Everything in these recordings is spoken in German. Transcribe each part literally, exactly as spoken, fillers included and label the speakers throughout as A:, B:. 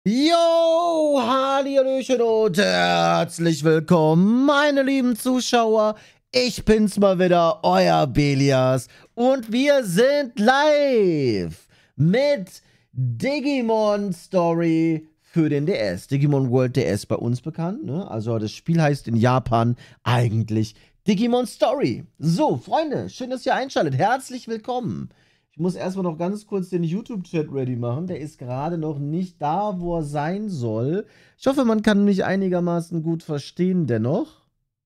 A: Yo, Hallihallöchen und herzlich willkommen, meine lieben Zuschauer. Ich bin's mal wieder, euer Belias. Und wir sind live mit Digimon Story für den D S. Digimon World D S bei uns bekannt, ne? Also das Spiel heißt in Japan eigentlich Digimon Story. So, Freunde, schön, dass ihr einschaltet. Herzlich willkommen. Ich muss erstmal noch ganz kurz den YouTube-Chat ready machen. Der ist gerade noch nicht da, wo er sein soll. Ich hoffe, man kann mich einigermaßen gut verstehen dennoch.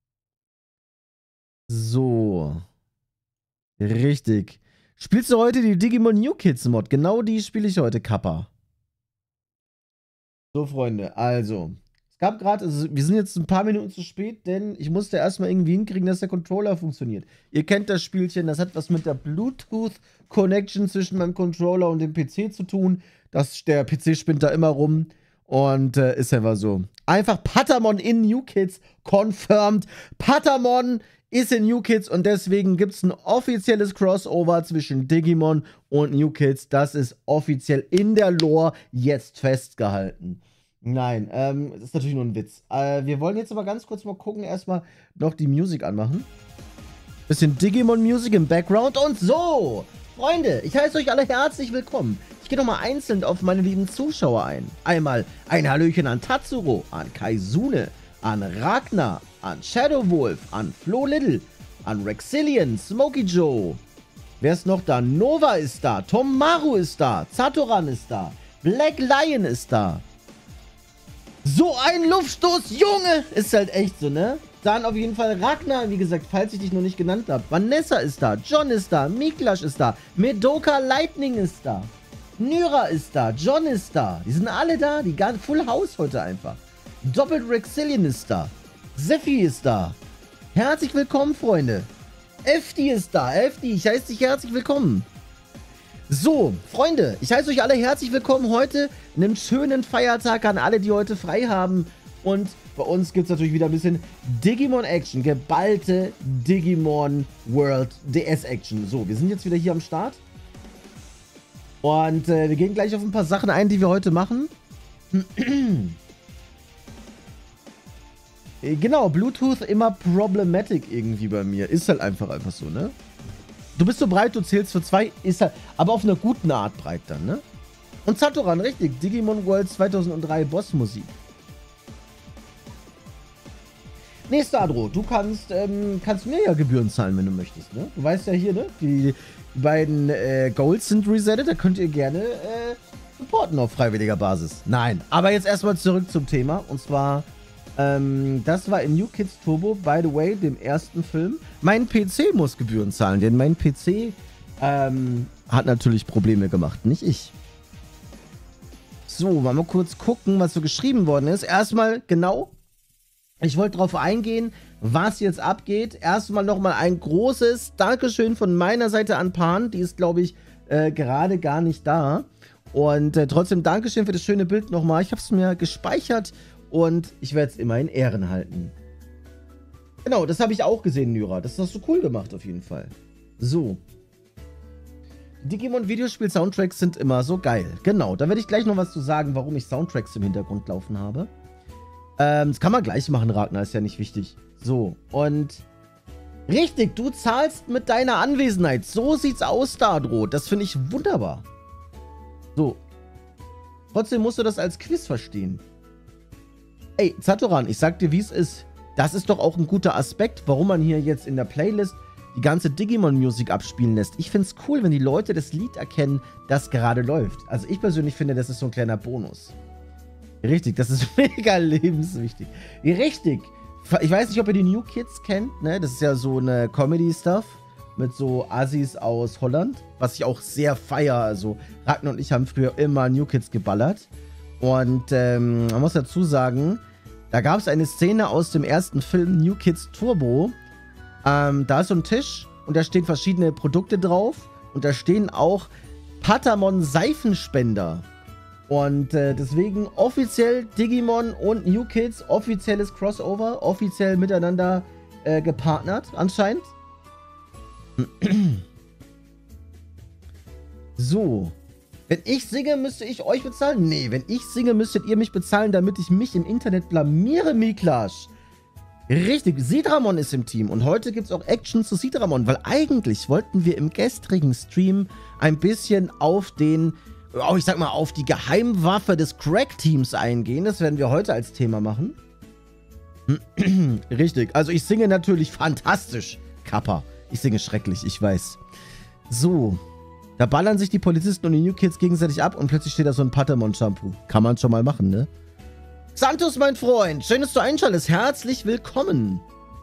A: So. Richtig. Spielst du heute die Digimon New Kids Mod? Genau die spiele ich heute, Kappa. So, Freunde, also. Es gab gerade, also wir sind jetzt ein paar Minuten zu spät, denn ich musste erstmal irgendwie hinkriegen, dass der Controller funktioniert. Ihr kennt das Spielchen, das hat was mit der Bluetooth-Connection zwischen meinem Controller und dem P C zu tun. Das, der P C spinnt da immer rum und äh, ist einfach so. Einfach Patamon in New Kids confirmed. Patamon ist in New Kids und deswegen gibt es ein offizielles Crossover zwischen Digimon und New Kids. Das ist offiziell in der Lore jetzt festgehalten. Nein, ähm, das ist natürlich nur ein Witz. Äh, wir wollen jetzt aber ganz kurz mal gucken, erstmal noch die Musik anmachen. Bisschen Digimon Music im Background und so! Freunde, ich heiße euch alle herzlich willkommen. Ich gehe nochmal einzeln auf meine lieben Zuschauer ein. Einmal ein Hallöchen an Tatsuro, an Kaizune, an Ragnar, an Shadow Wolf, an Flo Little, an Rexillian, Smokey Joe. Wer ist noch da? Nova ist da, Tomaru ist da, Zatoran ist da, Black Lion ist da. So ein Luftstoß, Junge! Ist halt echt so, ne? Dann auf jeden Fall Ragnar, wie gesagt, falls ich dich noch nicht genannt habe. Vanessa ist da, John ist da, Miklash ist da, Medoka Lightning ist da, Nyra ist da, John ist da. Die sind alle da, die ganze Full House heute einfach. Doppelt Rexillian ist da, Seffi ist da. Herzlich willkommen, Freunde. Efti ist da, Efti, ich heiße dich herzlich willkommen. So, Freunde, ich heiße euch alle herzlich willkommen heute. Einen schönen Feiertag an alle, die heute frei haben. Und bei uns gibt es natürlich wieder ein bisschen Digimon Action, geballte Digimon World D S Action. So, wir sind jetzt wieder hier am Start. Und äh, wir gehen gleich auf ein paar Sachen ein, die wir heute machen. Genau, Bluetooth immer problematic irgendwie bei mir. Ist halt einfach einfach so, ne? Du bist so breit, du zählst für zwei, ist halt, aber auf einer guten Art breit dann, ne? Und Zatoran, richtig, Digimon World zweitausenddrei Bossmusik. Nee, Stardro, du kannst, ähm, kannst mir ja Gebühren zahlen, wenn du möchtest, ne? Du weißt ja hier, ne? Die, die beiden äh, Goals sind resettet, da könnt ihr gerne äh, supporten auf freiwilliger Basis. Nein, aber jetzt erstmal zurück zum Thema, und zwar... Ähm, das war in New Kids Turbo, by the way, dem ersten Film. Mein P C muss Gebühren zahlen, denn mein P C ähm, hat natürlich Probleme gemacht, nicht ich. So, mal, mal kurz gucken, was so geschrieben worden ist. Erstmal, genau, ich wollte darauf eingehen, was jetzt abgeht. Erstmal nochmal ein großes Dankeschön von meiner Seite an Pan. Die ist, glaube ich, äh, gerade gar nicht da. Und äh, trotzdem Dankeschön für das schöne Bild nochmal. Ich habe es mir gespeichert. Und ich werde es immer in Ehren halten. Genau, das habe ich auch gesehen, Nyra. Das hast du cool gemacht, auf jeden Fall. So. Digimon-Videospiel-Soundtracks sind immer so geil. Genau, da werde ich gleich noch was zu sagen, warum ich Soundtracks im Hintergrund laufen habe. Ähm, das kann man gleich machen, Ragnar, ist ja nicht wichtig. So, und... Richtig, du zahlst mit deiner Anwesenheit. So sieht's aus, Stardro. Das finde ich wunderbar. So. Trotzdem musst du das als Quiz verstehen. Ey, Zatoran, ich sag dir, wie es ist. Das ist doch auch ein guter Aspekt, warum man hier jetzt in der Playlist die ganze Digimon-Musik abspielen lässt. Ich find's cool, wenn die Leute das Lied erkennen, das gerade läuft. Also ich persönlich finde, das ist so ein kleiner Bonus. Richtig, das ist mega lebenswichtig. Richtig. Ich weiß nicht, ob ihr die New Kids kennt, ne? Das ist ja so eine Comedy-Stuff mit so Assis aus Holland, was ich auch sehr feier. Also Ragnar und ich haben früher immer New Kids geballert. Und ähm, man muss dazu sagen, da gab es eine Szene aus dem ersten Film New Kids Turbo. Ähm, da ist so ein Tisch und da stehen verschiedene Produkte drauf. Und da stehen auch Patamon Seifenspender. Und äh, deswegen offiziell Digimon und New Kids, offizielles Crossover, offiziell miteinander äh, gepartnert, anscheinend. So. Wenn ich singe, müsste ich euch bezahlen? Nee, wenn ich singe, müsstet ihr mich bezahlen, damit ich mich im Internet blamiere, Miklasch. Richtig, Sidramon ist im Team und heute gibt es auch Action zu Sidramon, weil eigentlich wollten wir im gestrigen Stream ein bisschen auf den, oh, ich sag mal, auf die Geheimwaffe des Crack-Teams eingehen. Das werden wir heute als Thema machen. Richtig, also ich singe natürlich fantastisch, Kappa. Ich singe schrecklich, ich weiß. So, da ballern sich die Polizisten und die New Kids gegenseitig ab und plötzlich steht da so ein Patamon-Shampoo. Kann man schon mal machen, ne? Santos, mein Freund, schön, dass du einschaltest. Herzlich willkommen.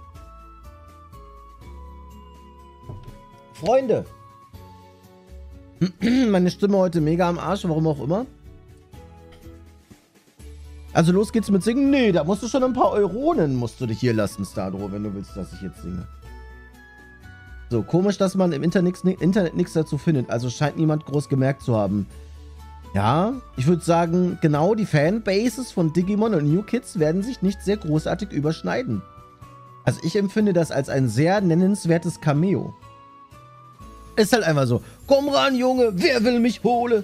A: Freunde. Meine Stimme heute mega am Arsch, warum auch immer. Also los geht's mit Singen? Nee, da musst du schon ein paar Euronen musst du dich hier lassen, Stardro, wenn du willst, dass ich jetzt singe. So, komisch, dass man im Internet, Internet nichts dazu findet. Also scheint niemand groß gemerkt zu haben. Ja, ich würde sagen, genau die Fanbases von Digimon und New Kids werden sich nicht sehr großartig überschneiden. Also ich empfinde das als ein sehr nennenswertes Cameo. Ist halt einfach so, komm ran, Junge, wer will mich holen?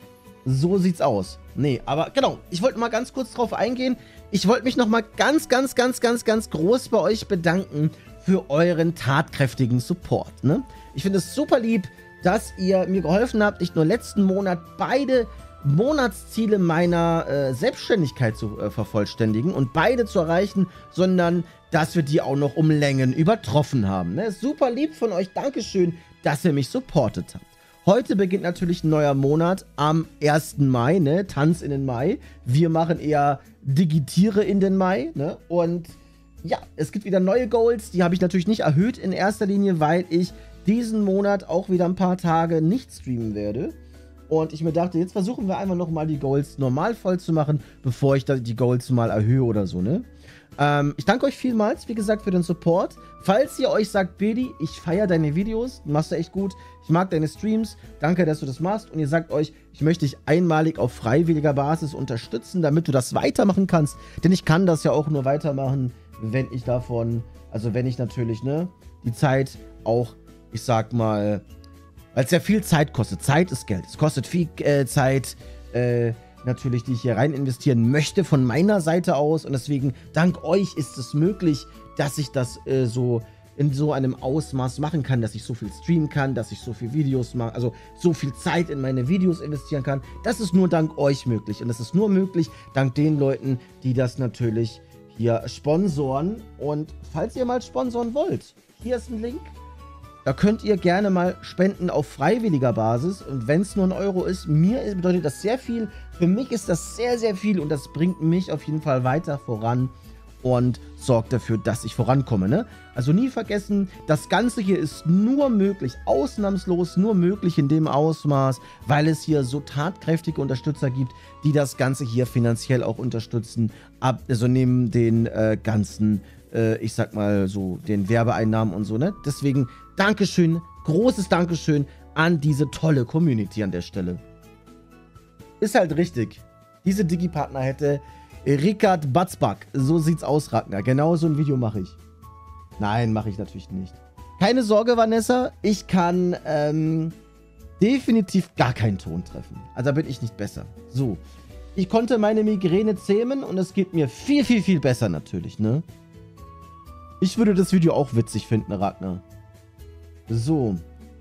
A: So sieht's aus. Nee, aber genau, ich wollte mal ganz kurz drauf eingehen. Ich wollte mich nochmal ganz, ganz, ganz, ganz, ganz groß bei euch bedanken für euren tatkräftigen Support, ne? Ich finde es super lieb, dass ihr mir geholfen habt, nicht nur letzten Monat beide Monatsziele meiner äh, Selbstständigkeit zu äh, vervollständigen und beide zu erreichen, sondern dass wir die auch noch um Längen übertroffen haben. Ne? Super lieb von euch, Dankeschön, dass ihr mich supportet habt. Heute beginnt natürlich ein neuer Monat am ersten Mai, ne? Tanz in den Mai. Wir machen eher Digitiere in den Mai, ne? Und ja, es gibt wieder neue Goals, die habe ich natürlich nicht erhöht in erster Linie, weil ich diesen Monat auch wieder ein paar Tage nicht streamen werde. Und ich mir dachte, jetzt versuchen wir einfach nochmal die Goals normal voll zu machen, bevor ich da die Goals mal erhöhe oder so, ne? Ähm, ich danke euch vielmals, wie gesagt, für den Support. Falls ihr euch sagt, Bedi, ich feiere deine Videos, machst du echt gut, ich mag deine Streams, danke, dass du das machst. Und ihr sagt euch, ich möchte dich einmalig auf freiwilliger Basis unterstützen, damit du das weitermachen kannst. Denn ich kann das ja auch nur weitermachen, wenn ich davon, also wenn ich natürlich, ne, die Zeit auch, ich sag mal, weil es ja viel Zeit kostet. Zeit ist Geld. Es kostet viel äh, Zeit, äh, natürlich, die ich hier rein investieren möchte von meiner Seite aus. Und deswegen, dank euch ist es möglich, dass ich das äh, so in so einem Ausmaß machen kann, dass ich so viel streamen kann, dass ich so viel Videos mache, also so viel Zeit in meine Videos investieren kann. Das ist nur dank euch möglich. Und das ist nur möglich dank den Leuten, die das natürlich hier sponsoren. Und falls ihr mal sponsoren wollt, hier ist ein Link. Da könnt ihr gerne mal spenden auf freiwilliger Basis. Und wenn es nur ein Euro ist, mir bedeutet das sehr viel. Für mich ist das sehr, sehr viel. Und das bringt mich auf jeden Fall weiter voran. Und sorgt dafür, dass ich vorankomme, ne? Also nie vergessen, das Ganze hier ist nur möglich, ausnahmslos nur möglich in dem Ausmaß, weil es hier so tatkräftige Unterstützer gibt, die das Ganze hier finanziell auch unterstützen. Ab, also neben den äh, ganzen, äh, ich sag mal so, den Werbeeinnahmen und so, ne? Deswegen Dankeschön, großes Dankeschön an diese tolle Community an der Stelle. Ist halt richtig. Diese Digi-Partner hätte Rickard Batzback. So sieht's aus, Ragnar. Genau so ein Video mache ich. Nein, mache ich natürlich nicht. Keine Sorge, Vanessa. Ich kann ähm, definitiv gar keinen Ton treffen. Also da bin ich nicht besser. So. Ich konnte meine Migräne zähmen und es geht mir viel, viel, viel besser natürlich, ne? Ich würde das Video auch witzig finden, Ragnar. So.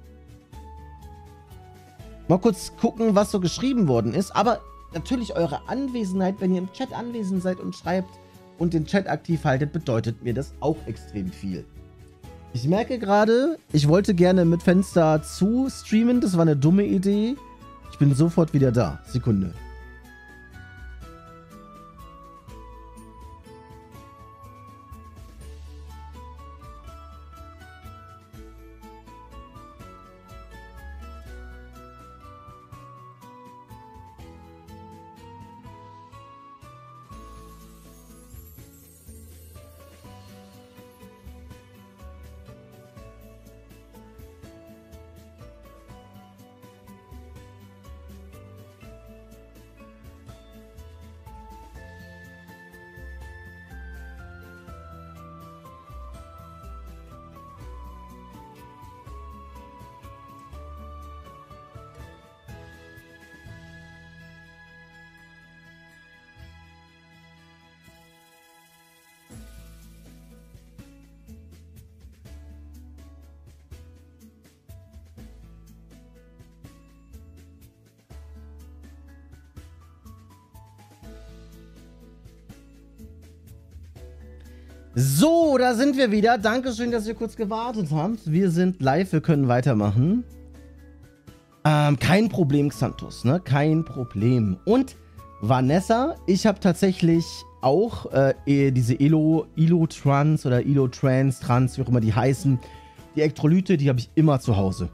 A: Mal kurz gucken, was so geschrieben worden ist. Aber natürlich eure Anwesenheit, wenn ihr im Chat anwesend seid und schreibt und den Chat aktiv haltet, bedeutet mir das auch extrem viel. Ich merke gerade, ich wollte gerne mit Fenster zu streamen. Das war eine dumme Idee. Ich bin sofort wieder da. Sekunde. So, da sind wir wieder. Dankeschön, dass ihr kurz gewartet habt. Wir sind live, wir können weitermachen. Ähm, kein Problem, Xanthus, ne? Kein Problem. Und Vanessa, ich habe tatsächlich auch äh, diese Elo, Elo-Trans oder Elo-Trans, Trans, wie auch immer die heißen, die Elektrolyte, die habe ich immer zu Hause.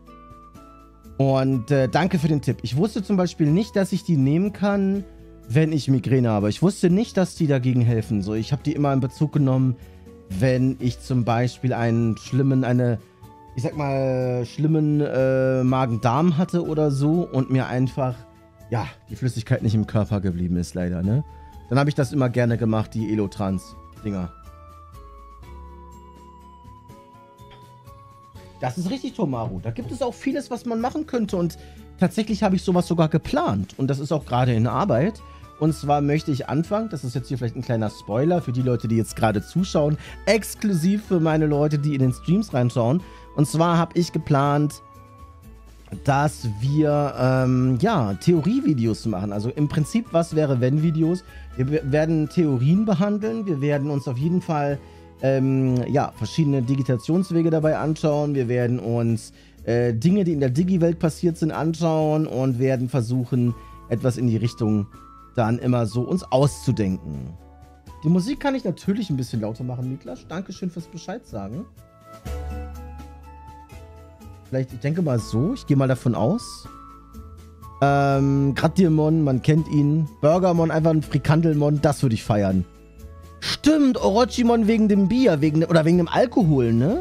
A: Und äh, danke für den Tipp. Ich wusste zum Beispiel nicht, dass ich die nehmen kann, wenn ich Migräne habe. Ich wusste nicht, dass die dagegen helfen. So, ich habe die immer in Bezug genommen, wenn ich zum Beispiel einen schlimmen, eine, ich sag mal, schlimmen äh, Magen-Darm hatte oder so und mir einfach, ja, die Flüssigkeit nicht im Körper geblieben ist, leider, ne? Dann habe ich das immer gerne gemacht, die Elo-Trans-Dinger. Das ist richtig, Tomaru. Da gibt es auch vieles, was man machen könnte und tatsächlich habe ich sowas sogar geplant und das ist auch gerade in Arbeit. Und zwar möchte ich anfangen, das ist jetzt hier vielleicht ein kleiner Spoiler für die Leute, die jetzt gerade zuschauen, exklusiv für meine Leute, die in den Streams reinschauen. Und zwar habe ich geplant, dass wir, ähm, ja, Theorievideos machen. Also im Prinzip, was wäre, wenn Videos? Wir werden Theorien behandeln, wir werden uns auf jeden Fall, ähm, ja, verschiedene Digitationswege dabei anschauen. Wir werden uns äh, Dinge, die in der Digi-Welt passiert sind, anschauen und werden versuchen, etwas in die Richtung dann immer so uns auszudenken. Die Musik kann ich natürlich ein bisschen lauter machen, Niklas. Dankeschön fürs Bescheid sagen. Vielleicht, ich denke mal so, ich gehe mal davon aus. Ähm, Gratiemon, man kennt ihn. Burgermon, einfach ein Frikandelmon, das würde ich feiern. Stimmt, Orochimon wegen dem Bier, wegen, oder wegen dem Alkohol, ne?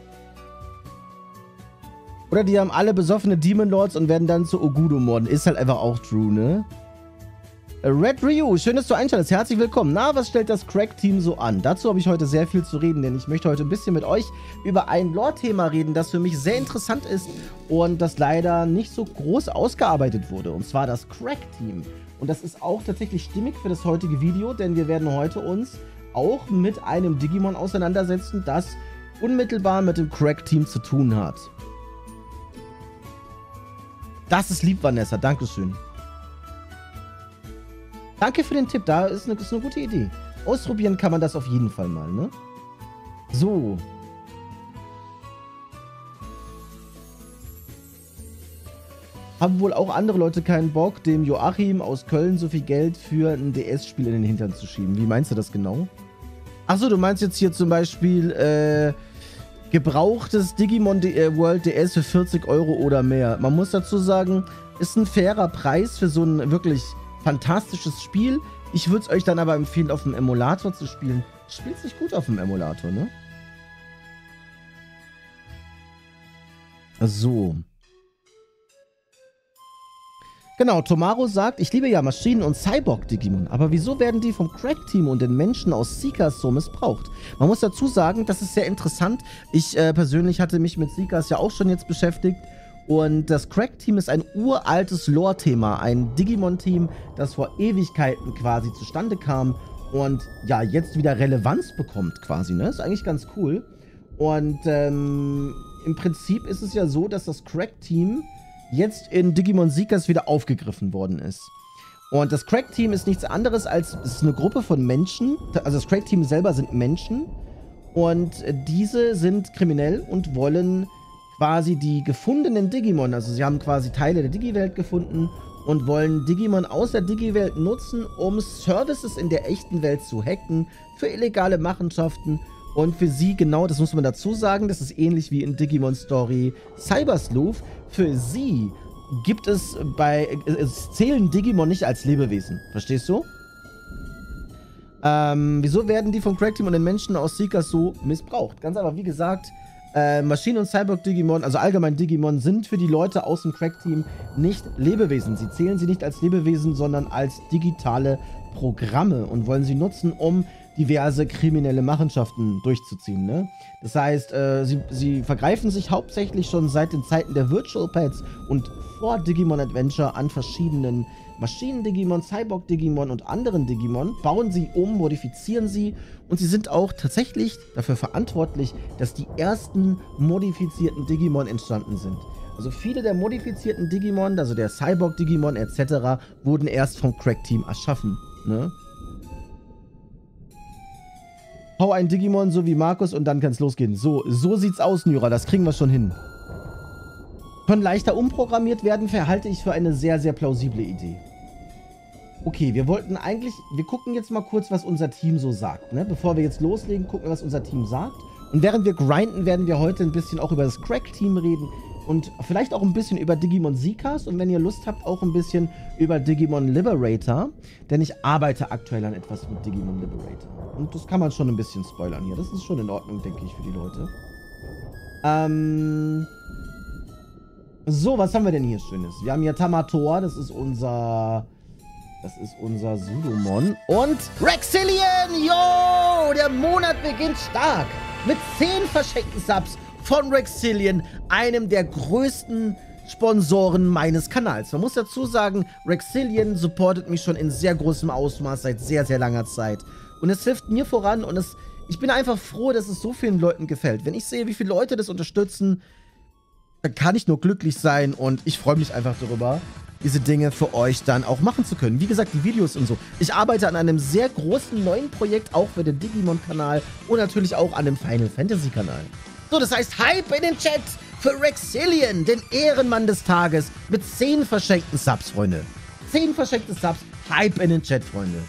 A: Oder die haben alle besoffene Demon Lords und werden dann zu Ogudumon. Ist halt einfach auch true, ne? Red Ryu, schön, dass du einschaltest. Herzlich willkommen. Na, was stellt das Crack-Team so an? Dazu habe ich heute sehr viel zu reden, denn ich möchte heute ein bisschen mit euch über ein Lore-Thema reden, das für mich sehr interessant ist und das leider nicht so groß ausgearbeitet wurde. Und zwar das Crack-Team. Und das ist auch tatsächlich stimmig für das heutige Video, denn wir werden heute uns auch mit einem Digimon auseinandersetzen, das unmittelbar mit dem Crack-Team zu tun hat. Das ist lieb, Vanessa. Dankeschön. Danke für den Tipp, da ist eine, ist eine gute Idee. Ausprobieren kann man das auf jeden Fall mal, ne? So. Haben wohl auch andere Leute keinen Bock, dem Joachim aus Köln so viel Geld für ein D S-Spiel in den Hintern zu schieben. Wie meinst du das genau? Achso, du meinst jetzt hier zum Beispiel, äh, gebrauchtes Digimon World D S für vierzig Euro oder mehr. Man muss dazu sagen, ist ein fairer Preis für so ein wirklich fantastisches Spiel. Ich würde es euch dann aber empfehlen, auf dem Emulator zu spielen. Spielt sich gut auf dem Emulator, ne? So. Genau, Tomaro sagt, ich liebe ja Maschinen- und Cyborg-Digimon, aber wieso werden die vom Crack-Team und den Menschen aus Seekers so missbraucht? Man muss dazu sagen, das ist sehr interessant. Ich äh, persönlich hatte mich mit Seekers ja auch schon jetzt beschäftigt. Und das Crack-Team ist ein uraltes Lore-Thema, ein Digimon-Team, das vor Ewigkeiten quasi zustande kam und ja, jetzt wieder Relevanz bekommt quasi, ne? Ist eigentlich ganz cool. Und ähm, im Prinzip ist es ja so, dass das Crack-Team jetzt in Digimon Seekers wieder aufgegriffen worden ist. Und das Crack-Team ist nichts anderes als, es ist eine Gruppe von Menschen, also das Crack-Team selber sind Menschen und diese sind kriminell und wollen quasi die gefundenen Digimon, also sie haben quasi Teile der Digi-Welt gefunden und wollen Digimon aus der Digi-Welt nutzen, um Services in der echten Welt zu hacken, für illegale Machenschaften und für sie, genau, das muss man dazu sagen, das ist ähnlich wie in Digimon Story Cybersleuth, für sie gibt es bei, es zählen Digimon nicht als Lebewesen, verstehst du? Ähm, wieso werden die vom Crack-Team und den Menschen aus Seekers so missbraucht? Ganz einfach, wie gesagt, Äh, Maschinen- und Cyborg-Digimon, also allgemein Digimon, sind für die Leute aus dem Crack-Team nicht Lebewesen. Sie zählen sie nicht als Lebewesen, sondern als digitale Programme und wollen sie nutzen, um diverse kriminelle Machenschaften durchzuziehen, ne? Das heißt, äh, sie, sie vergreifen sich hauptsächlich schon seit den Zeiten der Virtual Pads und vor Digimon Adventure an verschiedenen Maschinen-Digimon, Cyborg-Digimon und anderen Digimon, bauen sie um, modifizieren sie und sie sind auch tatsächlich dafür verantwortlich, dass die ersten modifizierten Digimon entstanden sind. Also viele der modifizierten Digimon, also der Cyborg-Digimon et cetera, wurden erst vom Crack-Team erschaffen, ne? Hau ein Digimon, so wie Markus, und dann kann es losgehen. So, so sieht's aus, Nyra. Das kriegen wir schon hin. Können leichter umprogrammiert werden, verhalte ich für eine sehr, sehr plausible Idee. Okay, wir wollten eigentlich... Wir gucken jetzt mal kurz, was unser Team so sagt. Ne? Bevor wir jetzt loslegen, gucken wir, was unser Team sagt. Und während wir grinden, werden wir heute ein bisschen auch über das Crack-Team reden. Und vielleicht auch ein bisschen über Digimon Z-Cast. Und wenn ihr Lust habt, auch ein bisschen über Digimon Liberator. Denn ich arbeite aktuell an etwas mit Digimon Liberator. Und das kann man schon ein bisschen spoilern hier. Das ist schon in Ordnung, denke ich, für die Leute. Ähm... So, was haben wir denn hier Schönes? Wir haben hier Tamatoa, das ist unser... Das ist unser Sudomon. Und Rexillian, yo! Der Monat beginnt stark. Mit zehn verschenkten Subs von Rexillian, einem der größten Sponsoren meines Kanals. Man muss dazu sagen, Rexillian supportet mich schon in sehr großem Ausmaß seit sehr, sehr langer Zeit. Und es hilft mir voran und es, ich bin einfach froh, dass es so vielen Leuten gefällt. Wenn ich sehe, wie viele Leute das unterstützen, dann kann ich nur glücklich sein und ich freue mich einfach darüber, diese Dinge für euch dann auch machen zu können. Wie gesagt, die Videos und so. Ich arbeite an einem sehr großen neuen Projekt, auch für den Digimon-Kanal und natürlich auch an dem Final Fantasy-Kanal. So, das heißt, Hype in den Chat für Rexillian, den Ehrenmann des Tages, mit zehn verschenkten Subs, Freunde. zehn verschenkte Subs, Hype in den Chat, Freunde.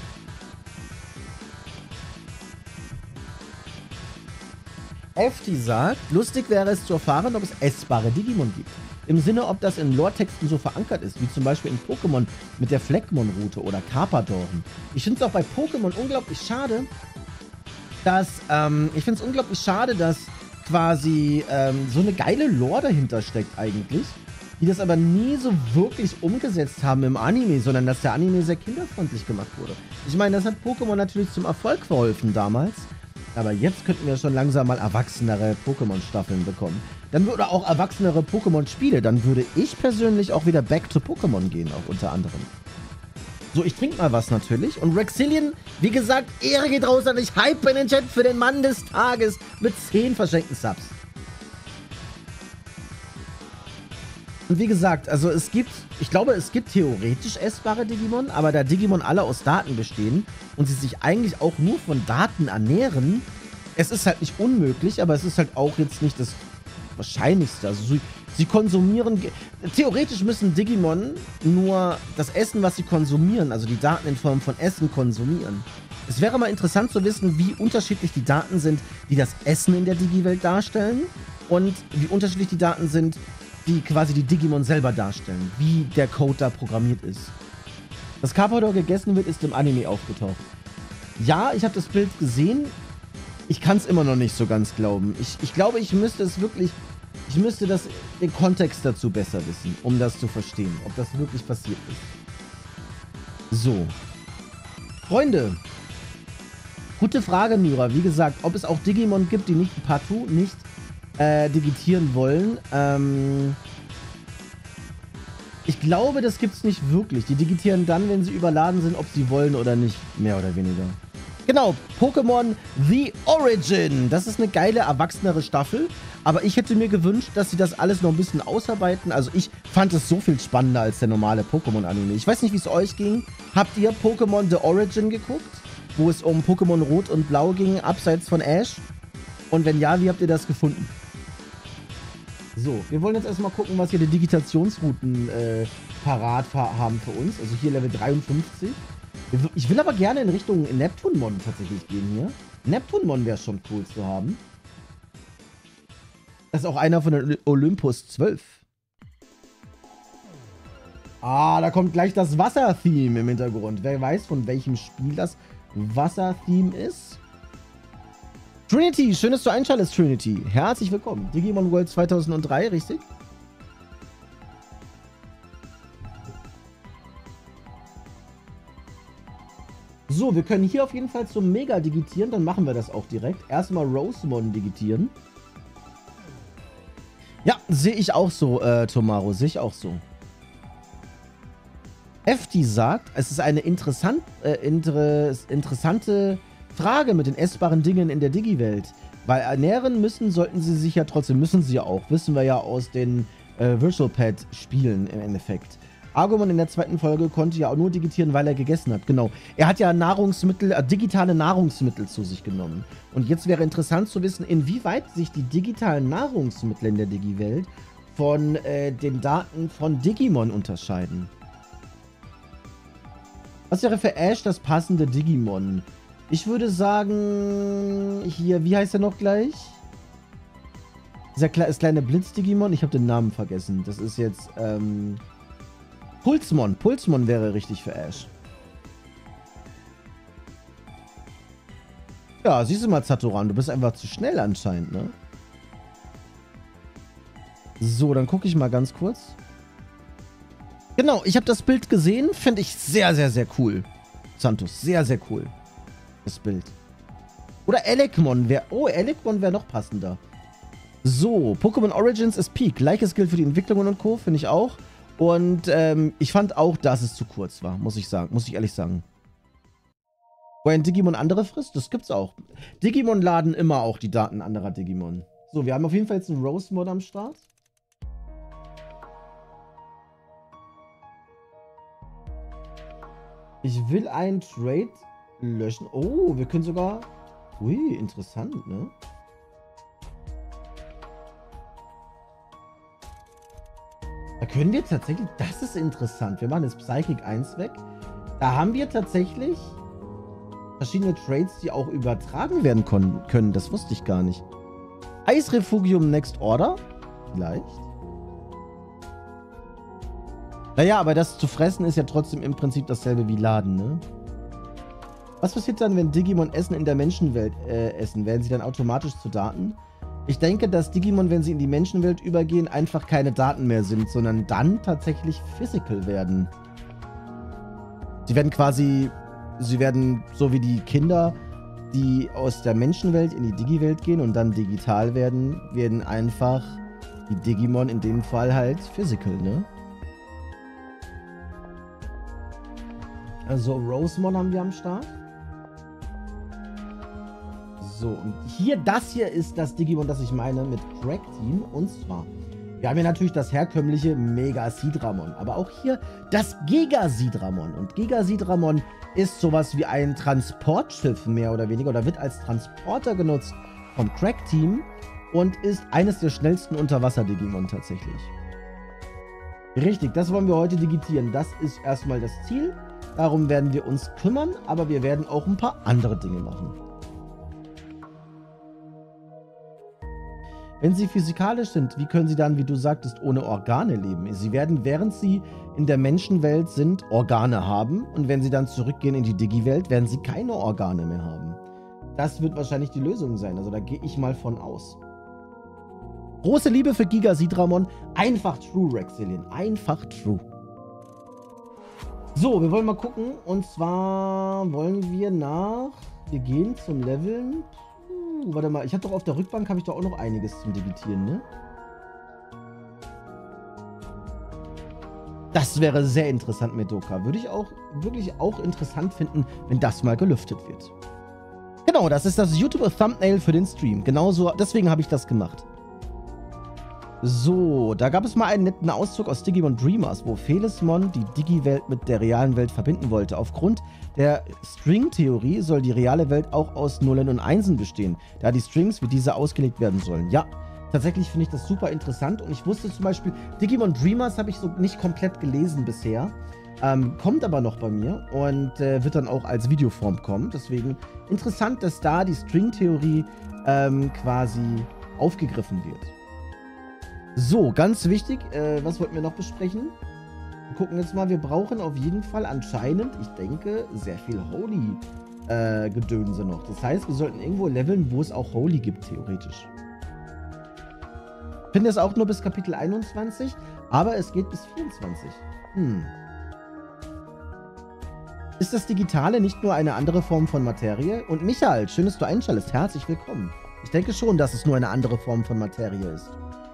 A: Efti sagt, lustig wäre es zu erfahren, ob es essbare Digimon gibt. Im Sinne, ob das in Lore-Texten so verankert ist, wie zum Beispiel in Pokémon mit der Fleckmon-Route oder Carpadorn. Ich finde es auch bei Pokémon unglaublich schade, dass, ähm, ich finde es unglaublich schade, dass quasi ähm, so eine geile Lore dahinter steckt eigentlich, die das aber nie so wirklich umgesetzt haben im Anime, sondern dass der Anime sehr kinderfreundlich gemacht wurde. Ich meine, das hat Pokémon natürlich zum Erfolg verholfen damals. Aber jetzt könnten wir schon langsam mal erwachsenere Pokémon-Staffeln bekommen. Dann würde auch erwachsenere Pokémon-Spiele. Dann würde ich persönlich auch wieder back to Pokémon gehen, auch unter anderem. So, ich trinke mal was natürlich. Und Rexillian, wie gesagt, Ehre geht raus an dich. Hype in den Chat für den Mann des Tages mit zehn verschenkten Subs. Und wie gesagt, also es gibt, ich glaube, es gibt theoretisch essbare Digimon, aber da Digimon alle aus Daten bestehen und sie sich eigentlich auch nur von Daten ernähren, es ist halt nicht unmöglich, aber es ist halt auch jetzt nicht das Wahrscheinlichste. Also sie, sie konsumieren, theoretisch müssen Digimon nur das Essen, was sie konsumieren, also die Daten in Form von Essen konsumieren. Es wäre mal interessant zu wissen, wie unterschiedlich die Daten sind, die das Essen in der Digi-Welt darstellen und wie unterschiedlich die Daten sind, die quasi die Digimon selber darstellen, wie der Code da programmiert ist. Dass Carpador gegessen wird, ist im Anime aufgetaucht. Ja, ich habe das Bild gesehen. Ich kann es immer noch nicht so ganz glauben. Ich, ich glaube, ich müsste es wirklich, ich müsste das, den Kontext dazu besser wissen, um das zu verstehen, ob das wirklich passiert ist. So. Freunde. Gute Frage, Nyra. Wie gesagt, ob es auch Digimon gibt, die nicht partout nicht Äh, digitieren wollen. Ähm ich glaube, das gibt es nicht wirklich. Die digitieren dann, wenn sie überladen sind, ob sie wollen oder nicht. Mehr oder weniger. Genau, Pokémon The Origin. Das ist eine geile, erwachsenere Staffel. Aber ich hätte mir gewünscht, dass sie das alles noch ein bisschen ausarbeiten. Also ich fand es so viel spannender als der normale Pokémon-Anime. Ich weiß nicht, wie es euch ging. Habt ihr Pokémon The Origin geguckt? Wo es um Pokémon Rot und Blau ging, abseits von Ash? Und wenn ja, wie habt ihr das gefunden? So, wir wollen jetzt erstmal gucken, was hier die Digitationsrouten äh, parat haben für uns. Also hier Level dreiundfünfzig. Ich will aber gerne in Richtung Neptunmon tatsächlich gehen hier. Neptunmon wäre schon cool zu haben. Das ist auch einer von den Olympus zwölf. Ah, da kommt gleich das Wasser-Theme im Hintergrund. Wer weiß, von welchem Spiel das Wasser-Theme ist? Trinity, schön, dass du einschaltest, Trinity. Herzlich willkommen. Digimon World zweitausenddrei, richtig? So, wir können hier auf jeden Fall zum Mega digitieren, dann machen wir das auch direkt. Erstmal Rosemon digitieren. Ja, sehe ich auch so, äh, Tomaro, sehe ich auch so. Efti sagt, es ist eine interessant, äh, inter interessante Frage mit den essbaren Dingen in der Digi-Welt. Weil ernähren müssen, sollten sie sich ja trotzdem, müssen sie ja auch. Wissen wir ja aus den äh, Virtual Pad-Spielen im Endeffekt. Agumon in der zweiten Folge konnte ja auch nur digitieren, weil er gegessen hat. Genau. Er hat ja Nahrungsmittel, äh, digitale Nahrungsmittel zu sich genommen. Und jetzt wäre interessant zu wissen, inwieweit sich die digitalen Nahrungsmittel in der Digi-Welt von äh, den Daten von Digimon unterscheiden. Was wäre für Ash das passende Digimon? Ich würde sagen, hier, wie heißt er noch gleich? Dieser Kle das kleine Blitz-Digimon? Ich habe den Namen vergessen. Das ist jetzt, ähm... Pulsmon. Pulsmon wäre richtig für Ash. Ja, siehst du mal, Zatoran, du bist einfach zu schnell anscheinend, ne? So, dann gucke ich mal ganz kurz. Genau, ich habe das Bild gesehen. Finde ich sehr, sehr, sehr cool. Santos, sehr, sehr cool. Das Bild. Oder Elecmon wäre... Oh, Elecmon wäre noch passender. So, Pokémon Origins ist Peak. Gleiches gilt für die Entwicklungen und Co., finde ich auch. Und ähm, ich fand auch, dass es zu kurz war, muss ich sagen. Muss ich ehrlich sagen. Wo ein Digimon andere frisst, das gibt's auch. Digimon laden immer auch die Daten anderer Digimon. So, wir haben auf jeden Fall jetzt einen Rose-Mod am Start. Ich will einen Trade löschen. Oh, wir können sogar... Ui, interessant, ne? Da können wir tatsächlich... Das ist interessant. Wir machen jetzt Psychic eins weg. Da haben wir tatsächlich verschiedene Trades, die auch übertragen werden können. Das wusste ich gar nicht. Eisrefugium Next Order? Vielleicht. Naja, aber das zu fressen ist ja trotzdem im Prinzip dasselbe wie Laden, ne? Was passiert dann, wenn Digimon Essen in der Menschenwelt äh, essen? Werden sie dann automatisch zu Daten? Ich denke, dass Digimon, wenn sie in die Menschenwelt übergehen, einfach keine Daten mehr sind, sondern dann tatsächlich physical werden. Sie werden quasi, sie werden so wie die Kinder, die aus der Menschenwelt in die Digi-Welt gehen und dann digital werden, werden einfach die Digimon in dem Fall halt physical, ne? Also Rosemon haben wir am Start. So, und hier, das hier ist das Digimon, das ich meine mit Crack Team. Und zwar, wir haben hier natürlich das herkömmliche Megasidramon, aber auch hier das Gigasidramon. Und Gigasidramon ist sowas wie ein Transportschiff mehr oder weniger, oder wird als Transporter genutzt vom Crack Team und ist eines der schnellsten Unterwasser-Digimon tatsächlich. Richtig, das wollen wir heute digitieren. Das ist erstmal das Ziel. Darum werden wir uns kümmern, aber wir werden auch ein paar andere Dinge machen. Wenn sie physikalisch sind, wie können sie dann, wie du sagtest, ohne Organe leben? Sie werden, während sie in der Menschenwelt sind, Organe haben. Und wenn sie dann zurückgehen in die Digi-Welt, werden sie keine Organe mehr haben. Das wird wahrscheinlich die Lösung sein. Also da gehe ich mal von aus. Große Liebe für Gigasidramon. Einfach true, Rexillian. Einfach true. So, wir wollen mal gucken. Und zwar wollen wir nach... Wir gehen zum Leveln... Warte mal, ich habe doch auf der Rückbank habe ich doch auch noch einiges zum Digitieren, ne? Das wäre sehr interessant, Medoka. Würde ich auch wirklich auch interessant finden, wenn das mal gelüftet wird. Genau, das ist das YouTube-Thumbnail für den Stream. Genauso, deswegen habe ich das gemacht. So, da gab es mal einen netten Auszug aus Digimon Dreamers, wo Felismon die Digi-Welt mit der realen Welt verbinden wollte. Aufgrund der String-Theorie soll die reale Welt auch aus Nullen und Einsen bestehen, da die Strings wie diese ausgelegt werden sollen. Ja, tatsächlich finde ich das super interessant und ich wusste zum Beispiel, Digimon Dreamers habe ich so nicht komplett gelesen bisher, ähm, kommt aber noch bei mir und äh, wird dann auch als Videoform kommen. Deswegen interessant, dass da die String-Theorie ähm, quasi aufgegriffen wird. So, ganz wichtig, äh, was wollten wir noch besprechen? Wir gucken jetzt mal, wir brauchen auf jeden Fall anscheinend, ich denke, sehr viel Holy-Gedönse äh, noch. Das heißt, wir sollten irgendwo leveln, wo es auch Holy gibt, theoretisch. Ich finde es auch nur bis Kapitel einundzwanzig, aber es geht bis vierundzwanzig. Hm. Ist das Digitale nicht nur eine andere Form von Materie? Und Michael, schön, dass du einschaltest. Herzlich willkommen. Ich denke schon, dass es nur eine andere Form von Materie ist.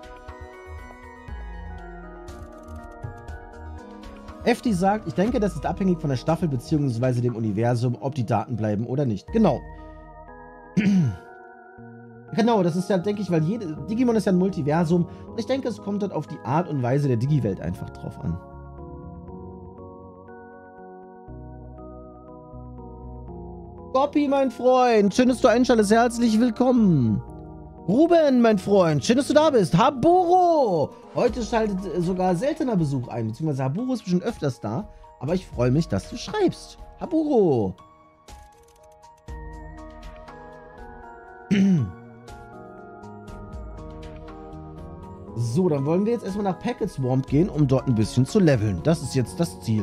A: F D sagt, ich denke, das ist abhängig von der Staffel bzw. dem Universum, ob die Daten bleiben oder nicht. Genau. Genau, das ist ja, denke ich, weil jede, Digimon ist ja ein Multiversum und ich denke, es kommt dann auf die Art und Weise der Digi-Welt einfach drauf an. Goppi, mein Freund, schön, dass du einschaltest, herzlich willkommen. Ruben, mein Freund, schön, dass du da bist. Haburo, heute schaltet sogar seltener Besuch ein, beziehungsweise Haburo ist bestimmt öfters da, aber ich freue mich, dass du schreibst. Haburo. So, dann wollen wir jetzt erstmal nach Packet Swamp gehen, um dort ein bisschen zu leveln. Das ist jetzt das Ziel.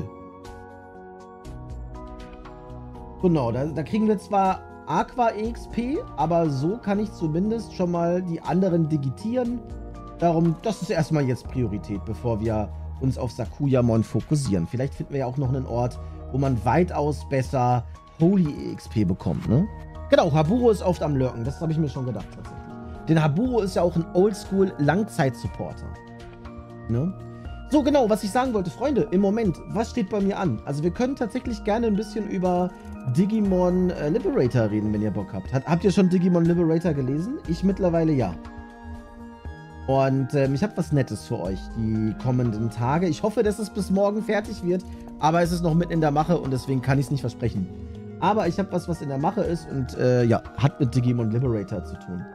A: Genau, da, da kriegen wir zwar Aqua E X P, aber so kann ich zumindest schon mal die anderen digitieren. Darum, das ist erstmal jetzt Priorität, bevor wir uns auf Sakuyamon fokussieren. Vielleicht finden wir ja auch noch einen Ort, wo man weitaus besser Holy E X P bekommt, ne? Genau, Haburo ist oft am Lurken, das habe ich mir schon gedacht tatsächlich. Denn Haburo ist ja auch ein Oldschool-Langzeit-Supporter. Ne? So, genau, was ich sagen wollte, Freunde, im Moment, was steht bei mir an? Also wir können tatsächlich gerne ein bisschen über Digimon äh, Liberator reden, wenn ihr Bock habt. Hat, habt ihr schon Digimon Liberator gelesen? Ich mittlerweile ja. Und ähm, ich habe was Nettes für euch die kommenden Tage. Ich hoffe, dass es bis morgen fertig wird, aber es ist noch mitten in der Mache und deswegen kann ich es nicht versprechen. Aber ich habe was, was in der Mache ist und äh, ja, hat mit Digimon Liberator zu tun.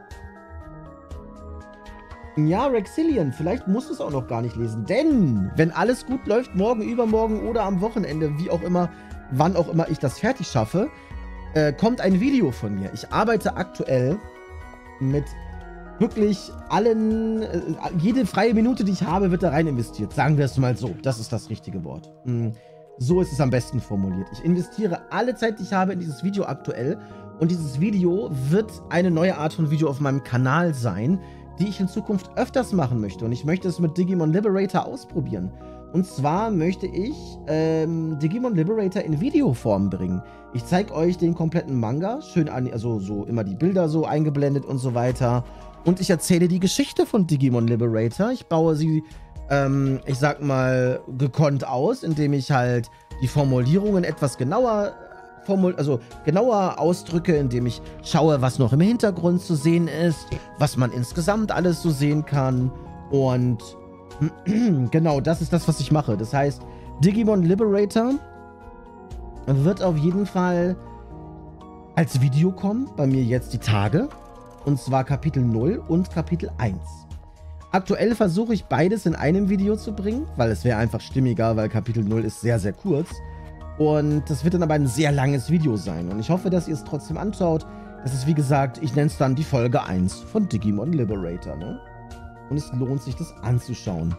A: Ja, Rexillion, vielleicht musst du es auch noch gar nicht lesen, denn wenn alles gut läuft, morgen, übermorgen oder am Wochenende, wie auch immer, wann auch immer ich das fertig schaffe, äh, kommt ein Video von mir. Ich arbeite aktuell mit wirklich allen, äh, jede freie Minute, die ich habe, wird da rein investiert. Sagen wir es mal so, das ist das richtige Wort. Hm, so ist es am besten formuliert. Ich investiere alle Zeit, die ich habe, in dieses Video aktuell und dieses Video wird eine neue Art von Video auf meinem Kanal sein, die ich in Zukunft öfters machen möchte. Und ich möchte es mit Digimon Liberator ausprobieren. Und zwar möchte ich ähm, Digimon Liberator in Videoform bringen. Ich zeige euch den kompletten Manga, schön an, also so immer die Bilder so eingeblendet und so weiter. Und ich erzähle die Geschichte von Digimon Liberator. Ich baue sie, ähm, ich sag mal, gekonnt aus, indem ich halt die Formulierungen etwas genauer Formul also genauer ausdrücke, indem ich schaue, was noch im Hintergrund zu sehen ist, was man insgesamt alles so sehen kann. Und genau, das ist das, was ich mache. Das heißt, Digimon Liberator wird auf jeden Fall als Video kommen, bei mir jetzt die Tage. Und zwar Kapitel null und Kapitel eins. Aktuell versuche ich beides in einem Video zu bringen, weil es wäre einfach stimmiger, weil Kapitel null ist sehr, sehr kurz. Und das wird dann aber ein sehr langes Video sein. Und ich hoffe, dass ihr es trotzdem anschaut. Das ist, wie gesagt, ich nenne es dann die Folge eins von Digimon Liberator, ne? Und es lohnt sich, das anzuschauen.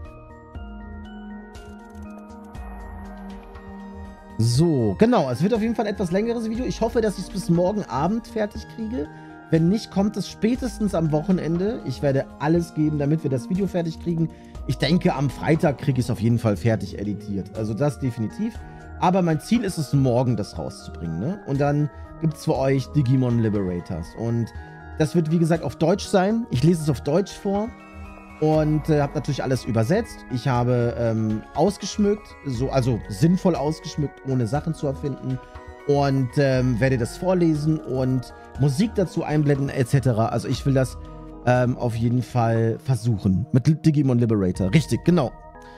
A: So, genau. Es wird auf jeden Fall ein etwas längeres Video. Ich hoffe, dass ich es bis morgen Abend fertig kriege. Wenn nicht, kommt es spätestens am Wochenende. Ich werde alles geben, damit wir das Video fertig kriegen. Ich denke, am Freitag kriege ich es auf jeden Fall fertig editiert. Also das definitiv. Aber mein Ziel ist es, morgen das rauszubringen, ne? Und dann gibt es für euch Digimon Liberators. Und das wird, wie gesagt, auf Deutsch sein. Ich lese es auf Deutsch vor. Und äh, habe natürlich alles übersetzt. Ich habe ähm, ausgeschmückt, so, also sinnvoll ausgeschmückt, ohne Sachen zu erfinden. Und ähm, werde das vorlesen und Musik dazu einblenden, et cetera. Also ich will das ähm, auf jeden Fall versuchen. Mit Digimon Liberator. Richtig, genau.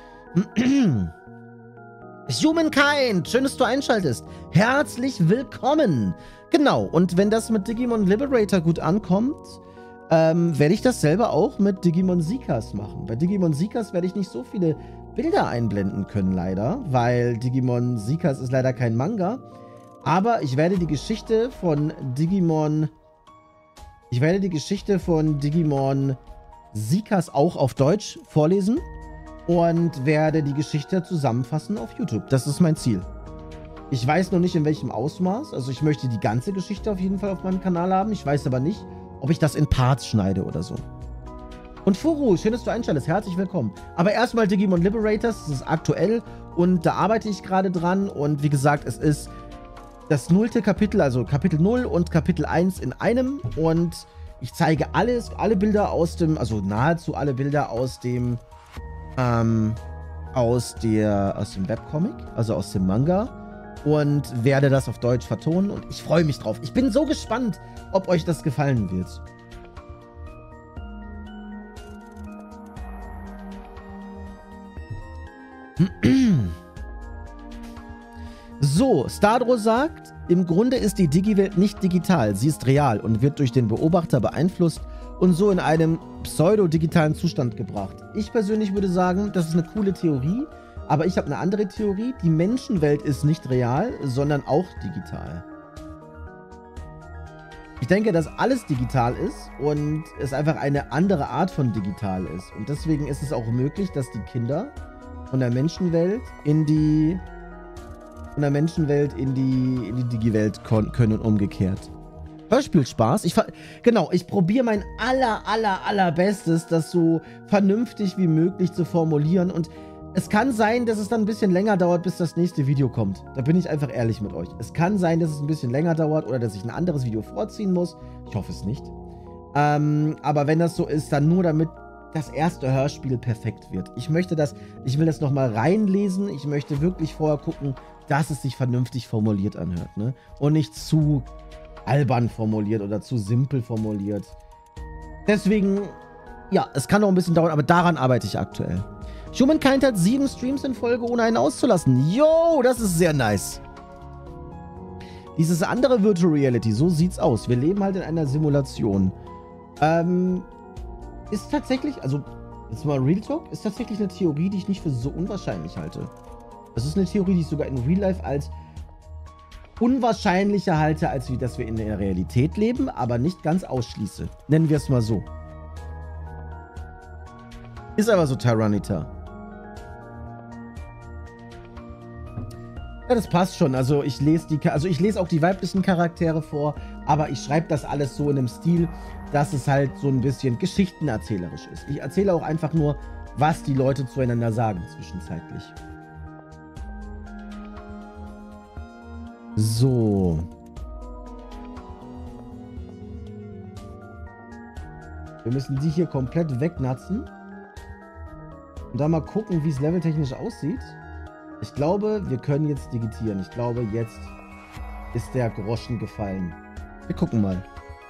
A: Humankind, schön, dass du einschaltest. Herzlich willkommen. Genau, und wenn das mit Digimon Liberator gut ankommt, ähm, werde ich das selber auch mit Digimon Seekers machen. Bei Digimon Seekers werde ich nicht so viele Bilder einblenden können, leider, weil Digimon Seekers ist leider kein Manga. Aber ich werde die Geschichte von Digimon... Ich werde die Geschichte von Digimon Seekers auch auf Deutsch vorlesen. Und werde die Geschichte zusammenfassen auf YouTube. Das ist mein Ziel. Ich weiß noch nicht, in welchem Ausmaß. Also ich möchte die ganze Geschichte auf jeden Fall auf meinem Kanal haben. Ich weiß aber nicht, ob ich das in Parts schneide oder so. Und Furu, schön, dass du einschaltest. Herzlich willkommen. Aber erstmal Digimon Liberators. Das ist aktuell und da arbeite ich gerade dran. Und wie gesagt, es ist das nullte Kapitel, also Kapitel null und Kapitel eins in einem. Und ich zeige alles, alle Bilder aus dem, also nahezu alle Bilder aus dem... Ähm, aus, der, aus dem Webcomic, also aus dem Manga und werde das auf Deutsch vertonen und ich freue mich drauf. Ich bin so gespannt, ob euch das gefallen wird. So, Stardro sagt, Im Grunde ist die Digi-Welt nicht digital, sie ist real und wird durch den Beobachter beeinflusst und so in einem pseudo-digitalen Zustand gebracht. Ich persönlich würde sagen, das ist eine coole Theorie, aber ich habe eine andere Theorie. Die Menschenwelt ist nicht real, sondern auch digital. Ich denke, dass alles digital ist und es einfach eine andere Art von digital ist. Und deswegen ist es auch möglich, dass die Kinder von der Menschenwelt in die von der Menschenwelt in die, in die Digi-Welt können und umgekehrt. Hörspielspaß. Ich genau, ich probiere mein aller, aller, allerbestes, das so vernünftig wie möglich zu formulieren. Und es kann sein, dass es dann ein bisschen länger dauert, bis das nächste Video kommt. Da bin ich einfach ehrlich mit euch. Es kann sein, dass es ein bisschen länger dauert oder dass ich ein anderes Video vorziehen muss. Ich hoffe es nicht. Ähm, aber wenn das so ist, dann nur damit das erste Hörspiel perfekt wird. Ich möchte das, ich will das nochmal reinlesen. Ich möchte wirklich vorher gucken, dass es sich vernünftig formuliert anhört, ne? Und nicht zu albern formuliert oder zu simpel formuliert. Deswegen, ja, es kann noch ein bisschen dauern, aber daran arbeite ich aktuell. Humankind hat sieben Streams in Folge, ohne einen auszulassen. Yo, das ist sehr nice. Dieses andere Virtual Reality, so sieht's aus. Wir leben halt in einer Simulation. Ähm, ist tatsächlich, also, jetzt mal Real Talk, ist tatsächlich eine Theorie, die ich nicht für so unwahrscheinlich halte. Das ist eine Theorie, die ich sogar in Real Life als unwahrscheinlicher halte, als wie dass wir in der Realität leben, aber nicht ganz ausschließe. Nennen wir es mal so. Ist aber so, Tyrannita. Ja, das passt schon. Also ich lese die, also ich lese auch die weiblichen Charaktere vor, aber ich schreibe das alles so in einem Stil, dass es halt so ein bisschen geschichtenerzählerisch ist. Ich erzähle auch einfach nur, was die Leute zueinander sagen zwischenzeitlich. So. Wir müssen die hier komplett wegnatzen. Und dann mal gucken, wie es leveltechnisch aussieht. Ich glaube, wir können jetzt digitieren. Ich glaube, jetzt ist der Groschen gefallen. Wir gucken mal.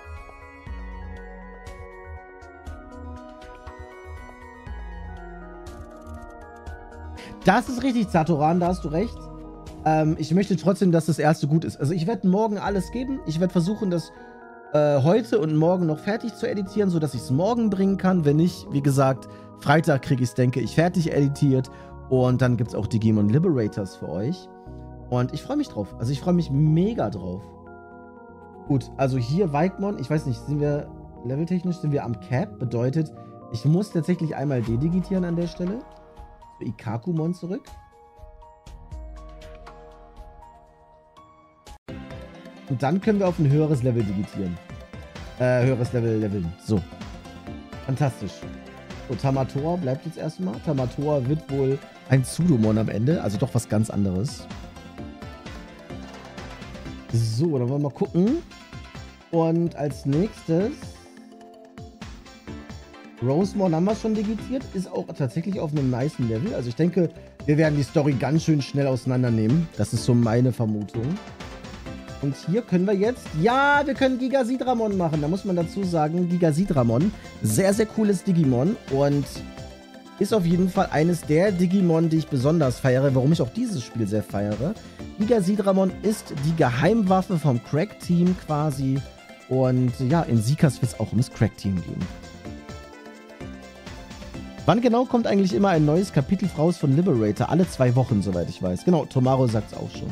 A: Das ist richtig, Zatoran, da hast du recht. Ähm, ich möchte trotzdem, dass das erste gut ist. Also ich werde morgen alles geben. Ich werde versuchen, das äh, heute und morgen noch fertig zu editieren, sodass ich es morgen bringen kann. Wenn nicht, wie gesagt, Freitag kriege ich es, denke ich, fertig editiert. Und dann gibt es auch Digimon Liberators für euch. Und ich freue mich drauf. Also ich freue mich mega drauf. Gut, also hier Weikmon. Ich weiß nicht, sind wir leveltechnisch, sind wir am Cap? Bedeutet, ich muss tatsächlich einmal dedigitieren an der Stelle. Zu Ikakumon zurück. Und dann können wir auf ein höheres Level digitieren. Äh, höheres Level leveln. So. Fantastisch. So, Tamatoa bleibt jetzt erstmal. Tamatoa wird wohl ein Pseudomon am Ende. Also doch was ganz anderes. So, dann wollen wir mal gucken. Und als nächstes Rosemon haben wir schon digitiert. Ist auch tatsächlich auf einem nicen Level. Also ich denke, wir werden die Story ganz schön schnell auseinandernehmen. Das ist so meine Vermutung. Und hier können wir jetzt, ja, wir können Gigasidramon machen. Da muss man dazu sagen, Gigasidramon, sehr, sehr cooles Digimon und ist auf jeden Fall eines der Digimon, die ich besonders feiere, warum ich auch dieses Spiel sehr feiere. Gigasidramon ist die Geheimwaffe vom Crack-Team quasi und ja, in Seekers wird es auch ums Crack-Team gehen. Wann genau kommt eigentlich immer ein neues Kapitel raus von Liberator? Alle zwei Wochen, soweit ich weiß. Genau, Tomaro sagt es auch schon.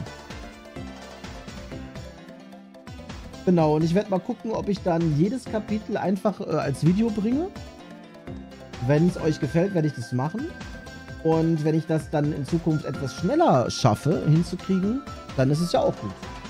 A: Genau, und ich werde mal gucken, ob ich dann jedes Kapitel einfach äh, als Video bringe. Wenn es euch gefällt, werde ich das machen. Und wenn ich das dann in Zukunft etwas schneller schaffe, hinzukriegen, dann ist es ja auch gut.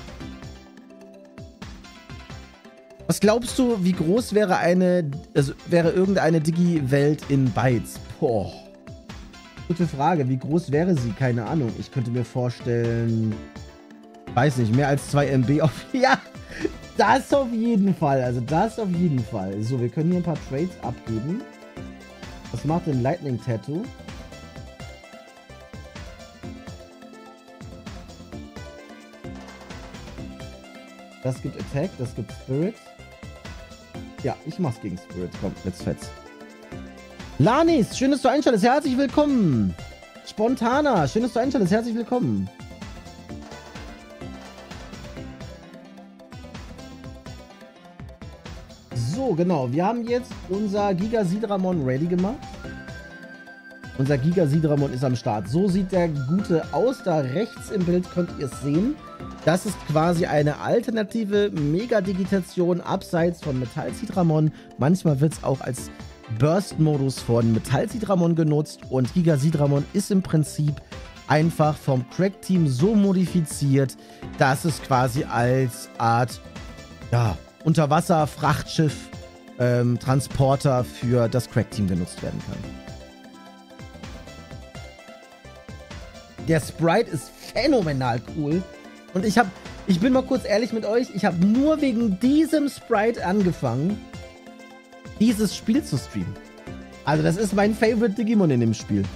A: Was glaubst du, wie groß wäre eine, also wäre irgendeine Digi-Welt in Bytes? Boah. Gute Frage. Wie groß wäre sie? Keine Ahnung. Ich könnte mir vorstellen, weiß nicht, mehr als zwei M B auf... Ja! Das auf jeden Fall, also das auf jeden Fall. So, wir können hier ein paar Trades abgeben. Was macht denn Lightning Tattoo? Das gibt Attack, das gibt Spirit. Ja, ich mach's gegen Spirit. Komm, jetzt fetz. Lanis, schön, dass du einschaltest. Herzlich willkommen. Spontana, schön, dass du einschaltest. Herzlich willkommen. So, genau. Wir haben jetzt unser Giga Sidramon ready gemacht. Unser Giga Sidramon ist am Start. So sieht der Gute aus. Da rechts im Bild könnt ihr es sehen. Das ist quasi eine alternative Mega-Digitation abseits von Metall Sidramon. Manchmal wird es auch als Burst-Modus von Metall Sidramon genutzt. Und Giga Sidramon ist im Prinzip einfach vom Crack-Team so modifiziert, dass es quasi als Art, ja, Unterwasser-Frachtschiff ähm, Transporter für das Crack-Team genutzt werden kann. Der Sprite ist phänomenal cool. Und ich habe, ich bin mal kurz ehrlich mit euch, ich habe nur wegen diesem Sprite angefangen, dieses Spiel zu streamen. Also das ist mein Favorite Digimon in dem Spiel.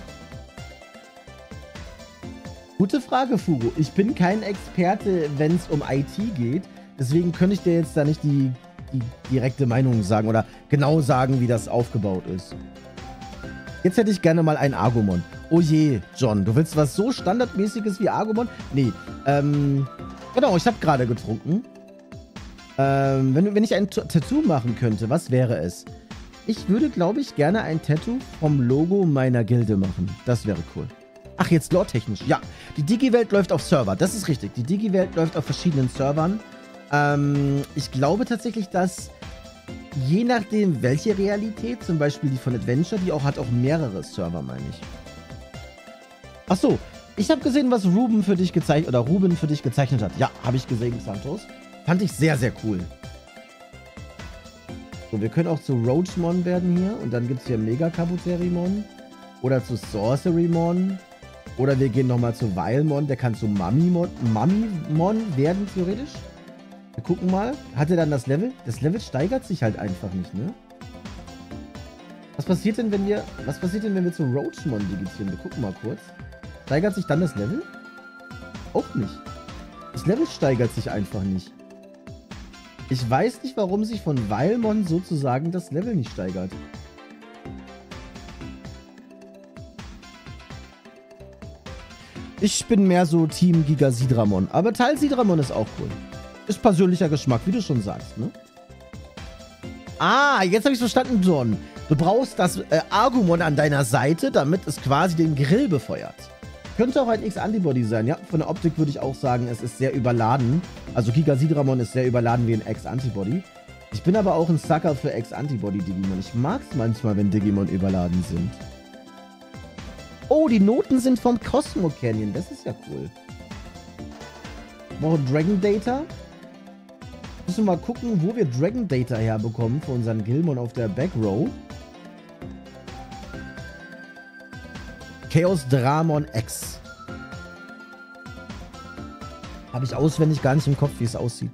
A: Gute Frage, Furo. Ich bin kein Experte, wenn es um I T geht. Deswegen könnte ich dir jetzt da nicht die, die direkte Meinung sagen oder genau sagen, wie das aufgebaut ist. Jetzt hätte ich gerne mal einen Agumon. Oh je, John, du willst was so Standardmäßiges wie Agumon? Nee, ähm, genau, ich habe gerade getrunken. Ähm, wenn, wenn ich ein T Tattoo machen könnte, was wäre es? Ich würde, glaube ich, gerne ein Tattoo vom Logo meiner Gilde machen. Das wäre cool. Ach, jetzt lore-technisch. Ja, die Digi-Welt läuft auf Server. Das ist richtig. Die Digi-Welt läuft auf verschiedenen Servern. Ähm, ich glaube tatsächlich, dass je nachdem, welche Realität, zum Beispiel die von Adventure, die auch hat auch mehrere Server, meine ich. Ach so, ich habe gesehen, was Ruben für dich gezeichnet oder Ruben für dich gezeichnet hat. Ja, habe ich gesehen, Santos. Fand ich sehr, sehr cool. So, wir können auch zu Roachmon werden hier und dann gibt es hier Mega Kabuterimon oder zu Sorcerymon oder wir gehen nochmal zu Vilemon, der kann zu Mamimon, Mamimon werden theoretisch. Wir gucken mal. Hat er dann das Level? Das Level steigert sich halt einfach nicht, ne? Was passiert denn, wenn wir... Was passiert denn, wenn wir zu Roachmon digitieren? Wir gucken mal kurz. Steigert sich dann das Level? Auch nicht. Das Level steigert sich einfach nicht. Ich weiß nicht, warum sich von Vilemon sozusagen das Level nicht steigert. Ich bin mehr so Team Giga Sidramon. Aber Teil Sidramon ist auch cool. Ist persönlicher Geschmack, wie du schon sagst, ne? Ah, jetzt habe ich verstanden, John. Du brauchst das äh, Agumon an deiner Seite, damit es quasi den Grill befeuert. Könnte auch ein X-Antibody sein, ja. Von der Optik würde ich auch sagen, es ist sehr überladen. Also Giga Sidramon ist sehr überladen wie ein X-Antibody. Ich bin aber auch ein Sucker für X-Antibody-Digimon. Ich mag es manchmal, wenn Digimon überladen sind. Oh, die Noten sind vom Cosmo Canyon. Das ist ja cool. Noch Dragon Data. Müssen wir mal gucken, wo wir Dragon Data herbekommen für unseren Gilmon auf der Back Row. Chaos Dramon X. Habe ich auswendig gar nicht im Kopf, wie es aussieht.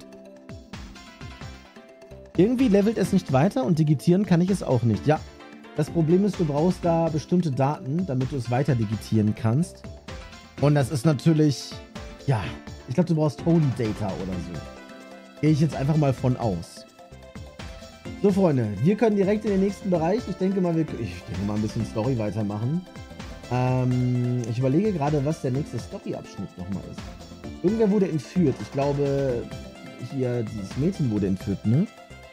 A: Irgendwie levelt es nicht weiter und digitieren kann ich es auch nicht. Ja, das Problem ist, du brauchst da bestimmte Daten, damit du es weiter digitieren kannst. Und das ist natürlich, ja, ich glaube, du brauchst Holy Data oder so. Gehe ich jetzt einfach mal von aus. So, Freunde, wir können direkt in den nächsten Bereich. Ich denke mal, wir, ich denke mal ein bisschen Story weitermachen. Ähm, ich überlege gerade, was der nächste Story-Abschnitt nochmal ist. Irgendwer wurde entführt. Ich glaube, hier, dieses Mädchen wurde entführt, ne?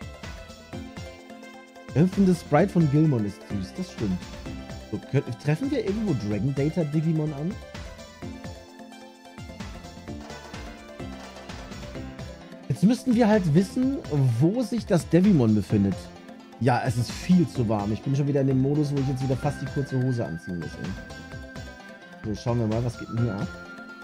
A: Der hüpfende Sprite von Gilmon ist süß, das stimmt. So, können, treffen wir irgendwo Dragon Data Digimon an? Jetzt müssten wir halt wissen, wo sich das Devimon befindet. Ja, es ist viel zu warm. Ich bin schon wieder in dem Modus, wo ich jetzt wieder fast die kurze Hose anziehen muss. Ey. So, schauen wir mal, was geht denn hier ab?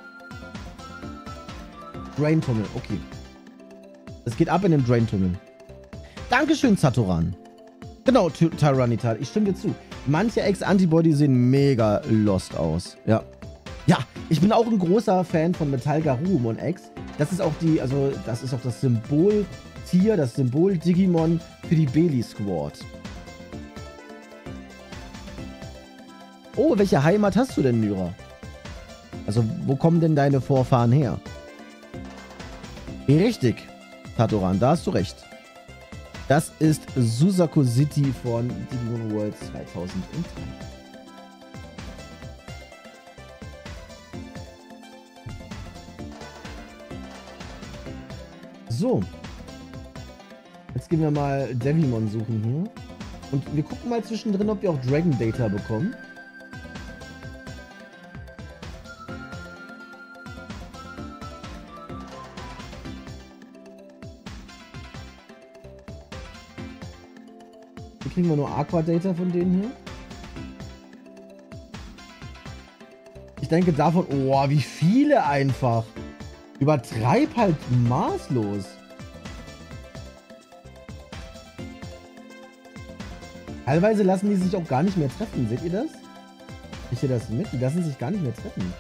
A: Drain-Tunnel, okay. Es geht ab in dem Drain-Tunnel. Dankeschön, Satoran. Genau, Tyranital, ich stimme dir zu. Manche Ex-Antibody sehen mega lost aus. Ja. Ja, ich bin auch ein großer Fan von Metall Garurumon X. Das ist auch die, also, das ist auch das Symbol-Tier, das Symbol-Digimon für die Beli Squad. Oh, welche Heimat hast du denn, Nyra? Also, wo kommen denn deine Vorfahren her? Richtig, Tatoran, da hast du recht. Das ist Suzaku City von Digimon World zweitausenddrei. So. Jetzt zuerst gehen wir mal Devimon suchen hier. Und wir gucken mal zwischendrin, ob wir auch Dragon Data bekommen. Hier kriegen wir nur Aqua Data von denen hier. Ich denke davon, oh, wie viele einfach. Übertreib halt maßlos. Teilweise lassen die sich auch gar nicht mehr treffen. Seht ihr das? Ich sehe das mit. Die lassen sich gar nicht mehr treffen.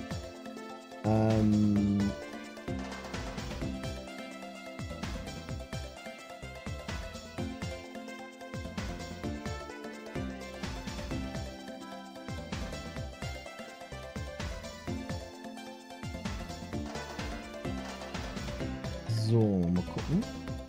A: Ähm... So, mal gucken.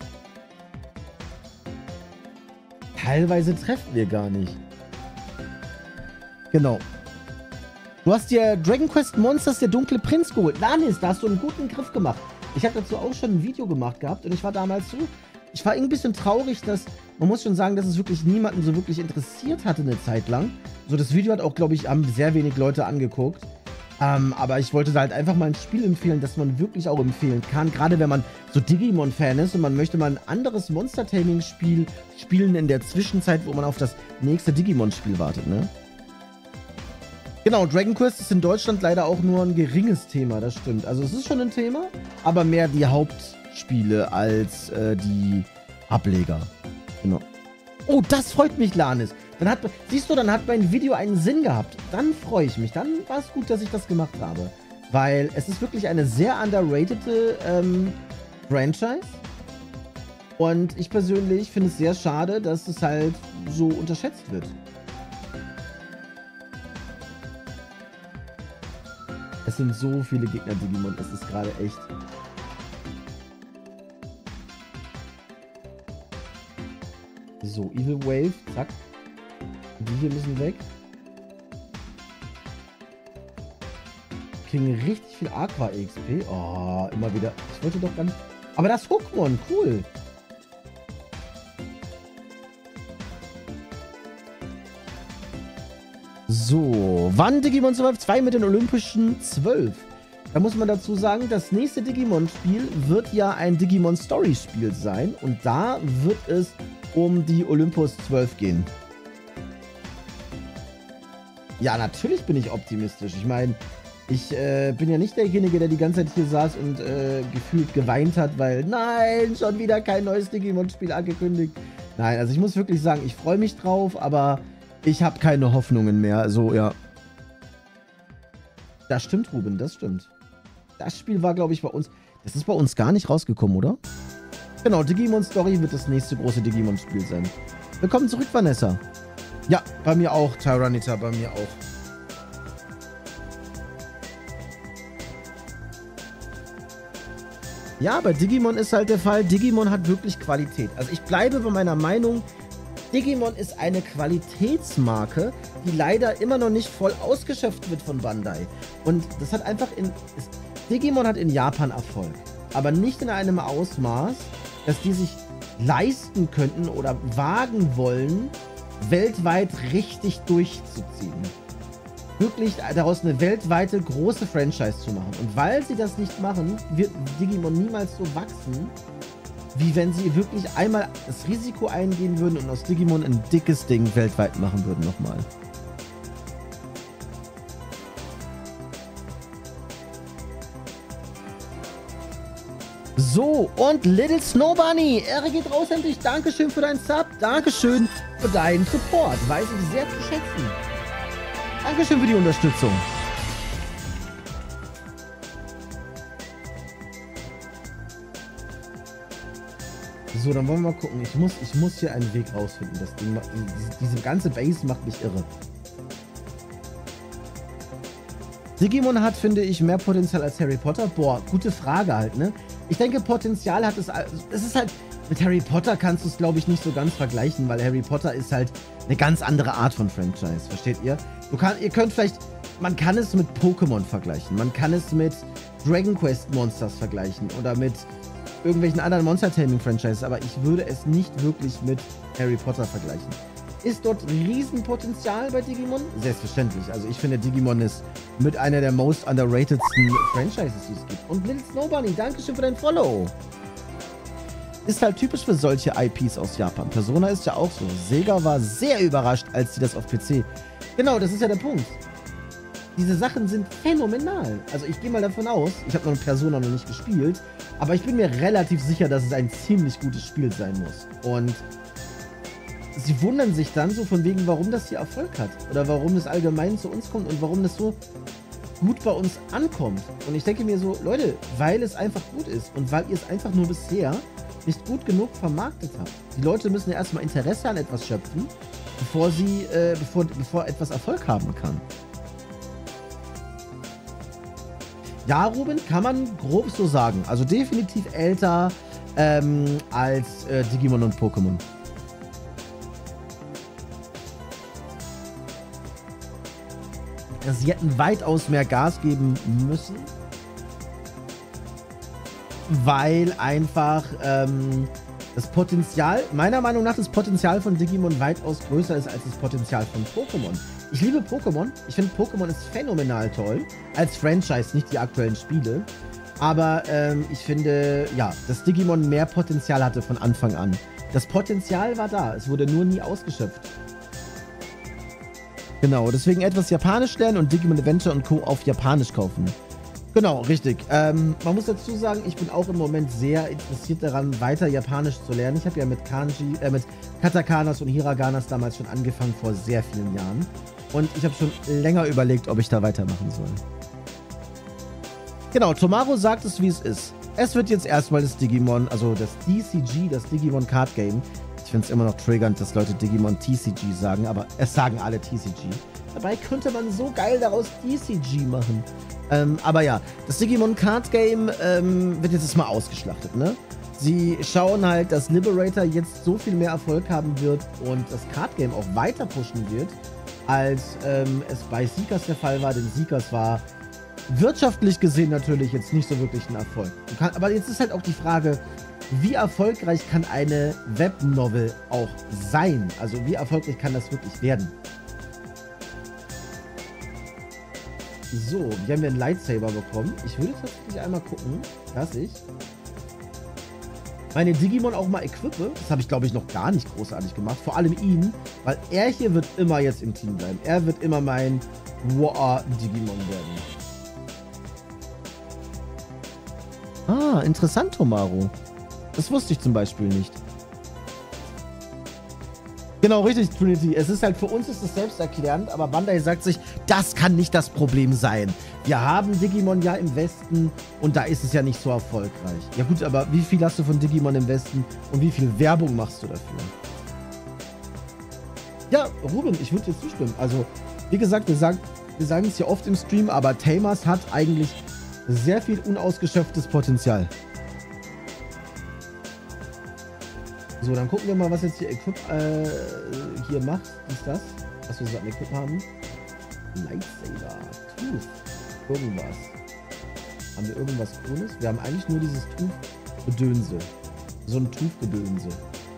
A: Teilweise treffen wir gar nicht. Genau. Du hast dir Dragon Quest Monsters der dunkle Prinz geholt. Lanis, da hast du einen guten Griff gemacht. Ich habe dazu auch schon ein Video gemacht gehabt und ich war damals so... Ich war ein bisschen traurig, dass... Man muss schon sagen, dass es wirklich niemanden so wirklich interessiert hatte eine Zeit lang. So, das Video hat auch, glaube ich, haben sehr wenig Leute angeguckt. Ähm, aber ich wollte da halt einfach mal ein Spiel empfehlen, das man wirklich auch empfehlen kann. Gerade wenn man so Digimon-Fan ist und man möchte mal ein anderes Monster-Taming-Spiel spielen in der Zwischenzeit, wo man auf das nächste Digimon-Spiel wartet, ne? Genau, Dragon Quest ist in Deutschland leider auch nur ein geringes Thema, das stimmt. Also es ist schon ein Thema, aber mehr die Hauptspiele als äh, die Ableger. Genau. Oh, das freut mich, Lanis. Dann hat, siehst du, dann hat mein Video einen Sinn gehabt. Dann freue ich mich. Dann war es gut, dass ich das gemacht habe. Weil es ist wirklich eine sehr underratede ähm, Franchise. Und ich persönlich finde es sehr schade, dass es halt so unterschätzt wird. Es sind so viele Gegner, Digimon. Es ist gerade echt... So, Evil Wave. Zack. Die hier müssen weg. Kriegen richtig viel Aqua X P. Oh, immer wieder. Ich wollte doch ganz... Aber das Hookmon, cool. So, wann Digimon Survive zwei mit den Olympischen zwölf? Da muss man dazu sagen, das nächste Digimon-Spiel wird ja ein Digimon-Story-Spiel sein. Und da wird es um die Olympus zwölf gehen. Ja, natürlich bin ich optimistisch. Ich meine, ich äh, bin ja nicht derjenige, der die ganze Zeit hier saß und äh, gefühlt geweint hat, weil, nein, schon wieder kein neues Digimon-Spiel angekündigt. Nein, also ich muss wirklich sagen, ich freue mich drauf, aber ich habe keine Hoffnungen mehr. So, ja. Das stimmt, Ruben, das stimmt. Das Spiel war, glaube ich, bei uns... Das ist bei uns gar nicht rausgekommen, oder? Genau, Digimon Story wird das nächste große Digimon-Spiel sein. Willkommen zurück, Vanessa. Ja, bei mir auch, Tyranitar, bei mir auch. Ja, bei Digimon ist halt der Fall, Digimon hat wirklich Qualität. Also ich bleibe bei meiner Meinung, Digimon ist eine Qualitätsmarke, die leider immer noch nicht voll ausgeschöpft wird von Bandai. Und das hat einfach in... Ist, Digimon hat in Japan Erfolg, aber nicht in einem Ausmaß, dass die sich leisten könnten oder wagen wollen, weltweit richtig durchzuziehen. Wirklich daraus eine weltweite große Franchise zu machen. Und weil sie das nicht machen, wird Digimon niemals so wachsen, wie wenn sie wirklich einmal das Risiko eingehen würden und aus Digimon ein dickes Ding weltweit machen würden nochmal. So, und Little Snow Bunny, Ehre geht raus an dich. Dankeschön für deinen Sub. Dankeschön für deinen Support. Weiß ich sehr zu schätzen. Dankeschön für die Unterstützung. So, dann wollen wir mal gucken. Ich muss, ich muss hier einen Weg rausfinden. Das Ding, diese, diese ganze Base macht mich irre. Digimon hat, finde ich, mehr Potenzial als Harry Potter. Boah, gute Frage halt, ne? Ich denke, Potenzial hat es... Es ist halt... Mit Harry Potter kannst du es, glaube ich, nicht so ganz vergleichen, weil Harry Potter ist halt eine ganz andere Art von Franchise. Versteht ihr? Du kann, ihr könnt vielleicht... Man kann es mit Pokémon vergleichen. Man kann es mit Dragon Quest Monsters vergleichen. Oder mit irgendwelchen anderen Monster-Taming-Franchises, aber ich würde es nicht wirklich mit Harry Potter vergleichen. Ist dort Riesenpotenzial bei Digimon? Selbstverständlich. Also ich finde, Digimon ist mit einer der most underratedsten Franchises, die es gibt. Und Little Snow Bunny, dankeschön für dein Follow. Ist halt typisch für solche I Ps aus Japan. Persona ist ja auch so. Sega war sehr überrascht, als sie das auf P C... Genau, das ist ja der Punkt. Diese Sachen sind phänomenal. Also ich gehe mal davon aus, ich habe noch Persona noch nicht gespielt, aber ich bin mir relativ sicher, dass es ein ziemlich gutes Spiel sein muss. Und sie wundern sich dann so von wegen, warum das hier Erfolg hat. Oder warum das allgemein zu uns kommt und warum das so gut bei uns ankommt. Und ich denke mir so, Leute, weil es einfach gut ist und weil ihr es einfach nur bisher nicht gut genug vermarktet habt. Die Leute müssen ja erstmal Interesse an etwas schöpfen, bevor sie, äh, bevor, bevor etwas Erfolg haben kann. Ja, Ruben, kann man grob so sagen. Also definitiv älter ähm, als äh, Digimon und Pokémon. Sie hätten weitaus mehr Gas geben müssen, weil einfach ähm, das Potenzial, meiner Meinung nach, das Potenzial von Digimon weitaus größer ist als das Potenzial von Pokémon. Ich liebe Pokémon. Ich finde, Pokémon ist phänomenal toll. Als Franchise, nicht die aktuellen Spiele. Aber ähm, ich finde, ja, dass Digimon mehr Potenzial hatte von Anfang an. Das Potenzial war da. Es wurde nur nie ausgeschöpft. Genau, deswegen etwas Japanisch lernen und Digimon Adventure und Co. auf Japanisch kaufen. Genau, richtig. Ähm, man muss dazu sagen, ich bin auch im Moment sehr interessiert daran, weiter Japanisch zu lernen. Ich habe ja mit Kanji, äh, mit Katakanas und Hiraganas damals schon angefangen, vor sehr vielen Jahren. Und ich habe schon länger überlegt, ob ich da weitermachen soll. Genau, Tomaro sagt es, wie es ist. Es wird jetzt erstmal das Digimon, also das D C G, das Digimon Card Game. Ich finde es immer noch triggernd, dass Leute Digimon T C G sagen, aber es sagen alle T C G. Dabei könnte man so geil daraus D C G machen. Ähm, aber ja, das Digimon Card Game ähm, wird jetzt erstmal ausgeschlachtet, ne? Sie schauen halt, dass Liberator jetzt so viel mehr Erfolg haben wird und das Card Game auch weiter pushen wird, als ähm, es bei Seekers der Fall war, denn Seekers war wirtschaftlich gesehen natürlich jetzt nicht so wirklich ein Erfolg. Kann, aber jetzt ist halt auch die Frage, wie erfolgreich kann eine Webnovel auch sein? Also wie erfolgreich kann das wirklich werden? So, wir haben ja einen Lightsaber bekommen. Ich würde tatsächlich einmal gucken, dass ich meine Digimon auch mal equippe. Das habe ich, glaube ich, noch gar nicht großartig gemacht. Vor allem ihn, weil er hier wird immer jetzt im Team bleiben. Er wird immer mein War-Digimon werden. Ah, interessant, Tomaro. Das wusste ich zum Beispiel nicht. Genau, richtig, Trinity. Es ist halt, für uns ist es selbsterklärend, aber Bandai sagt sich, das kann nicht das Problem sein. Wir haben Digimon ja im Westen und da ist es ja nicht so erfolgreich. Ja gut, aber wie viel hast du von Digimon im Westen und wie viel Werbung machst du dafür? Ja, Ruben, ich würde dir zustimmen. Also, wie gesagt, wir sagen wir sagen es ja oft im Stream, aber Tamers hat eigentlich sehr viel unausgeschöpftes Potenzial. So, dann gucken wir mal, was jetzt hier Equip äh, hier macht. Ist das, was wir so an Equip haben? Lightsaber, Tooth, irgendwas. Haben wir irgendwas Cooles? Wir haben eigentlich nur dieses Tooth-Gedönse. So ein Tooth-Gedönse.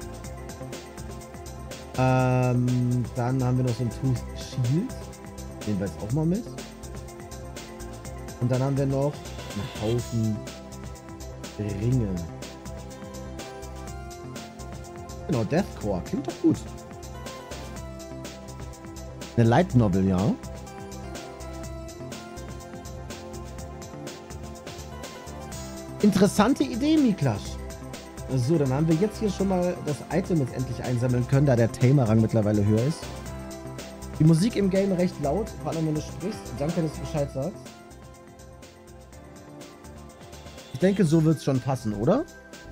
A: Ähm, dann haben wir noch so ein Tooth-Shield. Nehmen wir jetzt auch mal mit. Und dann haben wir noch einen Haufen Ringe. Genau, Deathcore. Klingt doch gut. Eine Light Novel, ja. Interessante Idee, Miklasch. So, dann haben wir jetzt hier schon mal das Item jetzt endlich einsammeln können, da der Tamer-Rang mittlerweile höher ist. Die Musik im Game recht laut, vor allem wenn du sprichst. Danke, dass du Bescheid sagst. Ich denke, so wird es schon passen, oder?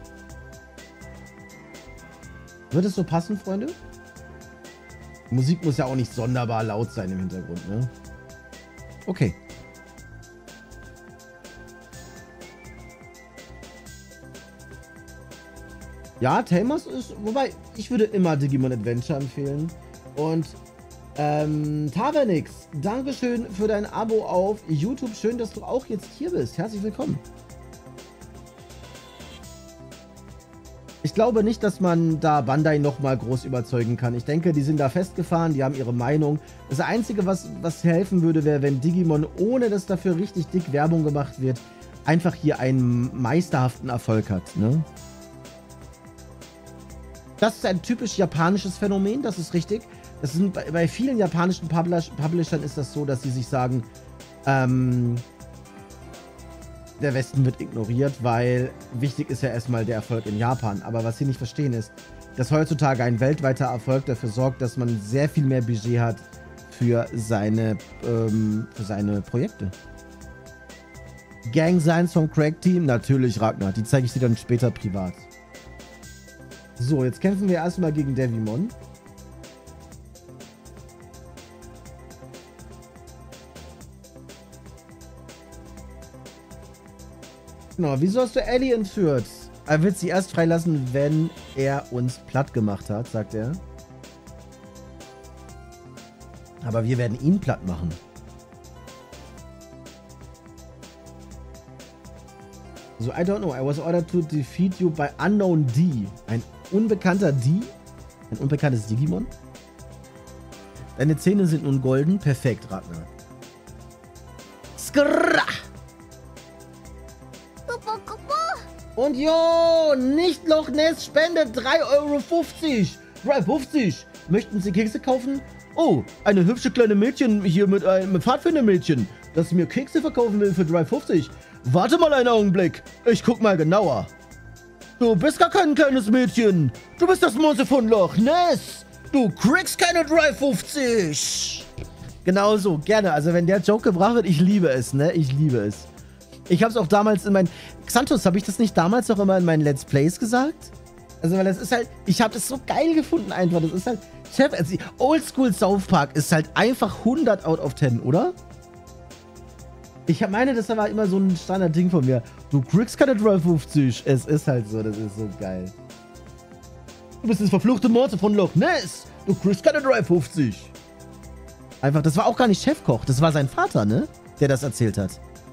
A: Wird es so passen, Freunde? Die Musik muss ja auch nicht sonderbar laut sein im Hintergrund, ne? Okay. Ja, Tamers ist... Wobei, ich würde immer Digimon Adventure empfehlen. Und, ähm, Tavernix, Dankeschön für dein Abo auf YouTube. Schön, dass du auch jetzt hier bist. Herzlich willkommen. Ich glaube nicht, dass man da Bandai nochmal groß überzeugen kann. Ich denke, die sind da festgefahren, die haben ihre Meinung. Das Einzige, was, was helfen würde, wäre, wenn Digimon, ohne dass dafür richtig dick Werbung gemacht wird, einfach hier einen meisterhaften Erfolg hat, ne? Das ist ein typisch japanisches Phänomen, das ist richtig. Das sind, bei, bei vielen japanischen Publish Publishern ist das so, dass sie sich sagen, ähm, der Westen wird ignoriert, weil wichtig ist ja erstmal der Erfolg in Japan. Aber was sie nicht verstehen ist, dass heutzutage ein weltweiter Erfolg dafür sorgt, dass man sehr viel mehr Budget hat für seine, ähm, für seine Projekte. Gang Signs vom Crack Team? Natürlich, Ragnar. Die zeige ich dir dann später privat. So, jetzt kämpfen wir erstmal gegen Devimon. Genau, wieso hast du Ellie entführt? Er wird sie erst freilassen, wenn er uns platt gemacht hat, sagt er. Aber wir werden ihn platt machen. So, I don't know. I was ordered to defeat you by unknown D. Ein unbekannter D? Ein unbekanntes Digimon? Deine Zähne sind nun golden. Perfekt, Ragnar. Skrrrr! Und jo, nicht Loch Ness spendet drei Euro fünfzig. drei fünfzig. Möchten Sie Kekse kaufen? Oh, eine hübsche kleine Mädchen hier mit einem Pfadfindermädchen, das mir Kekse verkaufen will für drei fünfzig. Warte mal einen Augenblick. Ich guck mal genauer. Du bist gar kein kleines Mädchen. Du bist das Monster von Loch Ness. Du kriegst keine drei fünfzig. Genau so, gerne. Also wenn der Joke gebracht wird, ich liebe es, ne? Ich liebe es. Ich habe es auch damals in meinen... Xanthus, habe ich das nicht damals auch immer in meinen Let's Plays gesagt? Also, weil das ist halt... Ich habe das so geil gefunden einfach. Das ist halt... Chef, also Oldschool South Park ist halt einfach hundert out of ten, oder? Ich meine, das war immer so ein Standard-Ding von mir. Du kriegst keine drei fünfzig. Es ist halt so, das ist so geil. Du bist das verfluchte Monster von Loch Ness. Du kriegst keine drei fünfzig. Einfach, das war auch gar nicht Chefkoch. Das war sein Vater, ne? Der das erzählt hat.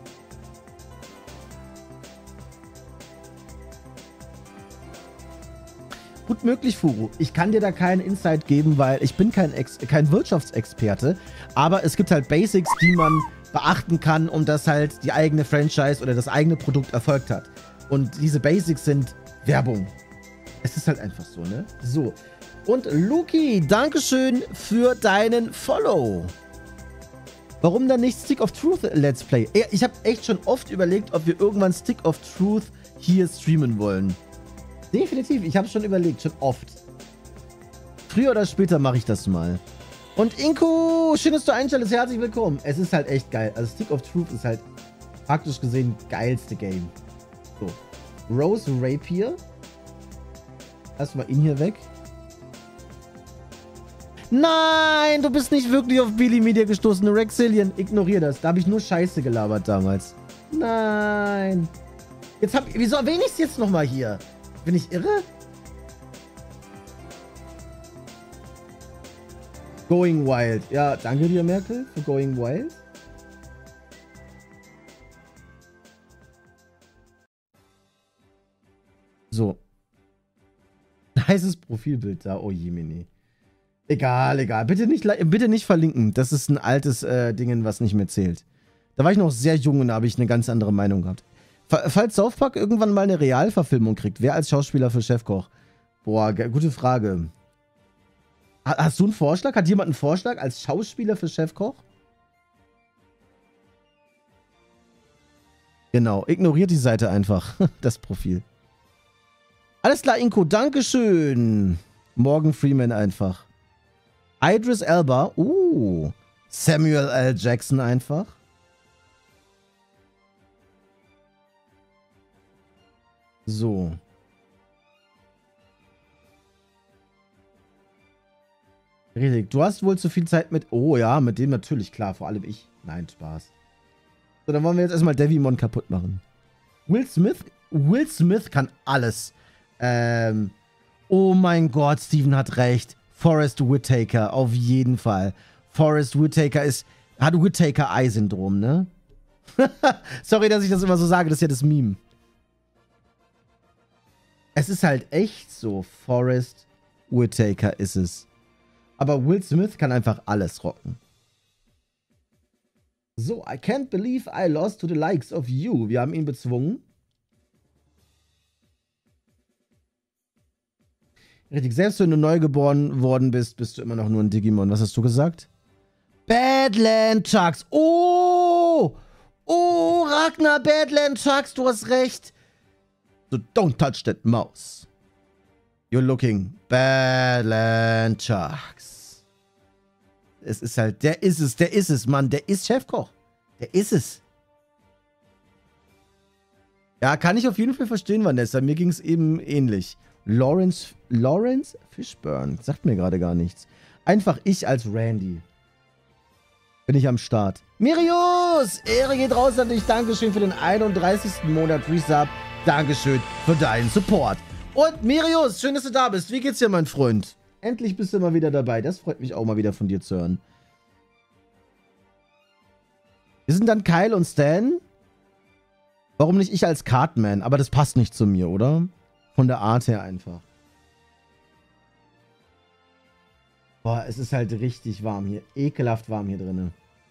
A: Gut möglich, Furu. Ich kann dir da keinen Insight geben, weil ich bin kein, Ex kein Wirtschaftsexperte. Aber es gibt halt Basics, die man beachten kann, um dass halt die eigene Franchise oder das eigene Produkt erfolgt hat. Und diese Basics sind Werbung. Es ist halt einfach so, ne? So. Und Luki, Dankeschön für deinen Follow. Warum dann nicht Stick of Truth Let's Play? Ich habe echt schon oft überlegt, ob wir irgendwann Stick of Truth hier streamen wollen. Definitiv, ich habe es schon überlegt, schon oft. Früher oder später mache ich das mal. Und Inko, schön, dass du einstellst, herzlich willkommen. Es ist halt echt geil. Also Stick of Truth ist halt praktisch gesehen geilste Game. So. Rose Rapier. Erstmal ihn hier weg. Nein, du bist nicht wirklich auf Billy Media gestoßen. Rexillion, ignorier das. Da habe ich nur Scheiße gelabert damals. Nein. Jetzt hab ich... Wieso erwähne ich es jetzt nochmal hier? Bin ich irre? Going Wild. Ja, danke dir, Merkel, für Going Wild. So. Heißes Profilbild da. Oh Jemini. Egal, egal. Bitte nicht, bitte nicht verlinken. Das ist ein altes äh, Ding, was nicht mehr zählt. Da war ich noch sehr jung und da habe ich eine ganz andere Meinung gehabt. Falls South Park irgendwann mal eine Realverfilmung kriegt, wer als Schauspieler für Chefkoch? Boah, gute Frage. Hast du einen Vorschlag? Hat jemand einen Vorschlag als Schauspieler für Chefkoch? Genau, ignoriert die Seite einfach. Das Profil. Alles klar, Inko, dankeschön. Morgan Freeman einfach. Idris Elba. Uh. Samuel L. Jackson einfach. So. Richtig, du hast wohl zu viel Zeit mit... Oh ja, mit dem natürlich, klar, vor allem ich. Nein, Spaß. So, dann wollen wir jetzt erstmal Devimon kaputt machen. Will Smith? Will Smith kann alles. Ähm... Oh mein Gott, Steven hat recht. Forrest Whitaker, auf jeden Fall. Forrest Whitaker ist... Hat Whitaker-Eye-Syndrom, ne? Sorry, dass ich das immer so sage, das ist ja das Meme. Es ist halt echt so. Forrest Whitaker ist es. Aber Will Smith kann einfach alles rocken. So, I can't believe I lost to the likes of you. Wir haben ihn bezwungen. Richtig, selbst wenn du neu geboren worden bist, bist du immer noch nur ein Digimon. Was hast du gesagt? Badland Sharks. Oh! Oh, Ragnar, Badland Sharks, du hast recht. So, don't touch that mouse. You're looking Badland Sharks. Es ist halt, der ist es, der ist es, Mann. Der ist Chefkoch. Der ist es. Ja, kann ich auf jeden Fall verstehen, Vanessa. Mir ging es eben ähnlich. Lawrence, Lawrence Fishburne. Sagt mir gerade gar nichts. Einfach ich als Randy. Bin ich am Start. Mirius! Ehre geht raus an dich. Dankeschön für den einunddreißigsten Monat Resub. Dankeschön für deinen Support. Und Mirius, schön, dass du da bist. Wie geht's dir, mein Freund? Endlich bist du mal wieder dabei. Das freut mich auch mal wieder von dir zu hören. Wir sind dann Kyle und Stan. Warum nicht ich als Cartman? Aber das passt nicht zu mir, oder? Von der Art her einfach. Boah, es ist halt richtig warm hier. Ekelhaft warm hier drin.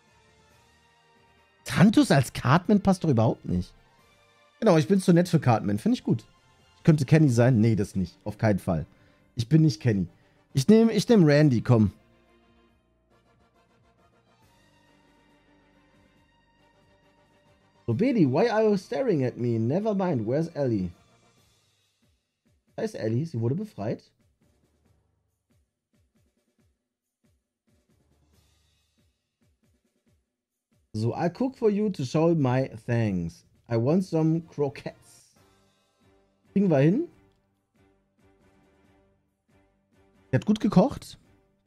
A: Tantus als Cartman passt doch überhaupt nicht. Genau, ich bin zu nett für Cartman. Finde ich gut. Ich könnte Kenny sein. Nee, das nicht. Auf keinen Fall. Ich bin nicht Kenny. Ich nehme ich nehm Randy, komm. So, Bedi, why are you staring at me? Never mind, where's Ellie? Da ist Ellie, sie wurde befreit. So, I cook for you to show my thanks. I want some croquettes. Kriegen wir hin? Sie hat gut gekocht.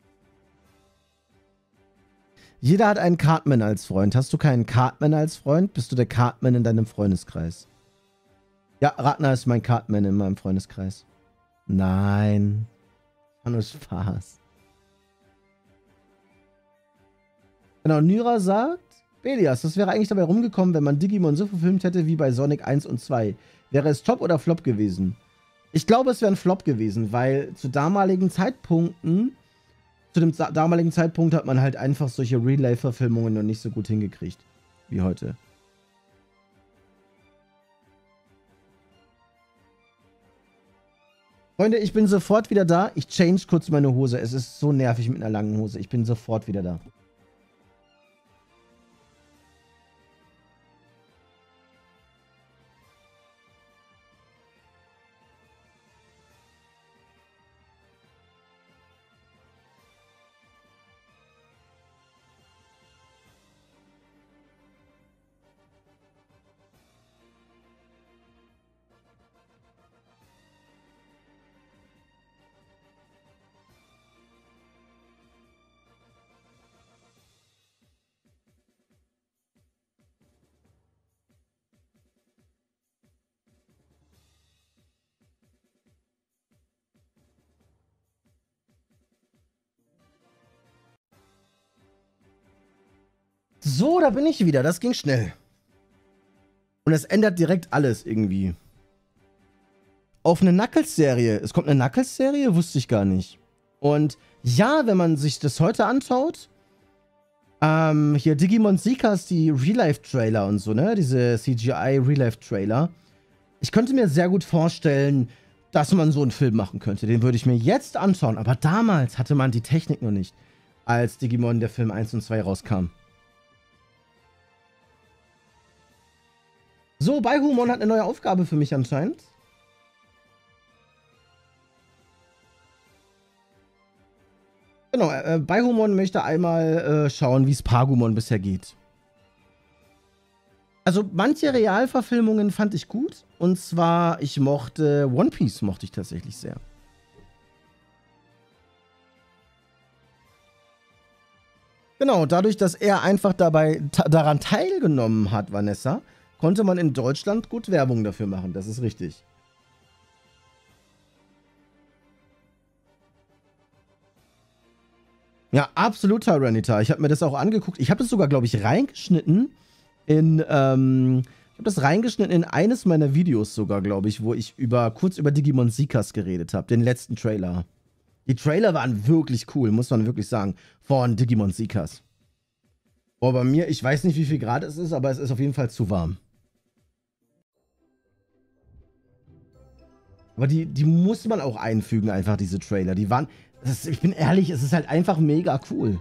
A: Jeder hat einen Cartman als Freund. Hast du keinen Cartman als Freund? Bist du der Cartman in deinem Freundeskreis? Ja, Ragnar ist mein Cartman in meinem Freundeskreis. Nein. War nur Spaß. Genau, Nyra sagt, Belias, das wäre eigentlich dabei rumgekommen, wenn man Digimon so verfilmt hätte wie bei Sonic eins und zwei. Wäre es Top oder Flop gewesen? Ich glaube, es wäre ein Flop gewesen, weil zu damaligen Zeitpunkten, zu dem damaligen Zeitpunkt hat man halt einfach solche Real-Life-Verfilmungen noch nicht so gut hingekriegt wie heute. Freunde, ich bin sofort wieder da. Ich change kurz meine Hose. Es ist so nervig mit einer langen Hose. Ich bin sofort wieder da. So, da bin ich wieder. Das ging schnell. Und es ändert direkt alles irgendwie. Auf eine Knuckles-Serie. Es kommt eine Knuckles-Serie? Wusste ich gar nicht. Und ja, wenn man sich das heute anschaut, ähm, hier Digimon Seekers, die Real-Life-Trailer und so, ne? Diese C G I-Real-Life-Trailer. Ich könnte mir sehr gut vorstellen, dass man so einen Film machen könnte. Den würde ich mir jetzt anschauen. Aber damals hatte man die Technik noch nicht, als Digimon der Film eins und zwei rauskam. So, Baihumon hat eine neue Aufgabe für mich anscheinend. Genau, äh, Baihumon möchte einmal äh, schauen, wie es Pagumon bisher geht. Also, manche Realverfilmungen fand ich gut. Und zwar, ich mochte One Piece, mochte ich tatsächlich sehr. Genau, dadurch, dass er einfach dabei daran teilgenommen hat, Vanessa, konnte man in Deutschland gut Werbung dafür machen. Das ist richtig. Ja, absolut, Tyranitar. Ich habe mir das auch angeguckt. Ich habe das sogar, glaube ich, reingeschnitten in ähm, habe das reingeschnitten in eines meiner Videos sogar, glaube ich, wo ich über kurz über Digimon Seekers geredet habe, den letzten Trailer. Die Trailer waren wirklich cool, muss man wirklich sagen, von Digimon Seekers. Boah, bei mir, ich weiß nicht, wie viel Grad es ist, aber es ist auf jeden Fall zu warm. Aber die, die muss man auch einfügen, einfach diese Trailer. Die waren, das ist, ich bin ehrlich, es ist halt einfach mega cool.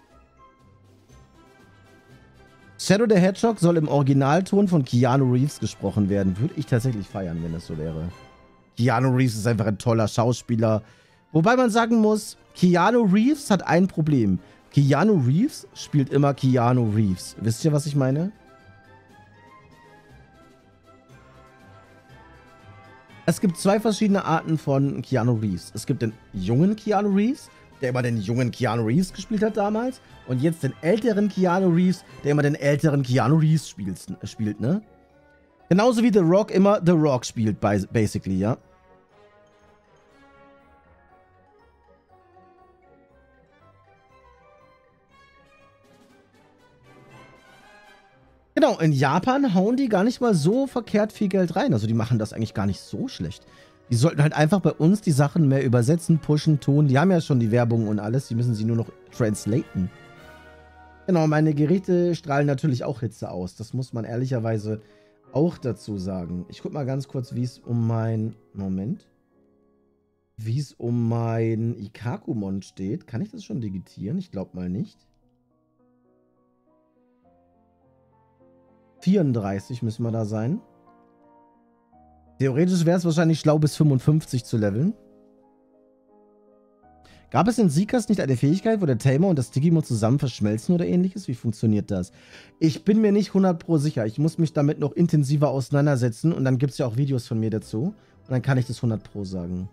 A: Shadow the Hedgehog soll im Originalton von Keanu Reeves gesprochen werden. Würde ich tatsächlich feiern, wenn das so wäre. Keanu Reeves ist einfach ein toller Schauspieler. Wobei man sagen muss, Keanu Reeves hat ein Problem. Keanu Reeves spielt immer Keanu Reeves. Wisst ihr, was ich meine? Es gibt zwei verschiedene Arten von Keanu Reeves. Es gibt den jungen Keanu Reeves, der immer den jungen Keanu Reeves gespielt hat damals. Und jetzt den älteren Keanu Reeves, der immer den älteren Keanu Reeves spielt, spielt, ne? Genauso wie The Rock immer The Rock spielt, basically, ja. Genau, in Japan hauen die gar nicht mal so verkehrt viel Geld rein. Also die machen das eigentlich gar nicht so schlecht. Die sollten halt einfach bei uns die Sachen mehr übersetzen, pushen, tun. Die haben ja schon die Werbung und alles. Die müssen sie nur noch translaten. Genau, meine Geräte strahlen natürlich auch Hitze aus. Das muss man ehrlicherweise auch dazu sagen. Ich guck mal ganz kurz, wie es um mein... Moment. Wie es um mein Ikakumon steht. Kann ich das schon digitieren? Ich glaube mal nicht. vierunddreißig müssen wir da sein. Theoretisch wäre es wahrscheinlich schlau, bis fünfundfünfzig zu leveln. Gab es in Seekers nicht eine Fähigkeit, wo der Tamer und das Digimon zusammen verschmelzen oder ähnliches? Wie funktioniert das? Ich bin mir nicht hundert Pro sicher. Ich muss mich damit noch intensiver auseinandersetzen und dann gibt es ja auch Videos von mir dazu. Und dann kann ich das hundert Pro sagen.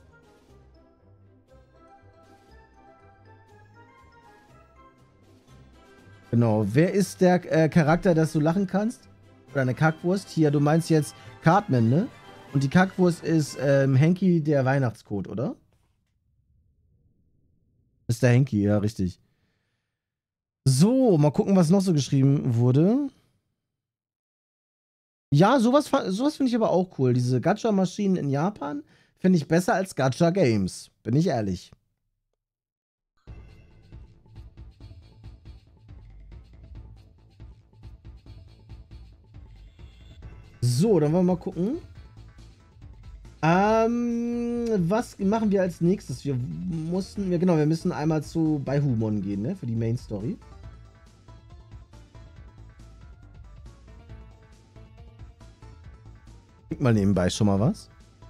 A: Genau. Wer ist der äh, Charakter, dass du lachen kannst? Oder eine Kackwurst? Hier, du meinst jetzt Cartman, ne? Und die Kackwurst ist ähm, Henki, der Weihnachtscode, oder? Ist der Henki, ja, richtig. So, mal gucken, was noch so geschrieben wurde. Ja, sowas, sowas finde ich aber auch cool. Diese Gacha-Maschinen in Japan finde ich besser als Gacha-Games. Bin ich ehrlich. So, dann wollen wir mal gucken. Ähm, was machen wir als nächstes? Wir mussten, wir, genau, wir müssen einmal zu Baihumon gehen, ne? Für die Main Story. Klingt mal nebenbei schon mal was.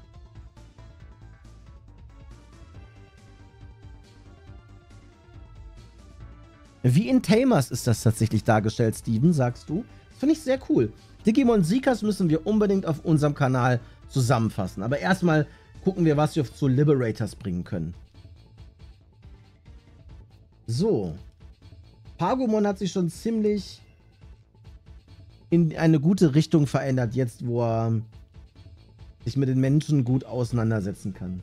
A: Wie in Tamers ist das tatsächlich dargestellt, Steven, sagst du? Das finde ich sehr cool. Digimon Seekers müssen wir unbedingt auf unserem Kanal zusammenfassen. Aber erstmal gucken wir, was wir zu Liberators bringen können. So. Pagumon hat sich schon ziemlich in eine gute Richtung verändert, jetzt wo er sich mit den Menschen gut auseinandersetzen kann.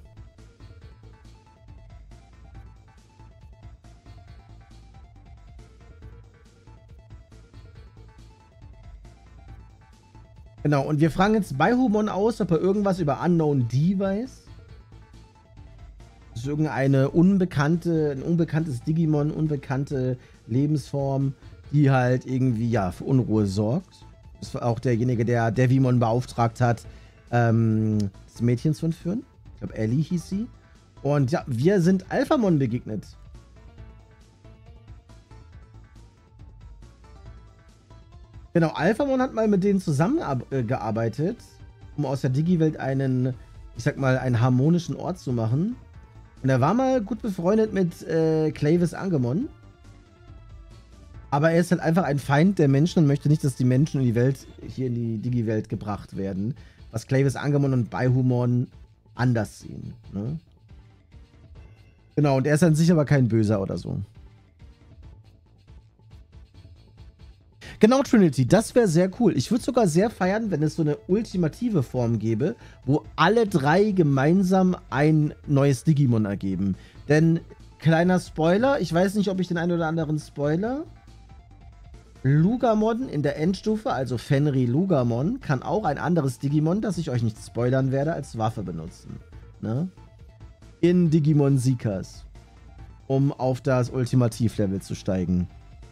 A: Genau, und wir fragen jetzt Baihumon aus, ob er irgendwas über Unknown D weiß. Das ist irgendeine unbekannte, ein unbekanntes Digimon, unbekannte Lebensform, die halt irgendwie, ja, für Unruhe sorgt. Das war auch derjenige, der Devimon beauftragt hat, ähm, das Mädchen zu entführen. Ich glaube, Ellie hieß sie. Und ja, wir sind Alphamon begegnet. Genau, Alphamon hat mal mit denen zusammengearbeitet, um aus der Digi-Welt einen, ich sag mal, einen harmonischen Ort zu machen. Und er war mal gut befreundet mit äh, Clavis Angemon. Aber er ist halt einfach ein Feind der Menschen und möchte nicht, dass die Menschen in die Welt, hier in die Digi-Welt gebracht werden. Was Clavis Angemon und Baihumon anders sehen. Ne? Genau, und er ist an sich aber kein Böser oder so. Genau, Trinity, das wäre sehr cool. Ich würde sogar sehr feiern, wenn es so eine ultimative Form gäbe, wo alle drei gemeinsam ein neues Digimon ergeben. Denn, kleiner Spoiler, ich weiß nicht, ob ich den einen oder anderen Spoiler. Lugamon in der Endstufe, also Fenrir Lugamon, kann auch ein anderes Digimon, das ich euch nicht spoilern werde, als Waffe benutzen. Ne? In Digimon Seekers. Um auf das Ultimativlevel zu steigen.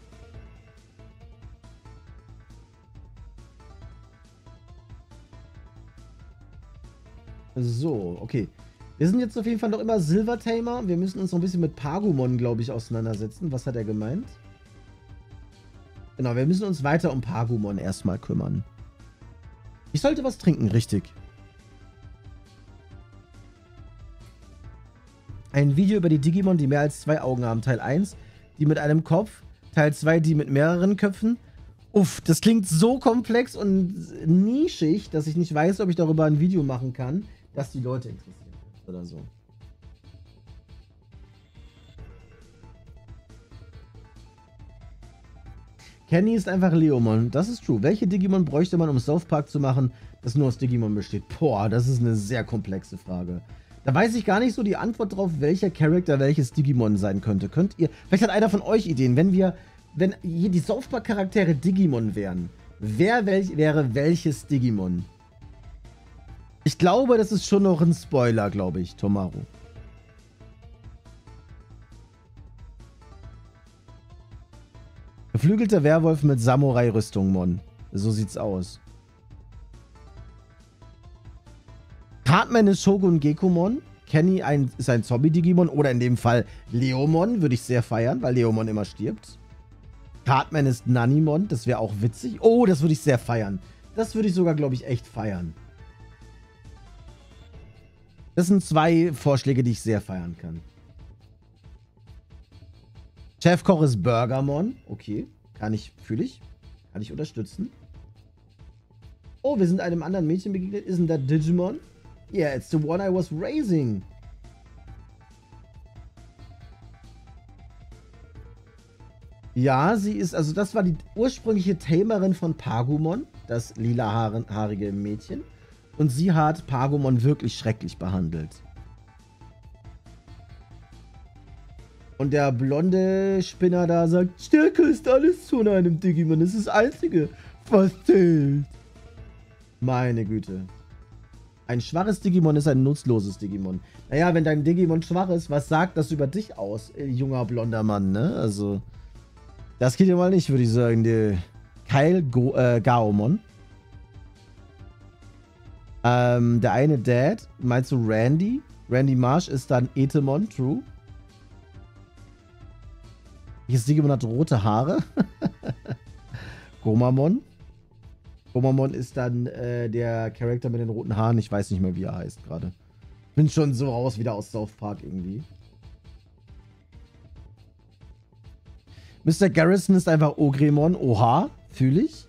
A: So, okay. Wir sind jetzt auf jeden Fall noch immer Silver-Tamer. Wir müssen uns noch ein bisschen mit Pagumon, glaube ich, auseinandersetzen. Was hat er gemeint? Genau, wir müssen uns weiter um Pagumon erstmal kümmern. Ich sollte was trinken, richtig. Ein Video über die Digimon, die mehr als zwei Augen haben. Teil eins, die mit einem Kopf. Teil zwei, die mit mehreren Köpfen. Uff, das klingt so komplex und nischig, dass ich nicht weiß, ob ich darüber ein Video machen kann, das die Leute interessiert oder so. Kenny ist einfach Leomon. Das ist true. Welche Digimon bräuchte man, um South Park zu machen, das nur aus Digimon besteht? Boah, das ist eine sehr komplexe Frage. Da weiß ich gar nicht so die Antwort drauf, welcher Charakter welches Digimon sein könnte. Könnt ihr, vielleicht hat einer von euch Ideen, wenn wir, wenn hier die South Park Charaktere Digimon wären, wer welch, wäre welches Digimon? Ich glaube, das ist schon noch ein Spoiler, glaube ich, Tomaru. Geflügelter Werwolf mit Samurai-Rüstung, Mon. So sieht's aus. Cartman ist Shogun Gekomon. Kenny ein, ist ein Zombie-Digimon. Oder in dem Fall Leomon. Würde ich sehr feiern, weil Leomon immer stirbt. Cartman ist Nanimon. Das wäre auch witzig. Oh, das würde ich sehr feiern. Das würde ich sogar, glaube ich, echt feiern. Das sind zwei Vorschläge, die ich sehr feiern kann. Chefkoch ist Burgermon. Okay. Kann ich, fühle ich. Kann ich unterstützen. Oh, wir sind einem anderen Mädchen begegnet. Isn't that Digimon? Yeah, it's the one I was raising. Ja, sie ist, also das war die ursprüngliche Tamerin von Pagumon, das lilahaarige Mädchen. Und sie hat Pagumon wirklich schrecklich behandelt. Und der blonde Spinner da sagt, Stärke ist alles von einem Digimon. Das ist das Einzige, was zählt. Meine Güte. Ein schwaches Digimon ist ein nutzloses Digimon. Naja, wenn dein Digimon schwach ist, was sagt das über dich aus, junger blonder Mann, ne? Also, das geht ja mal nicht, würde ich sagen. Der Kyle Go äh, Gaomon. Ähm, der eine Dad, meinst du Randy? Randy Marsh ist dann Etemon, true. Welches Digimon hat rote Haare? Gomamon. Gomamon ist dann äh, der Charakter mit den roten Haaren. Ich weiß nicht mehr, wie er heißt gerade. Bin schon so raus wieder aus South Park irgendwie. Mister Garrison ist einfach Ogremon. Oha, fühle ich.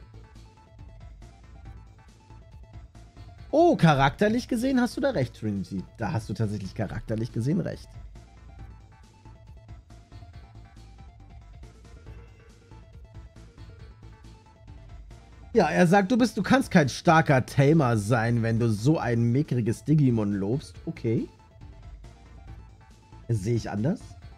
A: Oh, charakterlich gesehen hast du da recht, Trinity. Da hast du tatsächlich charakterlich gesehen recht. Ja, er sagt, du bist, du kannst kein starker Tamer sein, wenn du so ein mickriges Digimon lobst. Okay. Sehe ich anders?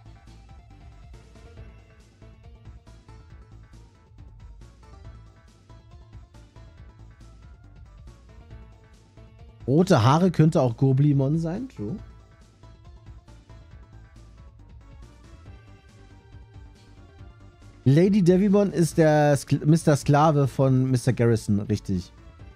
A: Rote Haare könnte auch Goblimon sein, true. Lady Devimon ist der Sk Mister Sklave von Mister Garrison, richtig.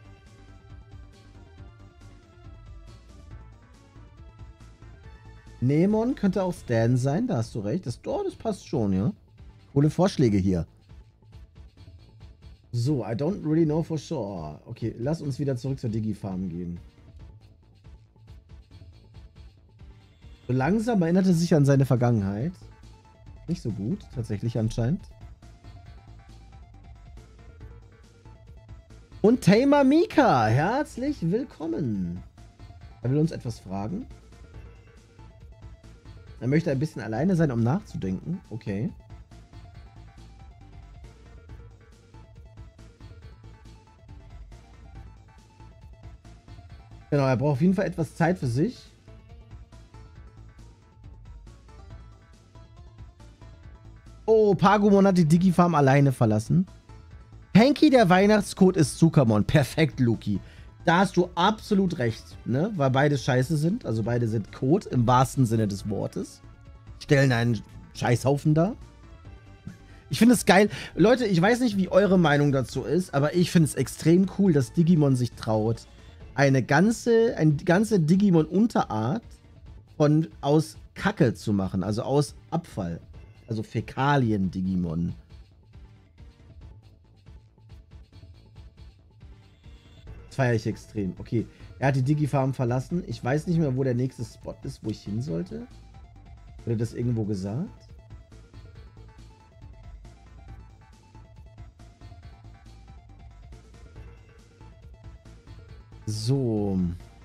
A: Nemon könnte auch Stan sein, da hast du recht. Das, oh, das passt schon, ja. Coole Vorschläge hier. So, I don't really know for sure. Okay, lass uns wieder zurück zur Digi-Farm gehen. So langsam erinnert er sich an seine Vergangenheit. Nicht so gut, tatsächlich anscheinend. Und Tamer Mika, herzlich willkommen. Er will uns etwas fragen. Er möchte ein bisschen alleine sein, um nachzudenken. Okay. Genau, er braucht auf jeden Fall etwas Zeit für sich. Oh, Opagumon hat die Digifarm alleine verlassen. Panky, der Weihnachtscode ist Zuckermon. Perfekt, Luki. Da hast du absolut recht, ne? Weil beide scheiße sind. Also beide sind Code im wahrsten Sinne des Wortes. Stellen einen Scheißhaufen dar. Ich finde es geil. Leute, ich weiß nicht, wie eure Meinung dazu ist, aber ich finde es extrem cool, dass Digimon sich traut, eine ganze, eine ganze Digimon-Unterart von aus Kacke zu machen. Also aus Abfall. Also Fäkalien-Digimon. Das feiere ich extrem. Okay, er hat die Digifarm verlassen. Ich weiß nicht mehr, wo der nächste Spot ist, wo ich hin sollte. Wurde das irgendwo gesagt? So.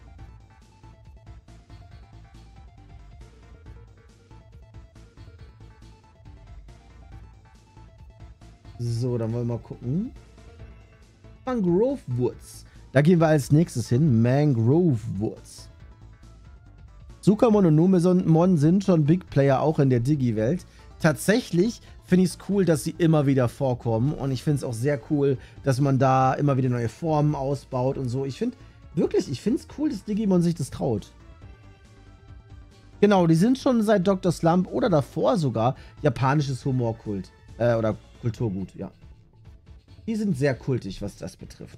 A: So, dann wollen wir mal gucken. Mangrove Woods. Da gehen wir als nächstes hin. Mangrove Woods. Zuckermon und Numemon sind schon Big Player auch in der Digi-Welt. Tatsächlich finde ich es cool, dass sie immer wieder vorkommen. Und ich finde es auch sehr cool, dass man da immer wieder neue Formen ausbaut und so. Ich finde, wirklich, ich finde es cool, dass Digimon sich das traut. Genau, die sind schon seit Doktor Slump oder davor sogar japanisches Humorkult. Äh, oder Kulturgut, ja. Die sind sehr kultig, was das betrifft.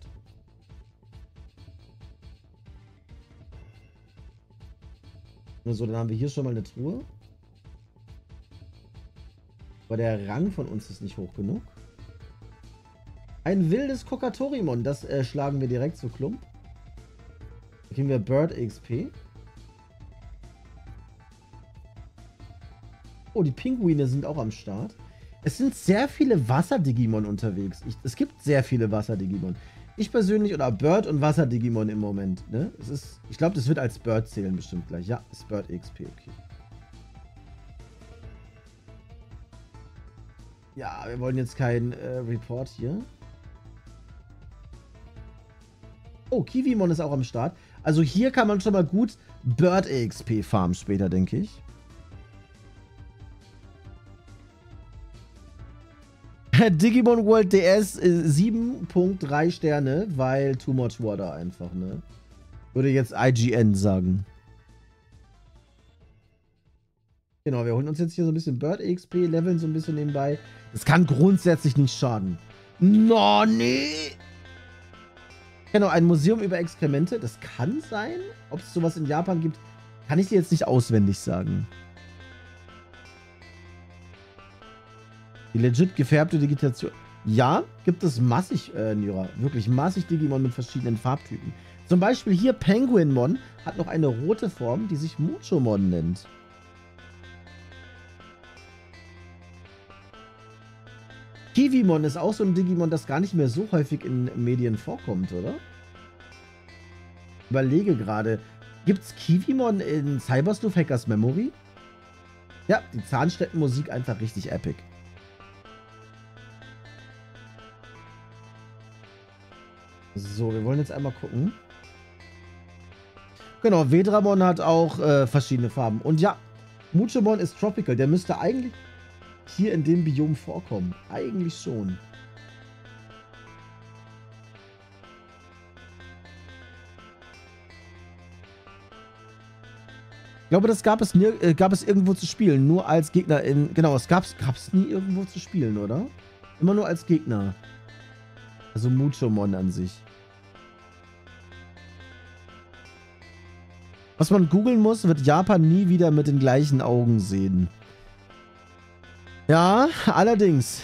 A: So, dann haben wir hier schon mal eine Truhe. Aber der Rang von uns ist nicht hoch genug. Ein wildes Kokatorimon, das äh, schlagen wir direkt zu Klump. Da kriegen wir Bird X P. Oh, die Pinguine sind auch am Start. Es sind sehr viele Wasser-Digimon unterwegs. Ich, es gibt sehr viele Wasser-Digimon. Ich persönlich, oder Bird und Wasser-Digimon im Moment, ne? Es ist, ich glaube, das wird als Bird zählen bestimmt gleich. Ja, ist Bird X P, okay. Ja, wir wollen jetzt keinen äh, Report hier. Oh, Kiwimon ist auch am Start. Also hier kann man schon mal gut Bird X P farmen später, denke ich. Digimon World D S sieben Punkt drei Sterne, weil too much water einfach, ne? Würde jetzt I G N sagen. Genau, wir holen uns jetzt hier so ein bisschen Bird X P, leveln so ein bisschen nebenbei. Das kann grundsätzlich nicht schaden. No, nee! Genau, ein Museum über Exkremente. Das kann sein. Ob es sowas in Japan gibt, kann ich dir jetzt nicht auswendig sagen. Die legit gefärbte Digitation. Ja, gibt es massig, äh, Nyra. Wirklich massig Digimon mit verschiedenen Farbtypen. Zum Beispiel hier Penguinmon hat noch eine rote Form, die sich Muchomon nennt. Kiwimon ist auch so ein Digimon, das gar nicht mehr so häufig in Medien vorkommt, oder? Überlege gerade. Gibt's Kiwimon in Cybersleuth Hackers Memory? Ja, die Zahnstättenmusik einfach richtig epic. So, wir wollen jetzt einmal gucken. Genau, Vedramon hat auch äh, verschiedene Farben. Und ja, Muchomon ist Tropical. Der müsste eigentlich hier in dem Biom vorkommen. Eigentlich schon. Ich glaube, das gab es, nie, äh, gab es irgendwo zu spielen. Nur als Gegner in... Genau, es gab es nie irgendwo zu spielen, oder? Immer nur als Gegner. Also Muchomon an sich. Was man googeln muss, wird Japan nie wieder mit den gleichen Augen sehen. Ja, allerdings.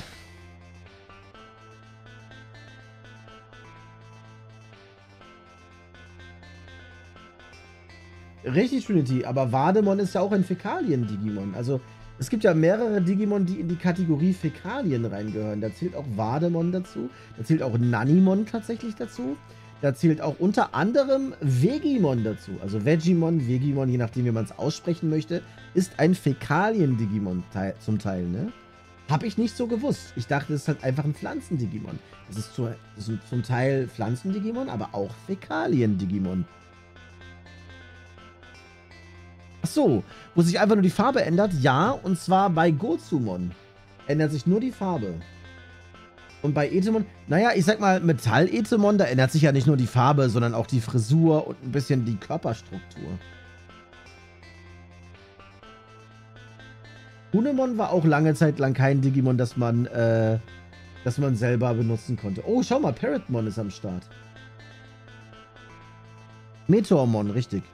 A: Richtig, Trinity, aber Vademon ist ja auch ein Fäkalien-Digimon. Also, es gibt ja mehrere Digimon, die in die Kategorie Fäkalien reingehören. Da zählt auch Vademon dazu. Da zählt auch Nanimon tatsächlich dazu. Da zählt auch unter anderem Vegimon dazu. Also Vegimon, Vegimon, je nachdem, wie man es aussprechen möchte, ist ein Fäkalien-Digimon teil, zum Teil, ne? Habe ich nicht so gewusst. Ich dachte, es ist halt einfach ein Pflanzen-Digimon. Es ist, zu, es ist zum Teil Pflanzen-Digimon, aber auch Fäkalien-Digimon. Ach so, wo sich einfach nur die Farbe ändert? Ja, und zwar bei Gozumon. ändert sich nur die Farbe. Und bei Etemon, naja, ich sag mal, Metall-Etemon, da ändert sich ja nicht nur die Farbe, sondern auch die Frisur und ein bisschen die Körperstruktur. Kunemon war auch lange Zeit lang kein Digimon, das man, äh, das man selber benutzen konnte. Oh, schau mal, Parrotmon ist am Start. Meteormon, richtig.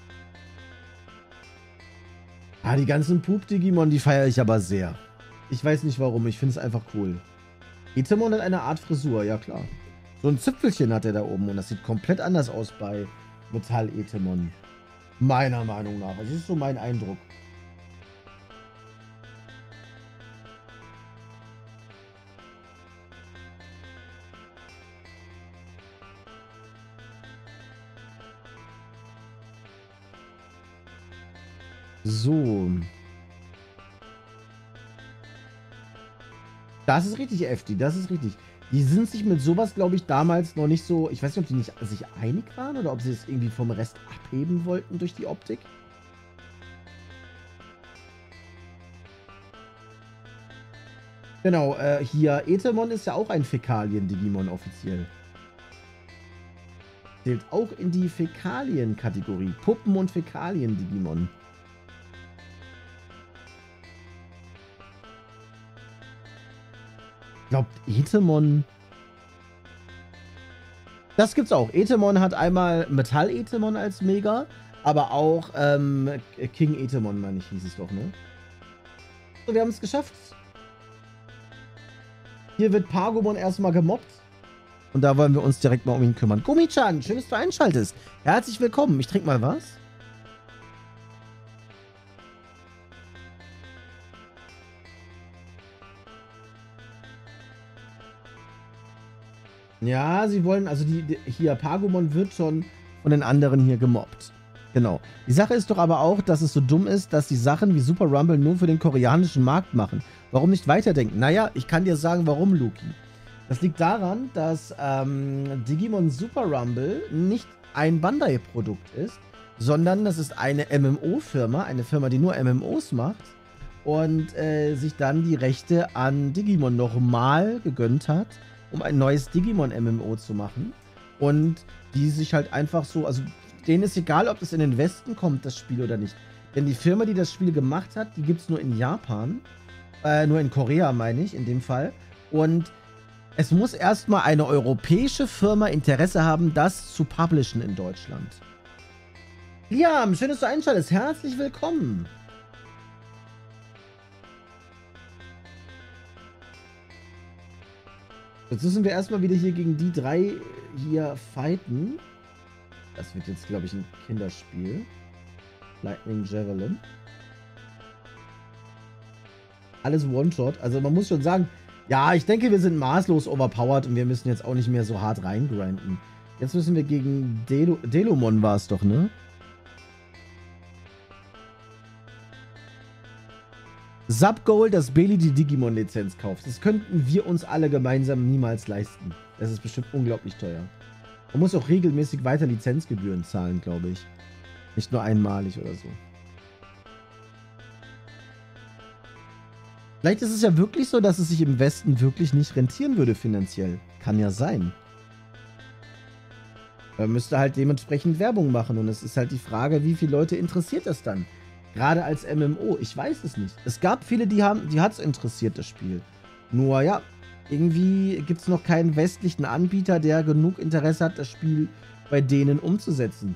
A: Ah, die ganzen Pup-Digimon, die feiere ich aber sehr. Ich weiß nicht warum, ich finde es einfach cool. Etemon hat eine Art Frisur, ja klar. So ein Zipfelchen hat er da oben und das sieht komplett anders aus bei Metall-Etemon. Meiner Meinung nach. Das ist so mein Eindruck. So. Das ist richtig, F D, das ist richtig. Die sind sich mit sowas, glaube ich, damals noch nicht so... Ich weiß nicht, ob die nicht sich einig waren oder ob sie es irgendwie vom Rest abheben wollten durch die Optik. Genau, äh, hier, Etemon ist ja auch ein Fäkalien-Digimon offiziell. Zählt auch in die Fäkalien-Kategorie. Puppen- und Fäkalien-Digimon. Glaubt Etemon... Das gibt's auch. Etemon hat einmal Metall-Etemon als Mega, aber auch ähm, King Etemon, meine ich, hieß es doch, ne? So, wir haben es geschafft. Hier wird Pagumon erstmal gemobbt. Und da wollen wir uns direkt mal um ihn kümmern. Gummi-chan, schön, dass du einschaltest. Herzlich willkommen. Ich trinke mal was. Ja, sie wollen, also die, die hier, Pagumon wird schon von den anderen hier gemobbt. Genau. Die Sache ist doch aber auch, dass es so dumm ist, dass die Sachen wie Super Rumble nur für den koreanischen Markt machen. Warum nicht weiterdenken? Naja, ich kann dir sagen, warum, Luki. Das liegt daran, dass ähm, Digimon Super Rumble nicht ein Bandai-Produkt ist, sondern das ist eine M M O-Firma, eine Firma, die nur M M Os macht und äh, sich dann die Rechte an Digimon nochmal gegönnt hat, um ein neues Digimon-M M O zu machen. Und die sich halt einfach so, also denen ist egal, ob das in den Westen kommt, das Spiel oder nicht. Denn die Firma, die das Spiel gemacht hat, die gibt es nur in Japan. Äh, nur in Korea, meine ich, in dem Fall. Und es muss erstmal eine europäische Firma Interesse haben, das zu publishen in Deutschland. Liam, schön, dass du einschaltest. Herzlich willkommen. Jetzt müssen wir erstmal wieder hier gegen die drei hier fighten. Das wird jetzt, glaube ich, ein Kinderspiel. Lightning Javelin. Alles One-Shot. Also man muss schon sagen, ja, ich denke, wir sind maßlos overpowered und wir müssen jetzt auch nicht mehr so hart reingrinden. Jetzt müssen wir gegen Delo Delomon war es doch, ne? Subgoal, dass Bailey die Digimon-Lizenz kauft. Das könnten wir uns alle gemeinsam niemals leisten. Das ist bestimmt unglaublich teuer. Man muss auch regelmäßig weiter Lizenzgebühren zahlen, glaube ich. Nicht nur einmalig oder so. Vielleicht ist es ja wirklich so, dass es sich im Westen wirklich nicht rentieren würde finanziell. Kann ja sein. Man müsste halt dementsprechend Werbung machen. Und es ist halt die Frage, wie viele Leute interessiert das dann? Gerade als M M O. Ich weiß es nicht. Es gab viele, die haben, die hat es interessiert, das Spiel. Nur ja, irgendwie gibt es noch keinen westlichen Anbieter, der genug Interesse hat, das Spiel bei denen umzusetzen.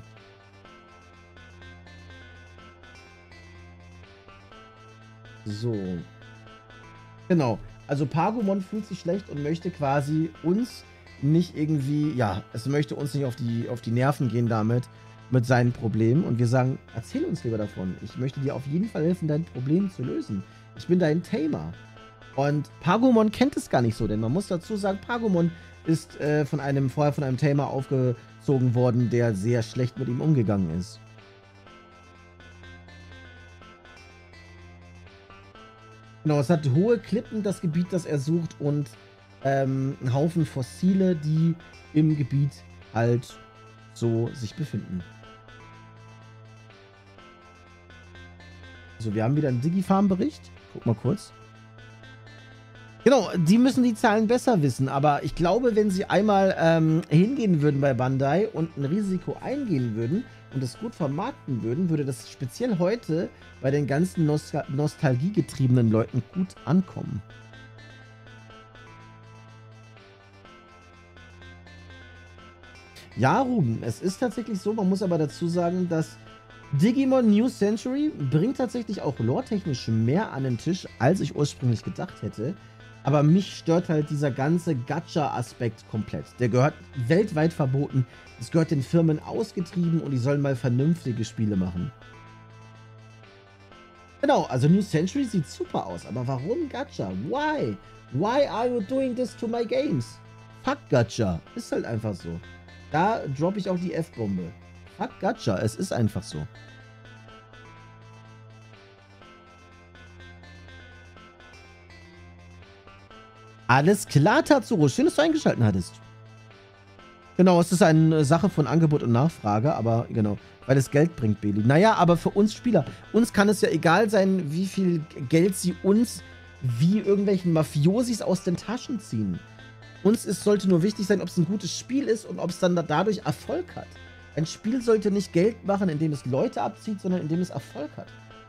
A: So. Genau. Also Pagumon fühlt sich schlecht und möchte quasi uns nicht irgendwie, ja, es möchte uns nicht auf die, auf die Nerven gehen damit, mit seinen Problemen. Und wir sagen, erzähl uns lieber davon. Ich möchte dir auf jeden Fall helfen, dein Problem zu lösen. Ich bin dein Tamer. Und Pagumon kennt es gar nicht so, denn man muss dazu sagen, Pagumon ist äh, von einem, vorher von einem Tamer aufgezogen worden, der sehr schlecht mit ihm umgegangen ist. Genau, es hat hohe Klippen, das Gebiet, das er sucht, und ähm, einen Haufen Fossile, die im Gebiet halt so sich befinden. So, wir haben wieder einen Digifarm-Bericht. Guck mal kurz. Genau, die müssen die Zahlen besser wissen, aber ich glaube, wenn sie einmal ähm, hingehen würden bei Bandai und ein Risiko eingehen würden und es gut vermarkten würden, würde das speziell heute bei den ganzen Nostal nostalgiegetriebenen Leuten gut ankommen. Ja, Ruben, es ist tatsächlich so, man muss aber dazu sagen, dass Digimon New Century bringt tatsächlich auch lore-technisch mehr an den Tisch, als ich ursprünglich gedacht hätte. Aber mich stört halt dieser ganze Gacha-Aspekt komplett. Der gehört weltweit verboten. Es gehört den Firmen ausgetrieben und die sollen mal vernünftige Spiele machen. Genau, also New Century sieht super aus, aber warum Gacha? Why? Why are you doing this to my games? Fuck Gacha. Ist halt einfach so. Da droppe ich auch die F-Bombe. Fuck Gacha, es ist einfach so. Alles klar, Tatsuro. Schön, dass du eingeschaltet hattest. Genau, es ist eine Sache von Angebot und Nachfrage, aber genau, weil es Geld bringt, Beli. Naja, aber für uns Spieler, uns kann es ja egal sein, wie viel Geld sie uns wie irgendwelchen Mafiosis aus den Taschen ziehen. Uns ist, sollte nur wichtig sein, ob es ein gutes Spiel ist und ob es dann dadurch Erfolg hat. Ein Spiel sollte nicht Geld machen, indem es Leute abzieht, sondern indem es Erfolg hat.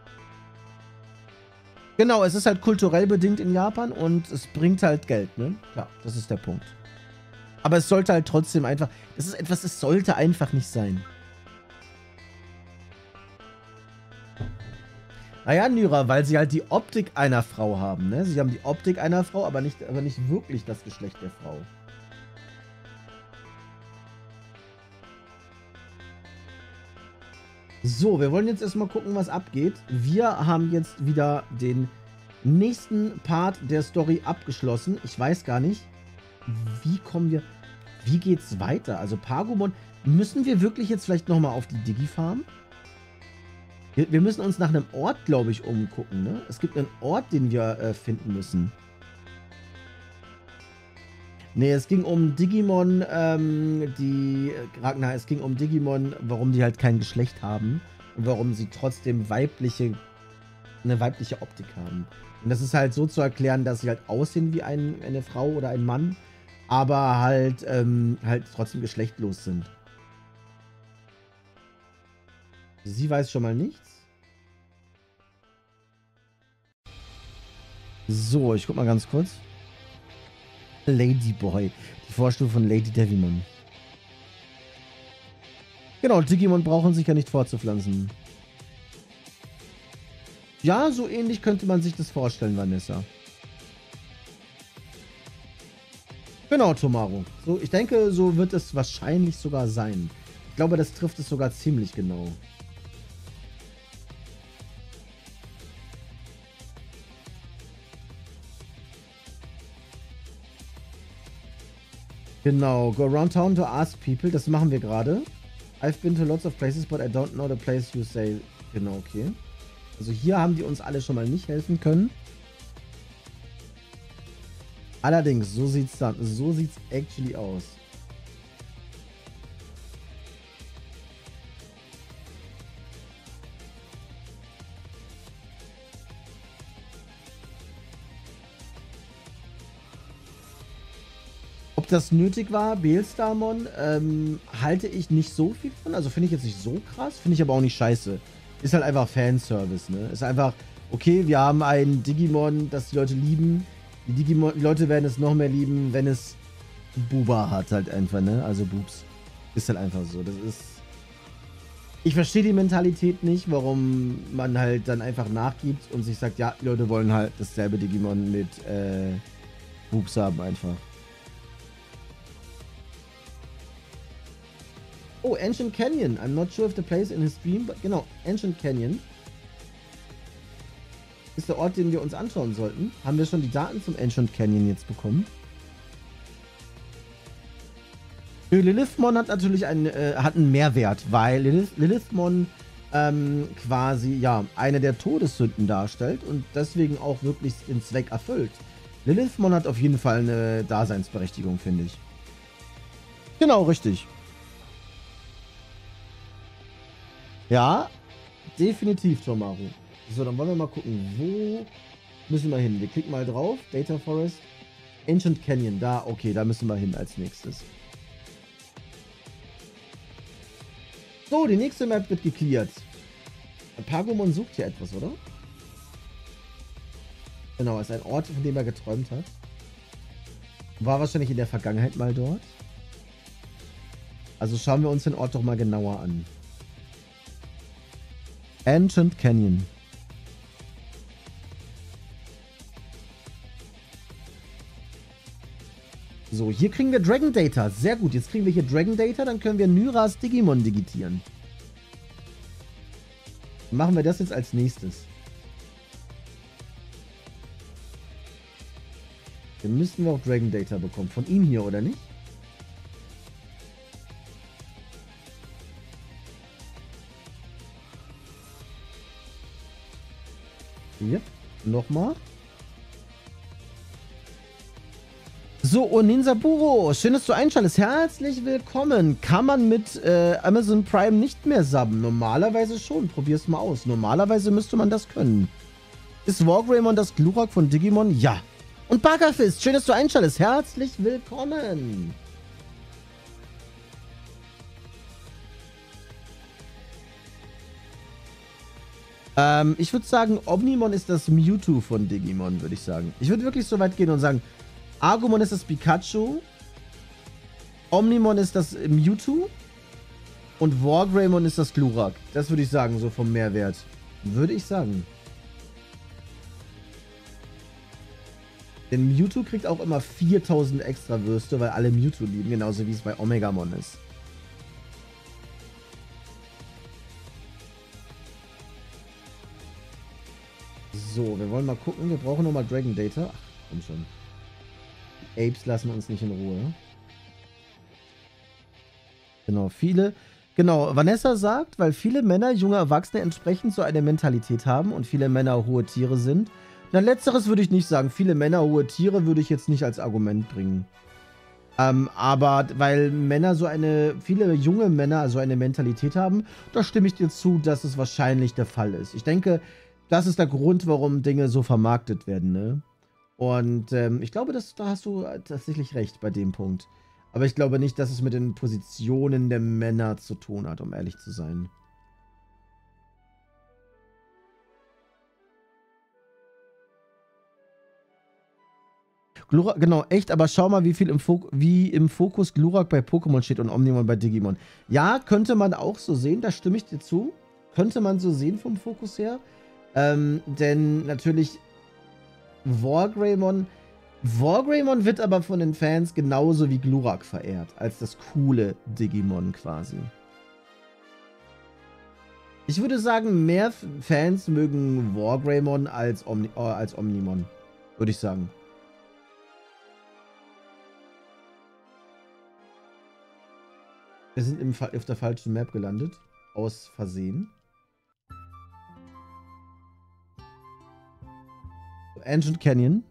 A: Genau, es ist halt kulturell bedingt in Japan und es bringt halt Geld, ne? Ja, das ist der Punkt. Aber es sollte halt trotzdem einfach, das ist etwas, es sollte einfach nicht sein. Naja, Nyra, weil sie halt die Optik einer Frau haben, ne? Sie haben die Optik einer Frau, aber nicht, aber nicht wirklich das Geschlecht der Frau. So, wir wollen jetzt erstmal gucken, was abgeht. Wir haben jetzt wieder den nächsten Part der Story abgeschlossen. Ich weiß gar nicht, wie kommen wir, wie geht's weiter? Also Pagumon, müssen wir wirklich jetzt vielleicht nochmal auf die Digi-Farm? Wir, wir müssen uns nach einem Ort, glaube ich, umgucken, ne? Es gibt einen Ort, den wir äh, finden müssen. Nee, es ging um Digimon, ähm, die, Ragnar, es ging um Digimon, warum die halt kein Geschlecht haben und warum sie trotzdem weibliche, eine weibliche Optik haben. Und das ist halt so zu erklären, dass sie halt aussehen wie ein, eine Frau oder ein Mann, aber halt, ähm, halt trotzdem geschlechtlos sind. Sie weiß schon mal nichts. So, ich guck mal ganz kurz. Ladyboy. Die Vorstufe von Lady Devimon. Genau, Digimon brauchen sich ja nicht fortzupflanzen. Ja, so ähnlich könnte man sich das vorstellen, Vanessa. Genau, Tomaru. So, ich denke, so wird es wahrscheinlich sogar sein. Ich glaube, das trifft es sogar ziemlich genau. Genau, go around town to ask people. Das machen wir gerade. I've been to lots of places, but I don't know the place you say. Genau, okay. Also hier haben die uns alle schon mal nicht helfen können. Allerdings, so sieht's dann, so sieht's actually aus. Ob das nötig war, Beelstarmon, ähm, halte ich nicht so viel von. Also finde ich jetzt nicht so krass, finde ich aber auch nicht scheiße. Ist halt einfach Fanservice, ne? Ist einfach, okay, wir haben ein Digimon, das die Leute lieben. Die, Digimon, die Leute werden es noch mehr lieben, wenn es Buba hat halt einfach, ne? Also Boobs. Ist halt einfach so. Das ist... Ich verstehe die Mentalität nicht, warum man halt dann einfach nachgibt und sich sagt, ja, die Leute wollen halt dasselbe Digimon mit äh, Boobs haben einfach. Oh, Ancient Canyon. I'm not sure if the place in his dream, but genau, Ancient Canyon ist der Ort, den wir uns anschauen sollten. Haben wir schon die Daten zum Ancient Canyon jetzt bekommen? Lilithmon hat natürlich einen, äh, hat einen Mehrwert, weil Lilith, Lilithmon ähm, quasi, ja, eine der Todessünden darstellt und deswegen auch wirklich den Zweck erfüllt. Lilithmon hat auf jeden Fall eine Daseinsberechtigung, finde ich. Genau, richtig. Ja, definitiv, Tomaru. So, dann wollen wir mal gucken, wo müssen wir hin. Wir klicken mal drauf. Data Forest. Ancient Canyon. Da, okay, da müssen wir hin als nächstes. So, die nächste Map wird geklärt. Pagomon sucht hier etwas, oder? Genau, ist ein Ort, von dem er geträumt hat. War wahrscheinlich in der Vergangenheit mal dort. Also schauen wir uns den Ort doch mal genauer an. Ancient Canyon. So, hier kriegen wir Dragon Data. Sehr gut, jetzt kriegen wir hier Dragon Data, dann können wir Nyras Digimon digitieren. Machen wir das jetzt als nächstes. Dann müssten wir auch Dragon Data bekommen. Von ihm hier, oder nicht? Hier. Nochmal. So, Oninsaburo, schön, dass du einschaltest. Herzlich willkommen. Kann man mit äh, Amazon Prime nicht mehr subben? Normalerweise schon. Probier's mal aus. Normalerweise müsste man das können. Ist Wargreymon das Glurak von Digimon? Ja. Und Baggerfist, schön, dass du einschaltest. Herzlich willkommen. Ähm, ich würde sagen, Omnimon ist das Mewtwo von Digimon, würde ich sagen. Ich würde wirklich so weit gehen und sagen, Agumon ist das Pikachu, Omnimon ist das Mewtwo und Wargreymon ist das Glurak. Das würde ich sagen, so vom Mehrwert. Würde ich sagen. Denn Mewtwo kriegt auch immer viertausend extra Würste, weil alle Mewtwo lieben, genauso wie es bei Omegamon ist. So, wir wollen mal gucken. Wir brauchen nochmal Dragon Data. Ach, komm schon. Die Apes lassen uns nicht in Ruhe. Genau, viele... Genau, Vanessa sagt, weil viele Männer, junge Erwachsene entsprechend so eine Mentalität haben und viele Männer hohe Tiere sind. Na, letzteres würde ich nicht sagen. Viele Männer hohe Tiere würde ich jetzt nicht als Argument bringen. Ähm, aber weil Männer so eine... Viele junge Männer so eine Mentalität haben, da stimme ich dir zu, dass es wahrscheinlich der Fall ist. Ich denke, das ist der Grund, warum Dinge so vermarktet werden, ne? Und ähm, ich glaube, dass, da hast du tatsächlich recht bei dem Punkt. Aber ich glaube nicht, dass es mit den Positionen der Männer zu tun hat, um ehrlich zu sein. Glurak, genau, echt, aber schau mal, wie viel im, Fok wie im Fokus Glurak bei Pokémon steht und Omnimon bei Digimon. Ja, könnte man auch so sehen, da stimme ich dir zu. Könnte man so sehen vom Fokus her. Ähm, denn natürlich Wargreymon... Wargreymon wird aber von den Fans genauso wie Glurak verehrt, als das coole Digimon quasi. Ich würde sagen, mehr Fans mögen Wargreymon als, Omni äh, als Omnimon, würde ich sagen. Wir sind im Fa auf der falschen Map gelandet, aus Versehen. Ancient Canyon.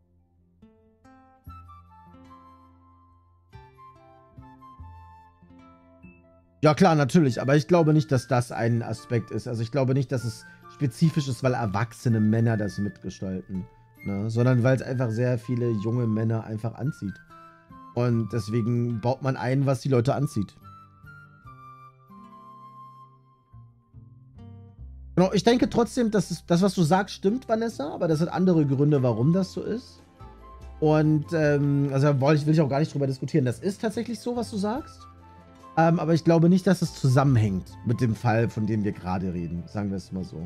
A: Ja klar, natürlich, aber ich glaube nicht, dass das ein Aspekt ist. Also ich glaube nicht, dass es spezifisch ist, weil erwachsene Männer das mitgestalten, ne? Sondern weil es einfach sehr viele junge Männer einfach anzieht. Und deswegen baut man ein, was die Leute anzieht. Genau, ich denke trotzdem, dass es, das, was du sagst, stimmt, Vanessa, aber das hat andere Gründe, warum das so ist. Und, ähm, also da will ich auch gar nicht drüber diskutieren. Das ist tatsächlich so, was du sagst. Ähm, aber ich glaube nicht, dass es zusammenhängt mit dem Fall, von dem wir gerade reden. Sagen wir es mal so.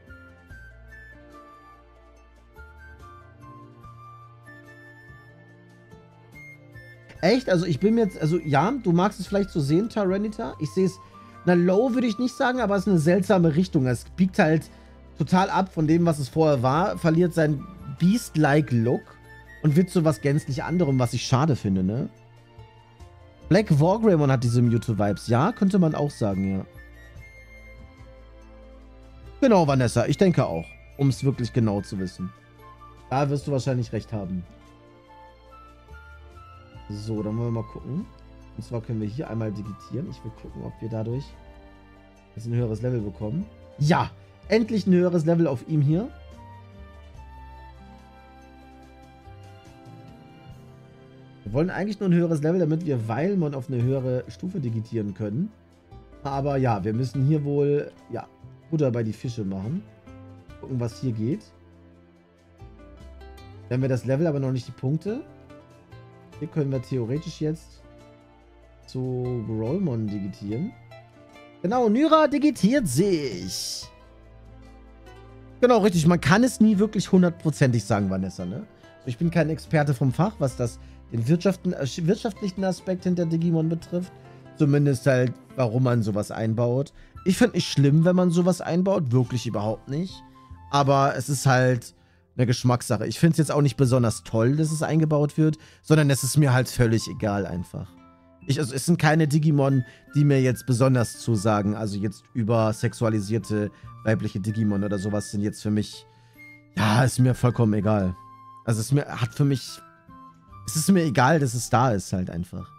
A: Echt? Also ich bin mir jetzt... Also ja, du magst es vielleicht so sehen, Tyranitar. Ich sehe es... Na, low würde ich nicht sagen, aber es ist eine seltsame Richtung. Es biegt halt total ab von dem, was es vorher war. Verliert seinen Beast-like Look und wird zu was gänzlich anderem, was ich schade finde, ne? Black Wargreymon hat diese Mewtwo-Vibes. Ja, könnte man auch sagen, ja. Genau, Vanessa. Ich denke auch. Um es wirklich genau zu wissen. Da wirst du wahrscheinlich recht haben. So, dann wollen wir mal gucken. Und zwar können wir hier einmal digitieren. Ich will gucken, ob wir dadurch jetzt ein höheres Level bekommen. Ja! Endlich ein höheres Level auf ihm hier. Wir wollen eigentlich nur ein höheres Level, damit wir Weilmon auf eine höhere Stufe digitieren können. Aber ja, wir müssen hier wohl, ja, Butter bei die Fische machen. Gucken, was hier geht. Dann haben wir das Level, aber noch nicht die Punkte. Hier können wir theoretisch jetzt zu Grollmon digitieren. Genau, Nyra digitiert sich. Genau, richtig. Man kann es nie wirklich hundertprozentig sagen, Vanessa, ne? Ich bin kein Experte vom Fach, was das den Wirtschaften, äh, wirtschaftlichen Aspekt hinter Digimon betrifft. Zumindest halt, warum man sowas einbaut. Ich finde nicht schlimm, wenn man sowas einbaut. Wirklich überhaupt nicht. Aber es ist halt eine Geschmackssache. Ich finde es jetzt auch nicht besonders toll, dass es eingebaut wird, sondern es ist mir halt völlig egal einfach. Ich, also es sind keine Digimon, die mir jetzt besonders zusagen. Also jetzt übersexualisierte weibliche Digimon oder sowas sind jetzt für mich, ja, ist mir vollkommen egal. Also es mir, hat für mich, es ist mir egal, dass es da ist halt einfach.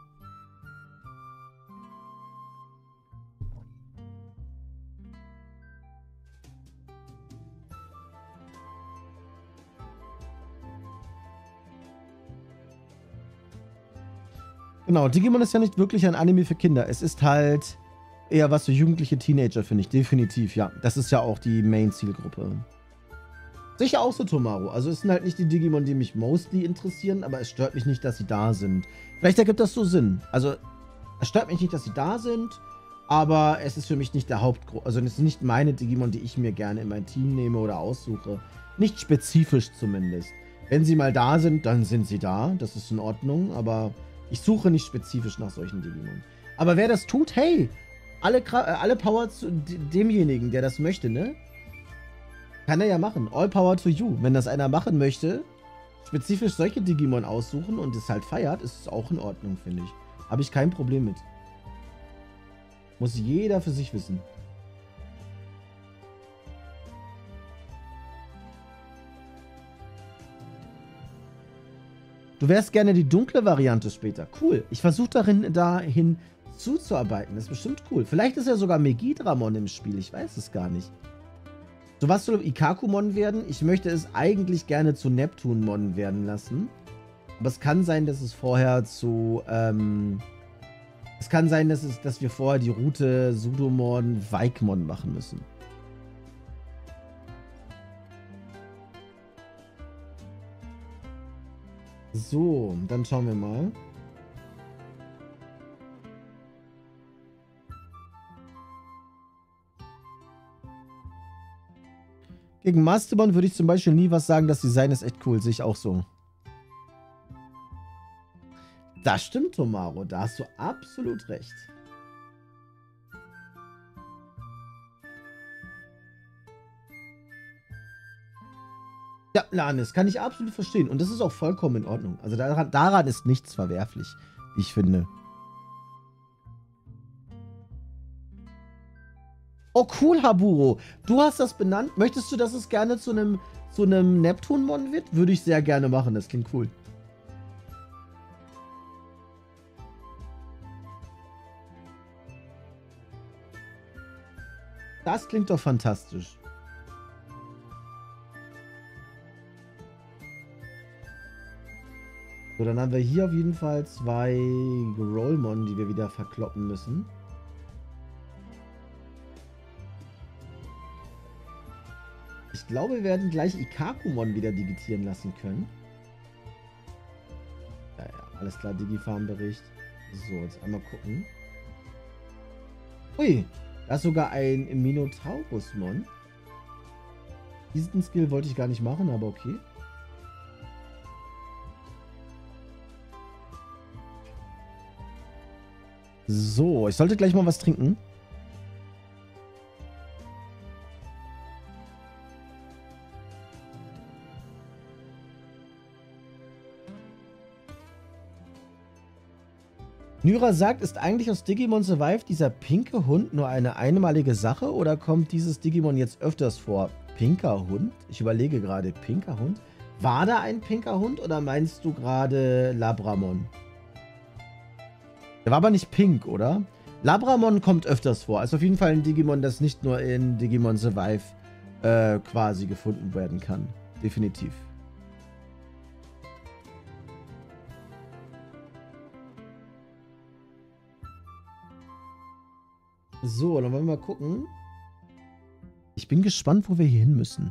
A: Genau, Digimon ist ja nicht wirklich ein Anime für Kinder. Es ist halt eher was für jugendliche Teenager, finde ich. Definitiv, ja. Das ist ja auch die Main-Zielgruppe. Sicher auch so, Tomaro. Also es sind halt nicht die Digimon, die mich mostly interessieren, aber es stört mich nicht, dass sie da sind. Vielleicht ergibt das so Sinn. Also es stört mich nicht, dass sie da sind, aber es ist für mich nicht der Hauptgrund. Also es sind nicht meine Digimon, die ich mir gerne in mein Team nehme oder aussuche. Nicht spezifisch zumindest. Wenn sie mal da sind, dann sind sie da. Das ist in Ordnung, aber ich suche nicht spezifisch nach solchen Digimon. Aber wer das tut, hey, alle, alle Power zu demjenigen, der das möchte, ne? Kann er ja machen. All Power to you. Wenn das einer machen möchte, spezifisch solche Digimon aussuchen und es halt feiert, ist es auch in Ordnung, finde ich. Habe ich kein Problem mit. Muss jeder für sich wissen. Du wärst gerne die dunkle Variante später. Cool. Ich versuche darin, dahin zuzuarbeiten. Das ist bestimmt cool. Vielleicht ist ja sogar Megidramon im Spiel. Ich weiß es gar nicht. So, was soll Ikakumon werden? Ich möchte es eigentlich gerne zu Neptunmon werden lassen. Aber es kann sein, dass es vorher zu, ähm... Es kann sein, dass, es, dass wir vorher die Route Sudomon, Vaikmon machen müssen. So, dann schauen wir mal. Gegen Mastodon würde ich zum Beispiel nie was sagen, das Design ist echt cool. Sehe ich auch so. Das stimmt, Tomaro. Da hast du absolut recht. Ja, Lanis, kann ich absolut verstehen. Und das ist auch vollkommen in Ordnung. Also daran, daran ist nichts verwerflich, wie ich finde. Oh, cool, Haburo. Du hast das benannt. Möchtest du, dass es gerne zu einem zu einem Neptunmon wird? Würde ich sehr gerne machen. Das klingt cool. Das klingt doch fantastisch. So, dann haben wir hier auf jeden Fall zwei Grollmon, die wir wieder verkloppen müssen. Ich glaube, wir werden gleich Ikakumon wieder digitieren lassen können. Ja, ja, alles klar, Digifarm-Bericht. So, jetzt einmal gucken. Ui, da ist sogar ein Minotaurusmon. Diesen Skill wollte ich gar nicht machen, aber okay. So, ich sollte gleich mal was trinken. Nyra sagt, ist eigentlich aus Digimon Survive dieser pinke Hund nur eine einmalige Sache oder kommt dieses Digimon jetzt öfters vor? Pinker Hund? Ich überlege gerade, pinker Hund? War da ein pinker Hund oder meinst du gerade Labramon? Der war aber nicht pink, oder? Labramon kommt öfters vor. Also auf jeden Fall ein Digimon, das nicht nur in Digimon Survive äh, quasi gefunden werden kann. Definitiv. So, dann wollen wir mal gucken. Ich bin gespannt, wo wir hier hin müssen.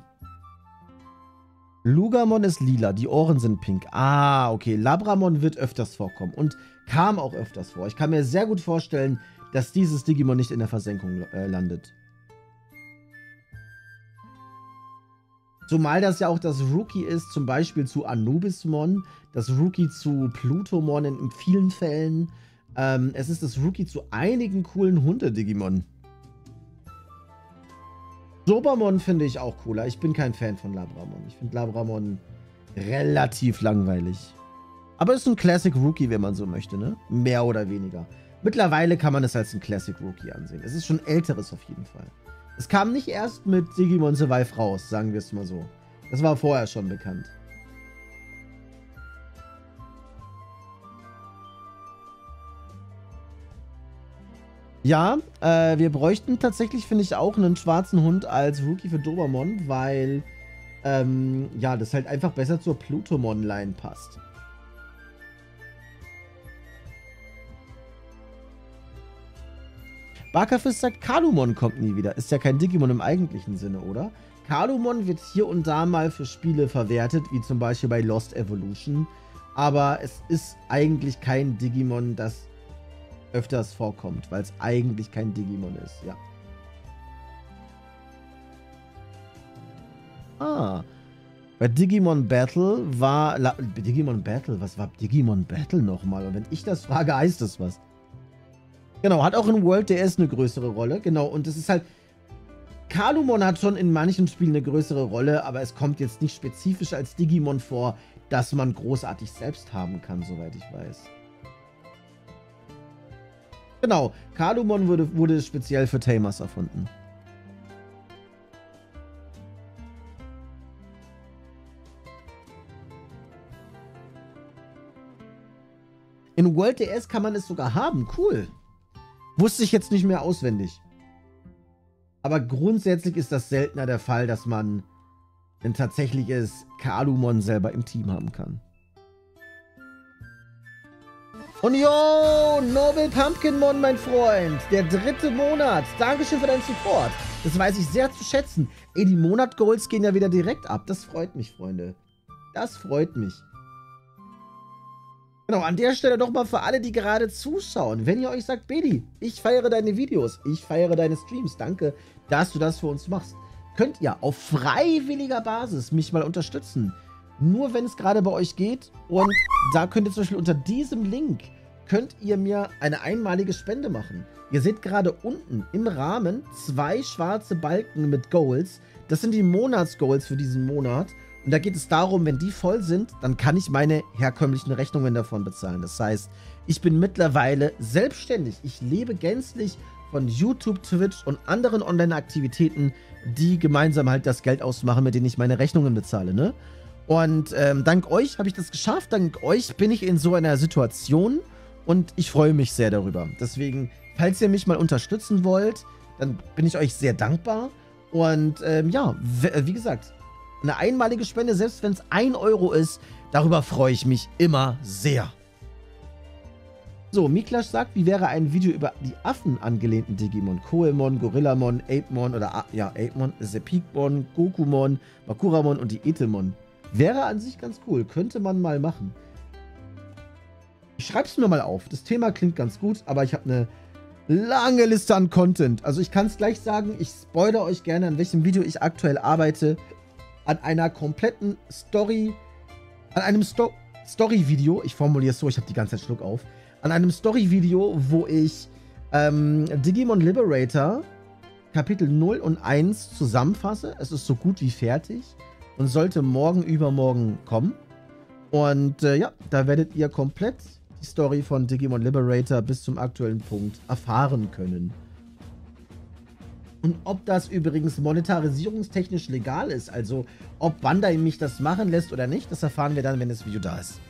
A: Lugamon ist lila, die Ohren sind pink. Ah, okay. Labramon wird öfters vorkommen und kam auch öfters vor. Ich kann mir sehr gut vorstellen, dass dieses Digimon nicht in der Versenkung äh, landet. Zumal das ja auch das Rookie ist, zum Beispiel zu Anubismon, das Rookie zu Plutomon in, in vielen Fällen. Ähm, es ist das Rookie zu einigen coolen Hunde-Digimon. Sobamon finde ich auch cooler. Ich bin kein Fan von Labramon. Ich finde Labramon relativ langweilig. Aber es ist ein Classic Rookie, wenn man so möchte, ne? Mehr oder weniger. Mittlerweile kann man es als ein Classic Rookie ansehen. Es ist schon älteres auf jeden Fall. Es kam nicht erst mit Digimon Survive raus, sagen wir es mal so. Das war vorher schon bekannt. Ja, äh, wir bräuchten tatsächlich, finde ich, auch einen schwarzen Hund als Rookie für Dobamon, weil, ähm, ja, das halt einfach besser zur Plutomon-Line passt. Barkafist sagt, Kalumon kommt nie wieder. Ist ja kein Digimon im eigentlichen Sinne, oder? Kalumon wird hier und da mal für Spiele verwertet, wie zum Beispiel bei Lost Evolution. Aber es ist eigentlich kein Digimon, das öfters vorkommt, weil es eigentlich kein Digimon ist, ja. Ah. Bei Digimon Battle war... La Digimon Battle? Was war Digimon Battle nochmal? Und wenn ich das frage, heißt das was? Genau, hat auch in World D S eine größere Rolle. Genau, und das ist halt... Kalumon hat schon in manchen Spielen eine größere Rolle, aber es kommt jetzt nicht spezifisch als Digimon vor, das man großartig selbst haben kann, soweit ich weiß. Genau, Kalumon wurde, wurde speziell für Tamers erfunden. In World D S kann man es sogar haben, cool. Wusste ich jetzt nicht mehr auswendig. Aber grundsätzlich ist das seltener der Fall, dass man ein tatsächliches Kalumon selber im Team haben kann. Und yo, Noble Pumpkinmon, mein Freund. Der dritte Monat. Dankeschön für deinen Support. Das weiß ich sehr zu schätzen. Ey, die Monat-Goals gehen ja wieder direkt ab. Das freut mich, Freunde. Das freut mich. Genau, an der Stelle doch mal für alle, die gerade zuschauen. Wenn ihr euch sagt, Bedi, ich feiere deine Videos, ich feiere deine Streams, danke, dass du das für uns machst, könnt ihr auf freiwilliger Basis mich mal unterstützen. Nur wenn es gerade bei euch geht. Und da könnt ihr zum Beispiel unter diesem Link, könnt ihr mir eine einmalige Spende machen. Ihr seht gerade unten im Rahmen zwei schwarze Balken mit Goals. Das sind die Monatsgoals für diesen Monat. Und da geht es darum, wenn die voll sind, dann kann ich meine herkömmlichen Rechnungen davon bezahlen. Das heißt, ich bin mittlerweile selbstständig. Ich lebe gänzlich von YouTube, Twitch und anderen Online-Aktivitäten, die gemeinsam halt das Geld ausmachen, mit denen ich meine Rechnungen bezahle, ne? Und ähm, dank euch habe ich das geschafft. Dank euch bin ich in so einer Situation und ich freue mich sehr darüber. Deswegen, falls ihr mich mal unterstützen wollt, dann bin ich euch sehr dankbar. Und ähm, ja, wie gesagt, eine einmalige Spende, selbst wenn es ein Euro ist, darüber freue ich mich immer sehr. So, Miklasch sagt, wie wäre ein Video über die Affen angelehnten Digimon? Koemon, Gorillamon, Apemon oder, ja, Apemon, Sepikmon, Gokumon, Makuramon und die Etemon. Wäre an sich ganz cool. Könnte man mal machen. Ich schreibe es mir mal auf. Das Thema klingt ganz gut, aber ich habe eine lange Liste an Content. Also ich kann es gleich sagen, ich spoilere euch gerne, an welchem Video ich aktuell arbeite. An einer kompletten Story, an einem Sto Story-Video, ich formuliere es so, ich habe die ganze Zeit Schluck auf, an einem Story-Video, wo ich ähm, Digimon Liberator Kapitel null und eins zusammenfasse. Es ist so gut wie fertig und sollte morgen, übermorgen kommen. Und äh, ja, da werdet ihr komplett die Story von Digimon Liberator bis zum aktuellen Punkt erfahren können. Und ob das übrigens monetarisierungstechnisch legal ist, also ob Bandai mich das machen lässt oder nicht, das erfahren wir dann, wenn das Video da ist.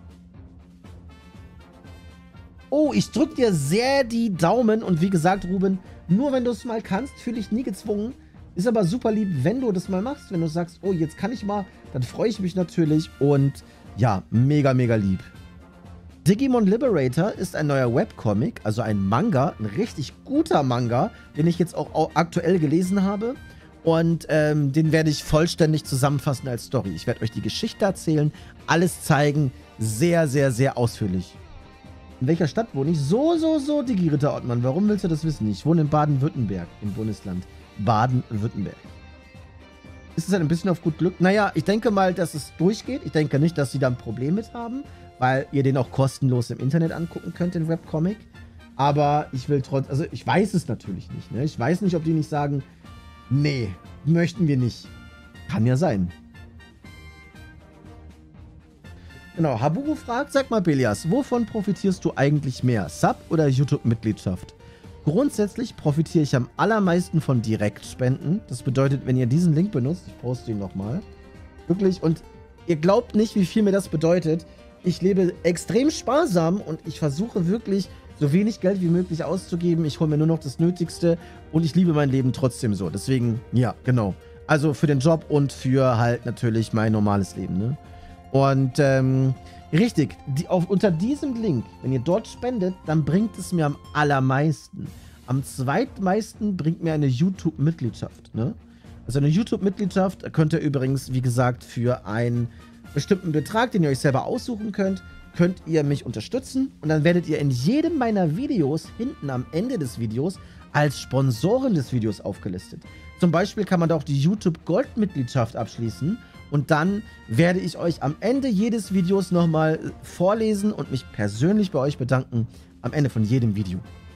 A: Oh, ich drück dir sehr die Daumen und wie gesagt, Ruben, nur wenn du es mal kannst, fühle ich nie gezwungen. Ist aber super lieb, wenn du das mal machst, wenn du sagst, oh, jetzt kann ich mal, dann freue ich mich natürlich und ja, mega, mega lieb. Digimon Liberator ist ein neuer Webcomic, also ein Manga, ein richtig guter Manga, den ich jetzt auch aktuell gelesen habe. Und ähm, den werde ich vollständig zusammenfassen als Story. Ich werde euch die Geschichte erzählen, alles zeigen, sehr, sehr, sehr ausführlich. In welcher Stadt wohne ich? So, so, so, Digi Ritter Ottmann. Warum willst du das wissen? Ich wohne in Baden-Württemberg, im Bundesland Baden-Württemberg. Ist es halt ein bisschen auf gut Glück? Naja, ich denke mal, dass es durchgeht. Ich denke nicht, dass sie da ein Problem mit haben, weil ihr den auch kostenlos im Internet angucken könnt, den Webcomic. Aber ich will trotzdem, also ich weiß es natürlich nicht. Ne? Ich weiß nicht, ob die nicht sagen, nee, möchten wir nicht. Kann ja sein. Genau, Habugu fragt, sag mal Belias, wovon profitierst du eigentlich mehr? Sub oder YouTube-Mitgliedschaft? Grundsätzlich profitiere ich am allermeisten von Direktspenden. Das bedeutet, wenn ihr diesen Link benutzt, ich poste ihn nochmal, wirklich, und ihr glaubt nicht, wie viel mir das bedeutet. Ich lebe extrem sparsam und ich versuche wirklich, so wenig Geld wie möglich auszugeben. Ich hole mir nur noch das Nötigste und ich liebe mein Leben trotzdem so. Deswegen, ja, genau. Also für den Job und für halt natürlich mein normales Leben, ne? Und, ähm, richtig, die, auf, unter diesem Link, wenn ihr dort spendet, dann bringt es mir am allermeisten. Am zweitmeisten bringt mir eine YouTube-Mitgliedschaft, ne? Also eine YouTube-Mitgliedschaft könnt ihr übrigens, wie gesagt, für einen bestimmten Betrag, den ihr euch selber aussuchen könnt, könnt ihr mich unterstützen und dann werdet ihr in jedem meiner Videos hinten am Ende des Videos als Sponsoren des Videos aufgelistet. Zum Beispiel kann man da auch die YouTube-Gold-Mitgliedschaft abschließen und dann werde ich euch am Ende jedes Videos nochmal vorlesen und mich persönlich bei euch bedanken am Ende von jedem Video.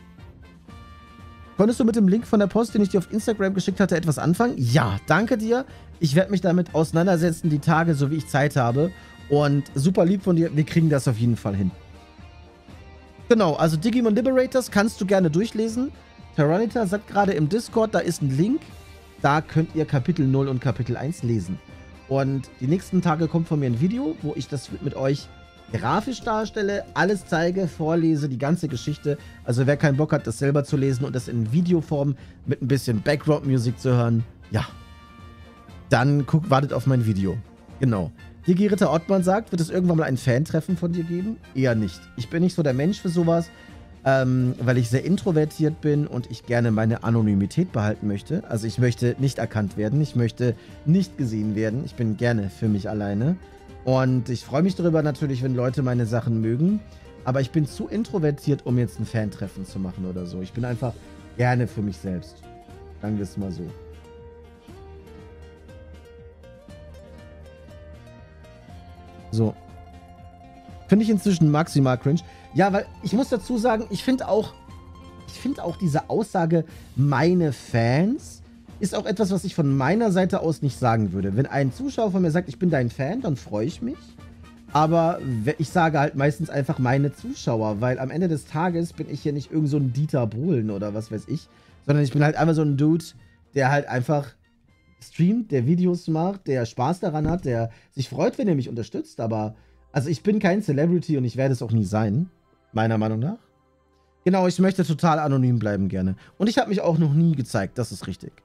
A: Konntest du mit dem Link von der Post, den ich dir auf Instagram geschickt hatte, etwas anfangen? Ja, danke dir. Ich werde mich damit auseinandersetzen, die Tage, so wie ich Zeit habe. Und super lieb von dir, wir kriegen das auf jeden Fall hin. Genau, also Digimon Liberators kannst du gerne durchlesen. Tyranitar sagt gerade im Discord, da ist ein Link. Da könnt ihr Kapitel null und Kapitel eins lesen. Und die nächsten Tage kommt von mir ein Video, wo ich das mit euch grafisch darstelle, alles zeige, vorlese, die ganze Geschichte. Also wer keinen Bock hat, das selber zu lesen und das in Videoform mit ein bisschen Background-Musik zu hören, ja, dann guckt, wartet auf mein Video. Genau. Digi Ritter Ottmann sagt, wird es irgendwann mal ein Fan-Treffen von dir geben? Eher nicht. Ich bin nicht so der Mensch für sowas, ähm, weil ich sehr introvertiert bin und ich gerne meine Anonymität behalten möchte. Also ich möchte nicht erkannt werden, ich möchte nicht gesehen werden. Ich bin gerne für mich alleine. Und ich freue mich darüber natürlich, wenn Leute meine Sachen mögen. Aber ich bin zu introvertiert, um jetzt ein Fan-Treffen zu machen oder so. Ich bin einfach gerne für mich selbst. Sagen wir es mal so. So. Finde ich inzwischen maximal cringe. Ja, weil ich muss dazu sagen, ich finde auch, ich finde auch diese Aussage, meine Fans, ist auch etwas, was ich von meiner Seite aus nicht sagen würde. Wenn ein Zuschauer von mir sagt, ich bin dein Fan, dann freue ich mich. Aber ich sage halt meistens einfach meine Zuschauer, weil am Ende des Tages bin ich ja nicht irgend so ein Dieter Bohlen oder was weiß ich, sondern ich bin halt einfach so ein Dude, der halt einfach streamt, der Videos macht, der Spaß daran hat, der sich freut, wenn er mich unterstützt, aber also ich bin kein Celebrity und ich werde es auch nie sein, meiner Meinung nach. Genau, ich möchte total anonym bleiben gerne. Und ich habe mich auch noch nie gezeigt, das ist richtig.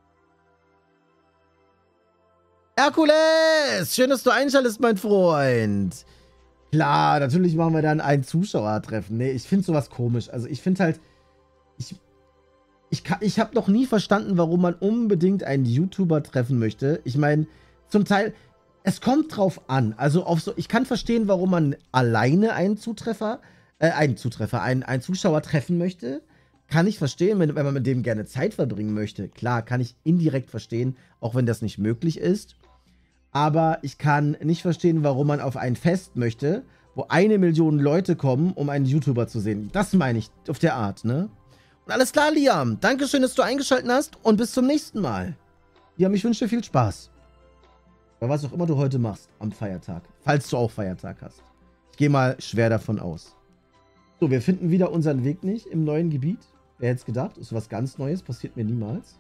A: Herkules! Schön, dass du einschaltest, mein Freund. Klar, natürlich machen wir dann ein Zuschauertreffen. Nee, ich finde sowas komisch. Also ich finde halt, ich, ich, ich habe noch nie verstanden, warum man unbedingt einen YouTuber treffen möchte. Ich meine, zum Teil, es kommt drauf an. Also auf so, ich kann verstehen, warum man alleine einen Zutreffer, äh, einen Zutreffer, einen, einen Zuschauer treffen möchte. Kann ich verstehen, wenn, wenn man mit dem gerne Zeit verbringen möchte. Klar, kann ich indirekt verstehen, auch wenn das nicht möglich ist. Aber ich kann nicht verstehen, warum man auf ein Fest möchte, wo eine Million Leute kommen, um einen YouTuber zu sehen. Das meine ich auf der Art, ne? Und alles klar, Liam. Dankeschön, dass du eingeschaltet hast und bis zum nächsten Mal. Liam, ich wünsche dir viel Spaß. Bei was auch immer du heute machst am Feiertag. Falls du auch Feiertag hast. Ich gehe mal schwer davon aus. So, wir finden wieder unseren Weg nicht im neuen Gebiet. Wer hätte es gedacht? Ist was ganz Neues. Passiert mir niemals.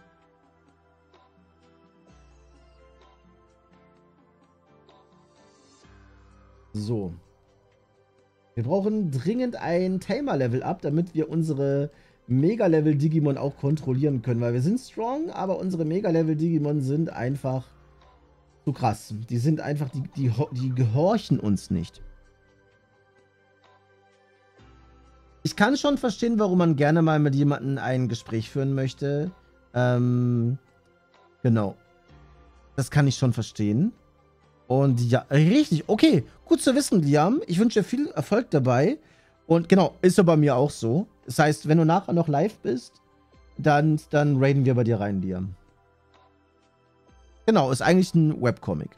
A: So. Wir brauchen dringend ein Tamer-Level-Up, damit wir unsere Mega-Level-Digimon auch kontrollieren können. Weil wir sind strong, aber unsere Mega-Level-Digimon sind einfach zu krass. Die sind einfach, die, die, die gehorchen uns nicht. kann schon verstehen, warum man gerne mal mit jemandem ein Gespräch führen möchte. Ähm, genau. Das kann ich schon verstehen. Und ja, richtig, okay. Gut zu wissen, Liam. Ich wünsche dir viel Erfolg dabei. Und genau, ist ja bei mir auch so. Das heißt, wenn du nachher noch live bist, dann, dann raiden wir bei dir rein, Liam. Genau, ist eigentlich ein Webcomic.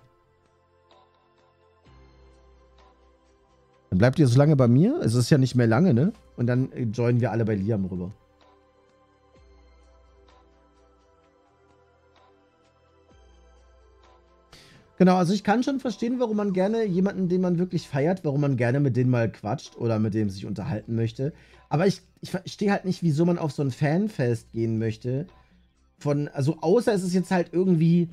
A: Dann bleibt ihr so lange bei mir. Es ist ja nicht mehr lange, ne? Und dann joinen wir alle bei Liam rüber. Genau, also ich kann schon verstehen, warum man gerne jemanden, den man wirklich feiert, warum man gerne mit dem mal quatscht oder mit dem sich unterhalten möchte. Aber ich, ich verstehe halt nicht, wieso man auf so ein Fanfest gehen möchte. Von, also außer es ist jetzt halt irgendwie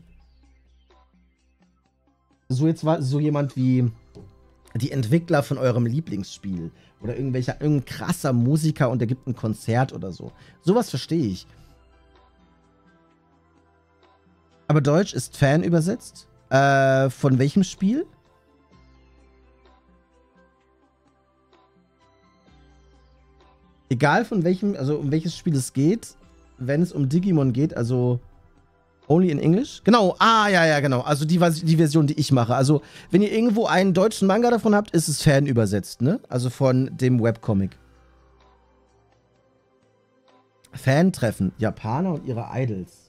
A: so jetzt war so jemand wie die Entwickler von eurem Lieblingsspiel oder irgendwelcher, irgendein krasser Musiker und der gibt ein Konzert oder so. Sowas verstehe ich. Aber Deutsch ist Fan übersetzt? Äh, von welchem Spiel? Egal von welchem, also um welches Spiel es geht, wenn es um Digimon geht, also only in English? Genau, ah, ja, ja, genau. Also die, die Version, die ich mache. Also, wenn ihr irgendwo einen deutschen Manga davon habt, ist es Fan übersetzt, ne? Also von dem Webcomic. Fan-Treffen, Japaner und ihre Idols.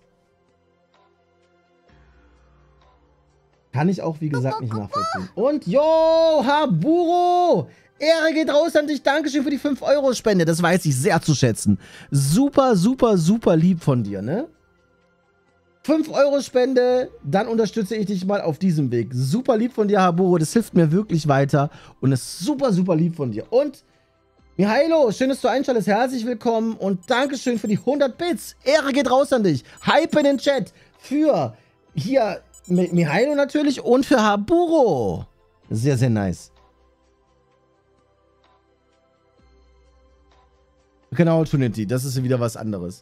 A: Kann ich auch, wie gesagt, nicht nachvollziehen. Und, yo, Haburo! Ehre geht raus an dich. Dankeschön für die fünf Euro Spende. Das weiß ich sehr zu schätzen. Super, super, super lieb von dir, ne? fünf Euro Spende, dann unterstütze ich dich mal auf diesem Weg. Super lieb von dir, Haburo. Das hilft mir wirklich weiter. Und ist super, super lieb von dir. Und, Mihailo, schön, dass du einschaltest. Herzlich willkommen. Und Dankeschön für die hundert Bits. Ehre geht raus an dich. Hype in den Chat für hier Mihailo natürlich und für Haburo. Sehr, sehr nice. Genau, Trinity. Das ist wieder was anderes.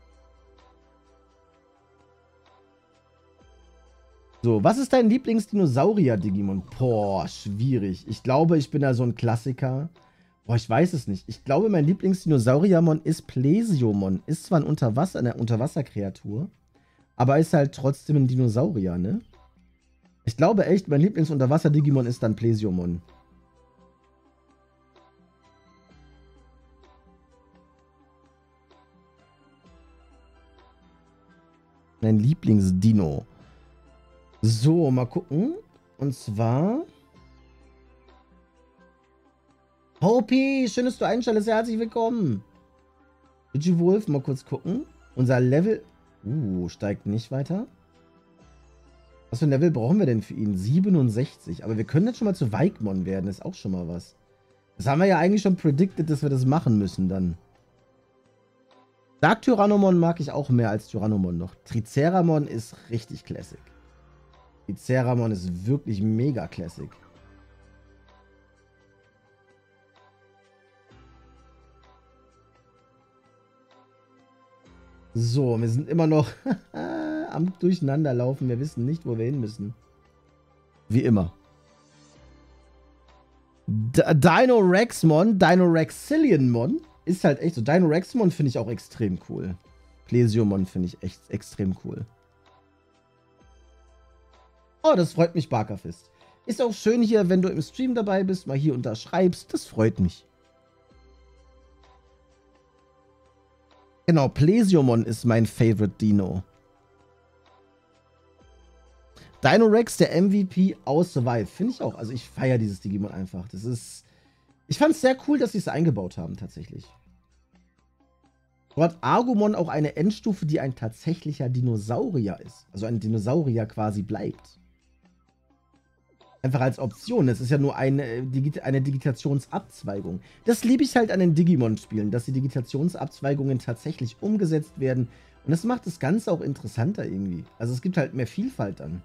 A: So, was ist dein Lieblingsdinosaurier-Digimon? Boah, schwierig. Ich glaube, ich bin da so ein Klassiker. Boah, ich weiß es nicht. Ich glaube, mein Lieblingsdinosauriermon ist Plesiomon. Ist zwar ein Unterwasser, eine Unterwasserkreatur, aber ist halt trotzdem ein Dinosaurier, ne? Ich glaube echt, mein Lieblingsunterwasser-Digimon ist dann Plesiomon. Mein Lieblingsdino. So, mal gucken. Und zwar... Hopi, schön, dass du einschaltest. Herzlich willkommen. Digivolf, mal kurz gucken. Unser Level... Uh, steigt nicht weiter. Was für ein Level brauchen wir denn für ihn? siebenundsechzig. Aber wir können jetzt schon mal zu Weikmon werden. Ist auch schon mal was. Das haben wir ja eigentlich schon predicted, dass wir das machen müssen dann. Dark Tyrannomon mag ich auch mehr als Tyrannomon noch. Triceramon ist richtig Classic. Triceramon ist wirklich mega Classic. So, wir sind immer noch am Durcheinanderlaufen. Wir wissen nicht, wo wir hin müssen. Wie immer. D Dino Rexmon, Dino Rexillianmon ist halt echt so. Dino Rexmon finde ich auch extrem cool. Plesiomon finde ich echt extrem cool. Oh, das freut mich, Barkerfist. Ist auch schön hier, wenn du im Stream dabei bist, mal hier und da schreibst. Das freut mich. Genau, Plesiomon ist mein Favorite Dino. Dino Rex, der M V P aus Survive. Finde ich auch. Also ich feiere dieses Digimon einfach. Das ist... Ich fand es sehr cool, dass sie es eingebaut haben, tatsächlich. So hat Agumon auch eine Endstufe, die ein tatsächlicher Dinosaurier ist. Also ein Dinosaurier quasi bleibt. Einfach als Option. Das ist ja nur eine, eine Digitationsabzweigung. Das liebe ich halt an den Digimon-Spielen, dass die Digitationsabzweigungen tatsächlich umgesetzt werden. Und das macht das Ganze auch interessanter irgendwie. Also es gibt halt mehr Vielfalt dann.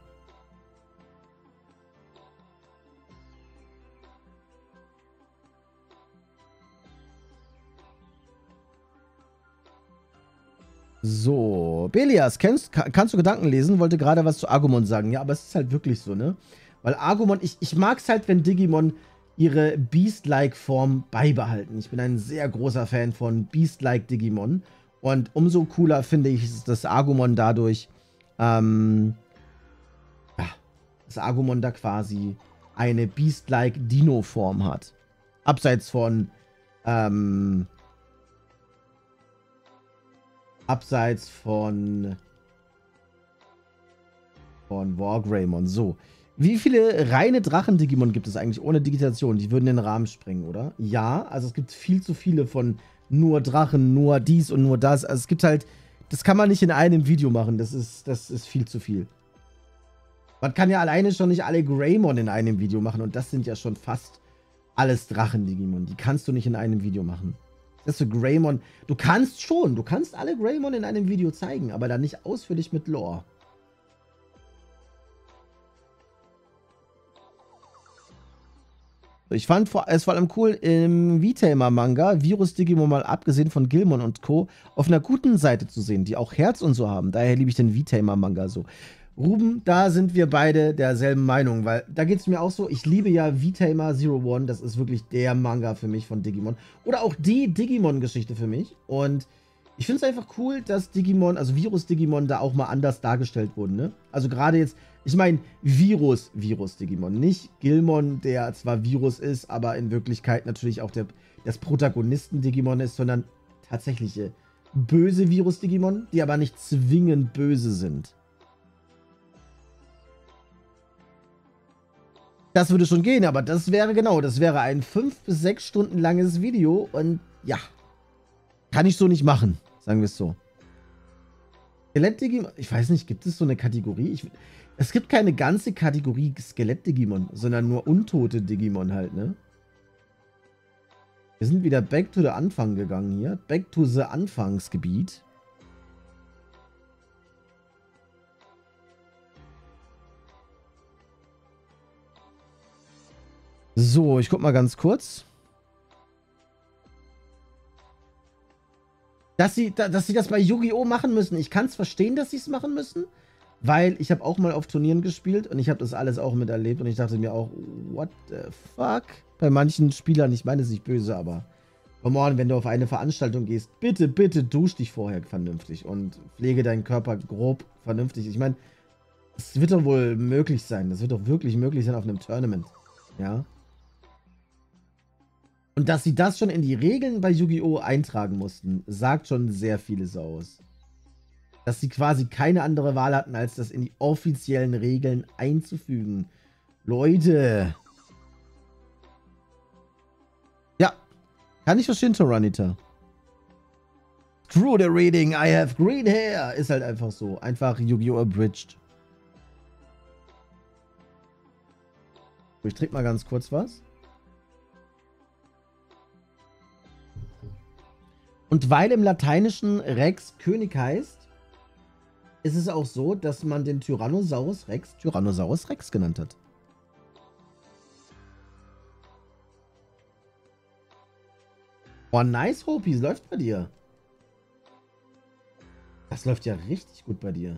A: So, Belias, kennst, kannst du Gedanken lesen? Wollte gerade was zu Agumon sagen. Ja, aber es ist halt wirklich so, ne? Weil Agumon, ich, ich mag es halt, wenn Digimon ihre Beast-like-Form beibehalten. Ich bin ein sehr großer Fan von Beast-like Digimon. Und umso cooler finde ich, dass Agumon dadurch, ähm, ja, dass Agumon da quasi eine Beast-like Dino-Form hat. Abseits von, ähm, abseits von, von Wargreymon. So. Wie viele reine Drachen-Digimon gibt es eigentlich ohne Digitation? Die würden den Rahmen sprengen, oder? Ja, also es gibt viel zu viele von nur Drachen, nur dies und nur das. Also es gibt halt, das kann man nicht in einem Video machen. Das ist, das ist viel zu viel. Man kann ja alleine schon nicht alle Greymon in einem Video machen und das sind ja schon fast alles Drachen-Digimon. Die kannst du nicht in einem Video machen. Das für Greymon, du kannst schon, du kannst alle Greymon in einem Video zeigen, aber dann nicht ausführlich mit Lore. Ich fand es vor allem cool im V-Tamer-Manga, Virus-Digimon mal abgesehen von Gilmon und Co. auf einer guten Seite zu sehen, die auch Herz und so haben. Daher liebe ich den V-Tamer-Manga so. Ruben, da sind wir beide derselben Meinung, weil da geht es mir auch so, ich liebe ja V-Tamer Zero One, das ist wirklich der Manga für mich von Digimon. Oder auch die Digimon-Geschichte für mich. Und ich finde es einfach cool, dass Digimon, also Virus-Digimon da auch mal anders dargestellt wurden, ne? Also gerade jetzt, ich meine, Virus, Virus-Digimon, nicht Gilmon, der zwar Virus ist, aber in Wirklichkeit natürlich auch der, das Protagonisten-Digimon ist, sondern tatsächliche böse Virus-Digimon, die aber nicht zwingend böse sind. Das würde schon gehen, aber das wäre genau, das wäre ein fünf bis sechs Stunden langes Video und ja, kann ich so nicht machen, sagen wir es so. Skelett-Digimon, ich weiß nicht, gibt es so eine Kategorie? Ich, es gibt keine ganze Kategorie Skelett-Digimon, sondern nur untote Digimon halt, ne? Wir sind wieder back to the Anfang gegangen hier. Back to the Anfangsgebiet. So, ich guck mal ganz kurz. Dass sie, dass sie das bei Yu-Gi-Oh! Machen müssen. Ich kann es verstehen, dass sie es machen müssen, weil ich habe auch mal auf Turnieren gespielt und ich habe das alles auch miterlebt und ich dachte mir auch, what the fuck? Bei manchen Spielern, ich meine es nicht böse, aber come on, wenn du auf eine Veranstaltung gehst, bitte, bitte dusch dich vorher vernünftig und pflege deinen Körper grob vernünftig. Ich meine, es wird doch wohl möglich sein, das wird doch wirklich möglich sein auf einem Tournament, ja? Und dass sie das schon in die Regeln bei Yu-Gi-Oh! Eintragen mussten, sagt schon sehr vieles aus. Dass sie quasi keine andere Wahl hatten, als das in die offiziellen Regeln einzufügen. Leute. Ja. Kann ich verstehen, Toranita. Screw the reading, I have green hair. Ist halt einfach so. Einfach Yu-Gi-Oh! Abridged. Ich trinke mal ganz kurz was. Und weil im Lateinischen Rex König heißt, ist es auch so, dass man den Tyrannosaurus Rex Tyrannosaurus Rex genannt hat. Oh, nice, Hopi, läuft bei dir. Das läuft ja richtig gut bei dir.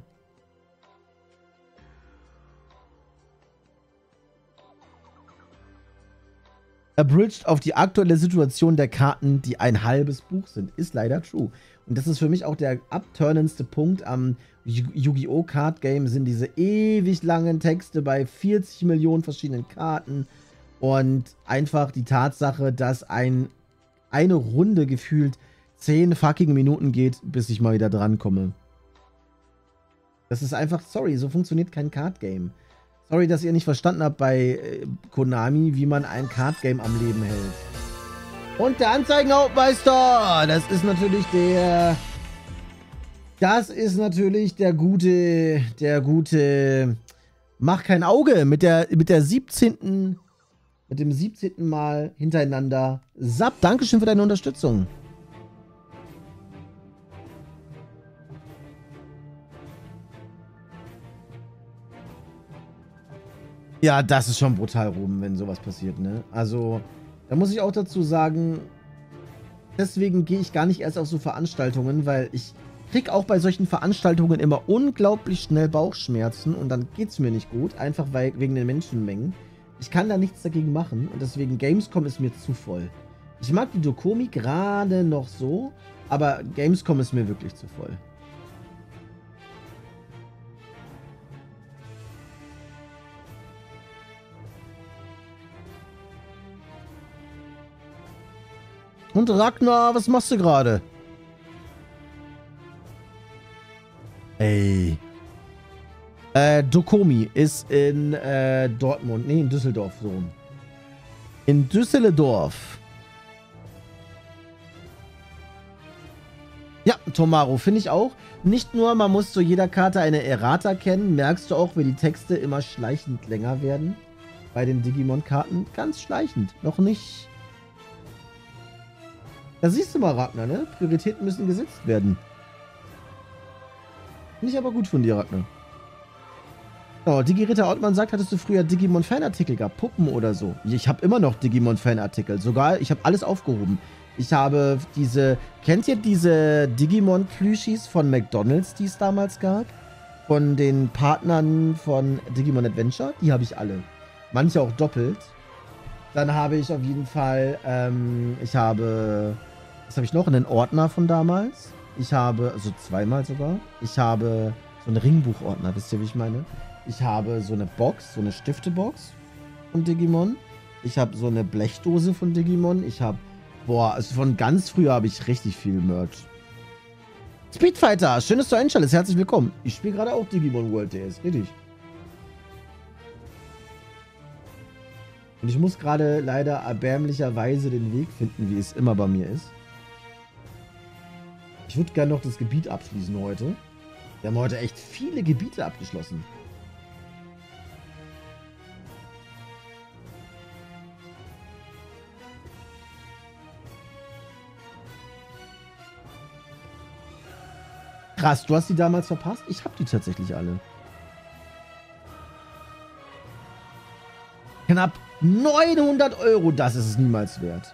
A: Abridged auf die aktuelle Situation der Karten, die ein halbes Buch sind, ist leider true. Und das ist für mich auch der abturnendste Punkt am Yu-Gi-Oh! Card Game, sind diese ewig langen Texte bei vierzig Millionen verschiedenen Karten und einfach die Tatsache, dass ein, eine Runde gefühlt zehn fucking Minuten geht, bis ich mal wieder drankomme. Das ist einfach, sorry, so funktioniert kein Card Game. Sorry, dass ihr nicht verstanden habt bei äh, Konami, wie man ein Card-Game am Leben hält. Und der Anzeigenhauptmeister, das ist natürlich der... Das ist natürlich der gute... Der gute... Mach kein Auge mit der, mit der siebzehnten Mit dem siebzehnten Mal hintereinander. Sap, Dankeschön für deine Unterstützung. Ja, das ist schon brutal, Ruben, wenn sowas passiert, ne? Also, da muss ich auch dazu sagen, deswegen gehe ich gar nicht erst auf so Veranstaltungen, weil ich krieg auch bei solchen Veranstaltungen immer unglaublich schnell Bauchschmerzen und dann geht's mir nicht gut, einfach weil, wegen den Menschenmengen. Ich kann da nichts dagegen machen und deswegen Gamescom ist mir zu voll. Ich mag die Dokumi gerade noch so, aber Gamescom ist mir wirklich zu voll. Und Ragnar, was machst du gerade? Ey. Äh, Dokumi ist in äh, Dortmund. Nee, in Düsseldorf so rum. In Düsseldorf. Ja, Tomaro, finde ich auch. Nicht nur, man muss zu jeder Karte eine Errata kennen, merkst du auch, wie die Texte immer schleichend länger werden. Bei den Digimon-Karten. Ganz schleichend. Noch nicht. Da siehst du mal, Ragnar, ne? Prioritäten müssen gesetzt werden. Finde ich aber gut von dir, Ragnar. Oh, Digi-Ritter Ottmann sagt, hattest du früher Digimon-Fanartikel gehabt? Puppen oder so? Ich habe immer noch Digimon-Fanartikel. Sogar, ich habe alles aufgehoben. Ich habe diese... Kennt ihr diese Digimon-Plüschis von McDonald's, die es damals gab? Von den Partnern von Digimon Adventure? Die habe ich alle. Manche auch doppelt. Dann habe ich auf jeden Fall... Ähm, ich habe... Was habe ich noch? Einen Ordner von damals. Ich habe... Also zweimal sogar. Ich habe so einen Ringbuchordner. Wisst ihr, wie ich meine? Ich habe so eine Box, so eine Stiftebox von Digimon. Ich habe so eine Blechdose von Digimon. Ich habe, boah, also von ganz früher habe ich richtig viel Merch. Speedfighter, schön, dass du einschaltest. Herzlich willkommen. Ich spiele gerade auch Digimon World D S, richtig. Und ich muss gerade leider erbärmlicherweise den Weg finden, wie es immer bei mir ist. Ich würde gerne noch das Gebiet abschließen heute. Wir haben heute echt viele Gebiete abgeschlossen. Krass, du hast die damals verpasst? Ich habe die tatsächlich alle. Knapp neunhundert Euro, das ist es niemals wert.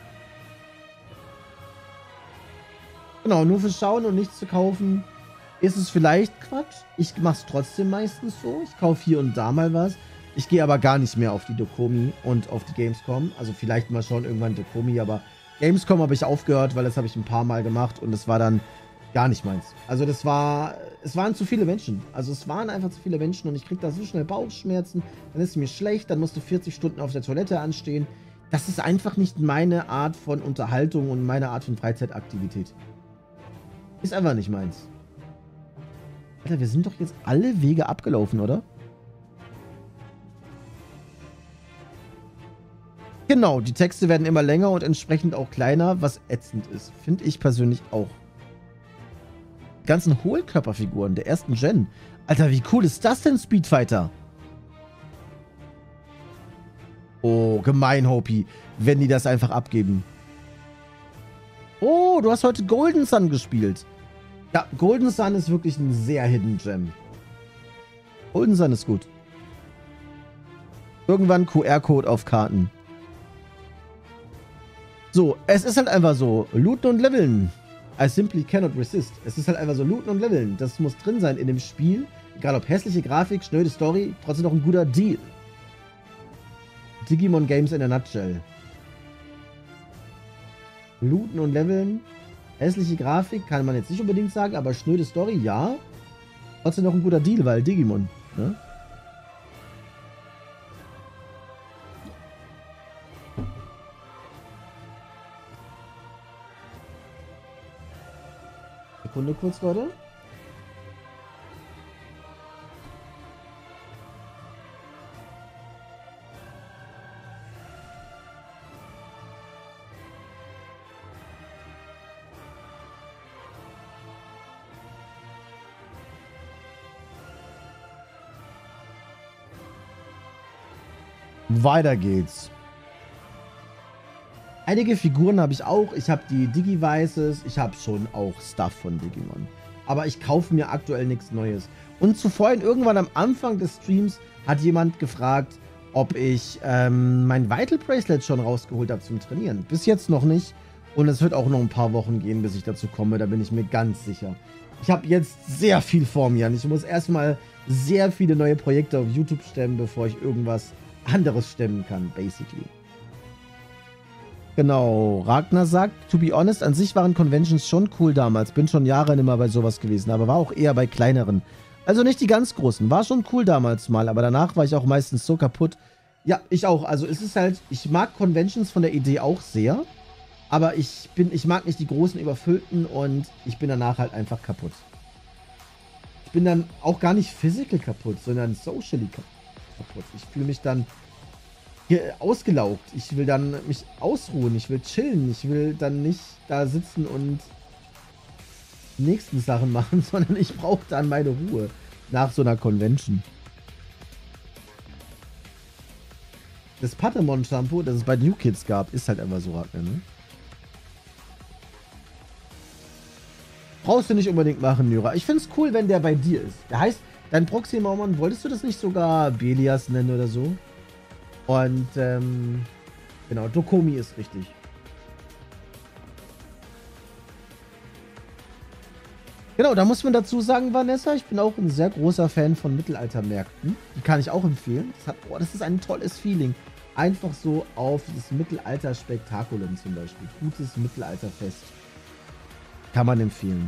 A: Genau, nur fürs Schauen und nichts zu kaufen, ist es vielleicht Quatsch. Ich mache es trotzdem meistens so. Ich kaufe hier und da mal was. Ich gehe aber gar nicht mehr auf die Dokumi und auf die Gamescom. Also vielleicht mal schauen irgendwann Dokumi, aber Gamescom habe ich aufgehört, weil das habe ich ein paar Mal gemacht und es war dann gar nicht meins. Also das war, es waren zu viele Menschen. Also es waren einfach zu viele Menschen und ich kriege da so schnell Bauchschmerzen. Dann ist es mir schlecht, dann musst du vierzig Stunden auf der Toilette anstehen. Das ist einfach nicht meine Art von Unterhaltung und meine Art von Freizeitaktivität. Ist einfach nicht meins. Alter, wir sind doch jetzt alle Wege abgelaufen, oder? Genau, die Texte werden immer länger und entsprechend auch kleiner, was ätzend ist. Finde ich persönlich auch. Die ganzen Hohlkörperfiguren der ersten Gen. Alter, wie cool ist das denn, Speedfighter? Oh, gemein, Hopi, wenn die das einfach abgeben. Oh, du hast heute Golden Sun gespielt. Ja, Golden Sun ist wirklich ein sehr Hidden Gem. Golden Sun ist gut. Irgendwann Q R-Code auf Karten. So, es ist halt einfach so. Looten und leveln. I simply cannot resist. Es ist halt einfach so, looten und leveln. Das muss drin sein in dem Spiel. Egal ob hässliche Grafik, schnöde Story, trotzdem noch ein guter Deal. Digimon Games in a nutshell. Looten und leveln. Hässliche Grafik kann man jetzt nicht unbedingt sagen, aber schnöde Story, ja. Trotzdem noch ein guter Deal, weil Digimon, ne? Sekunde kurz, Leute. Weiter geht's. Einige Figuren habe ich auch. Ich habe die Digivices. Ich habe schon auch Stuff von Digimon. Aber ich kaufe mir aktuell nichts Neues. Und zuvor, irgendwann am Anfang des Streams, hat jemand gefragt, ob ich ähm, mein Vital Bracelet schon rausgeholt habe zum Trainieren. Bis jetzt noch nicht. Und es wird auch noch ein paar Wochen gehen, bis ich dazu komme. Da bin ich mir ganz sicher. Ich habe jetzt sehr viel vor mir. Und ich muss erstmal sehr viele neue Projekte auf YouTube stellen, bevor ich irgendwas anderes stemmen kann, basically. Genau, Ragnar sagt, to be honest, an sich waren Conventions schon cool damals. Bin schon Jahre nicht mehr bei sowas gewesen, aber war auch eher bei kleineren. Also nicht die ganz großen. War schon cool damals mal, aber danach war ich auch meistens so kaputt. Ja, ich auch. Also es ist halt, ich mag Conventions von der Idee auch sehr, aber ich bin, ich mag nicht die großen überfüllten und ich bin danach halt einfach kaputt. Ich bin dann auch gar nicht physical kaputt, sondern socially kaputt. Ich fühle mich dann hier ausgelaugt. Ich will dann mich ausruhen. Ich will chillen. Ich will dann nicht da sitzen und die nächsten Sachen machen, sondern ich brauche dann meine Ruhe nach so einer Convention. Das Patamon-Shampoo, das es bei New Kids gab, ist halt einfach so, Ragnar, ne? Brauchst du nicht unbedingt machen, Nyra. Ich find's cool, wenn der bei dir ist. Der heißt, dein Proxy-Maumann, wolltest du das nicht sogar Belias nennen oder so? Und, ähm, genau, Dokomi ist richtig. Genau, da muss man dazu sagen, Vanessa, ich bin auch ein sehr großer Fan von Mittelaltermärkten. Die kann ich auch empfehlen. Das, hat, oh, das ist ein tolles Feeling. Einfach so auf das Mittelalter-Spektakulum zum Beispiel. Gutes Mittelalterfest. Kann man empfehlen.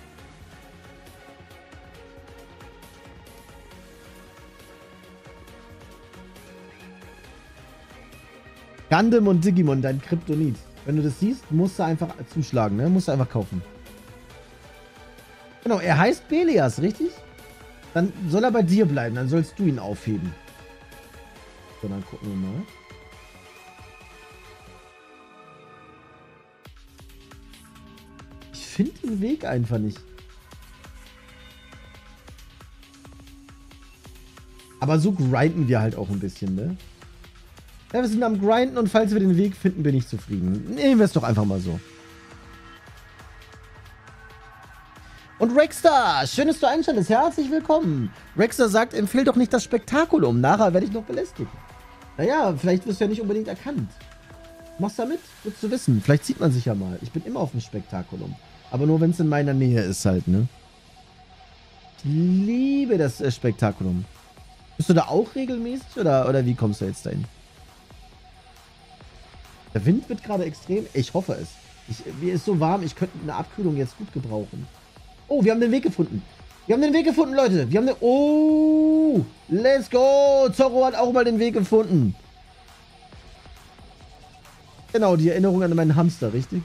A: Gundam und Digimon, dein Kryptonit. Wenn du das siehst, musst du einfach zuschlagen, ne? Musst du einfach kaufen. Genau, er heißt Belias, richtig? Dann soll er bei dir bleiben, dann sollst du ihn aufheben. So, dann gucken wir mal. Ich finde den Weg einfach nicht. Aber so grinden wir halt auch ein bisschen, ne? Ja, wir sind am Grinden und falls wir den Weg finden, bin ich zufrieden. Nehmen wir es doch einfach mal so. Und Rexstar, schön, dass du einschaltest. Herzlich willkommen. Rexstar sagt, empfehl doch nicht das Spektakulum. Nachher werde ich noch belästigt. Naja, vielleicht wirst du ja nicht unbedingt erkannt. Machst da mit? Willst du wissen? Vielleicht sieht man sich ja mal. Ich bin immer auf dem Spektakulum. Aber nur, wenn es in meiner Nähe ist halt, ne? Ich liebe das äh, Spektakulum. Bist du da auch regelmäßig oder, oder wie kommst du jetzt dahin? Der Wind wird gerade extrem. Ich hoffe es. Ich, mir ist so warm, ich könnte eine Abkühlung jetzt gut gebrauchen. Oh, wir haben den Weg gefunden. Wir haben den Weg gefunden, Leute. Wir haben den... Oh, let's go. Zorro hat auch mal den Weg gefunden. Genau, die Erinnerung an meinen Hamster, richtig?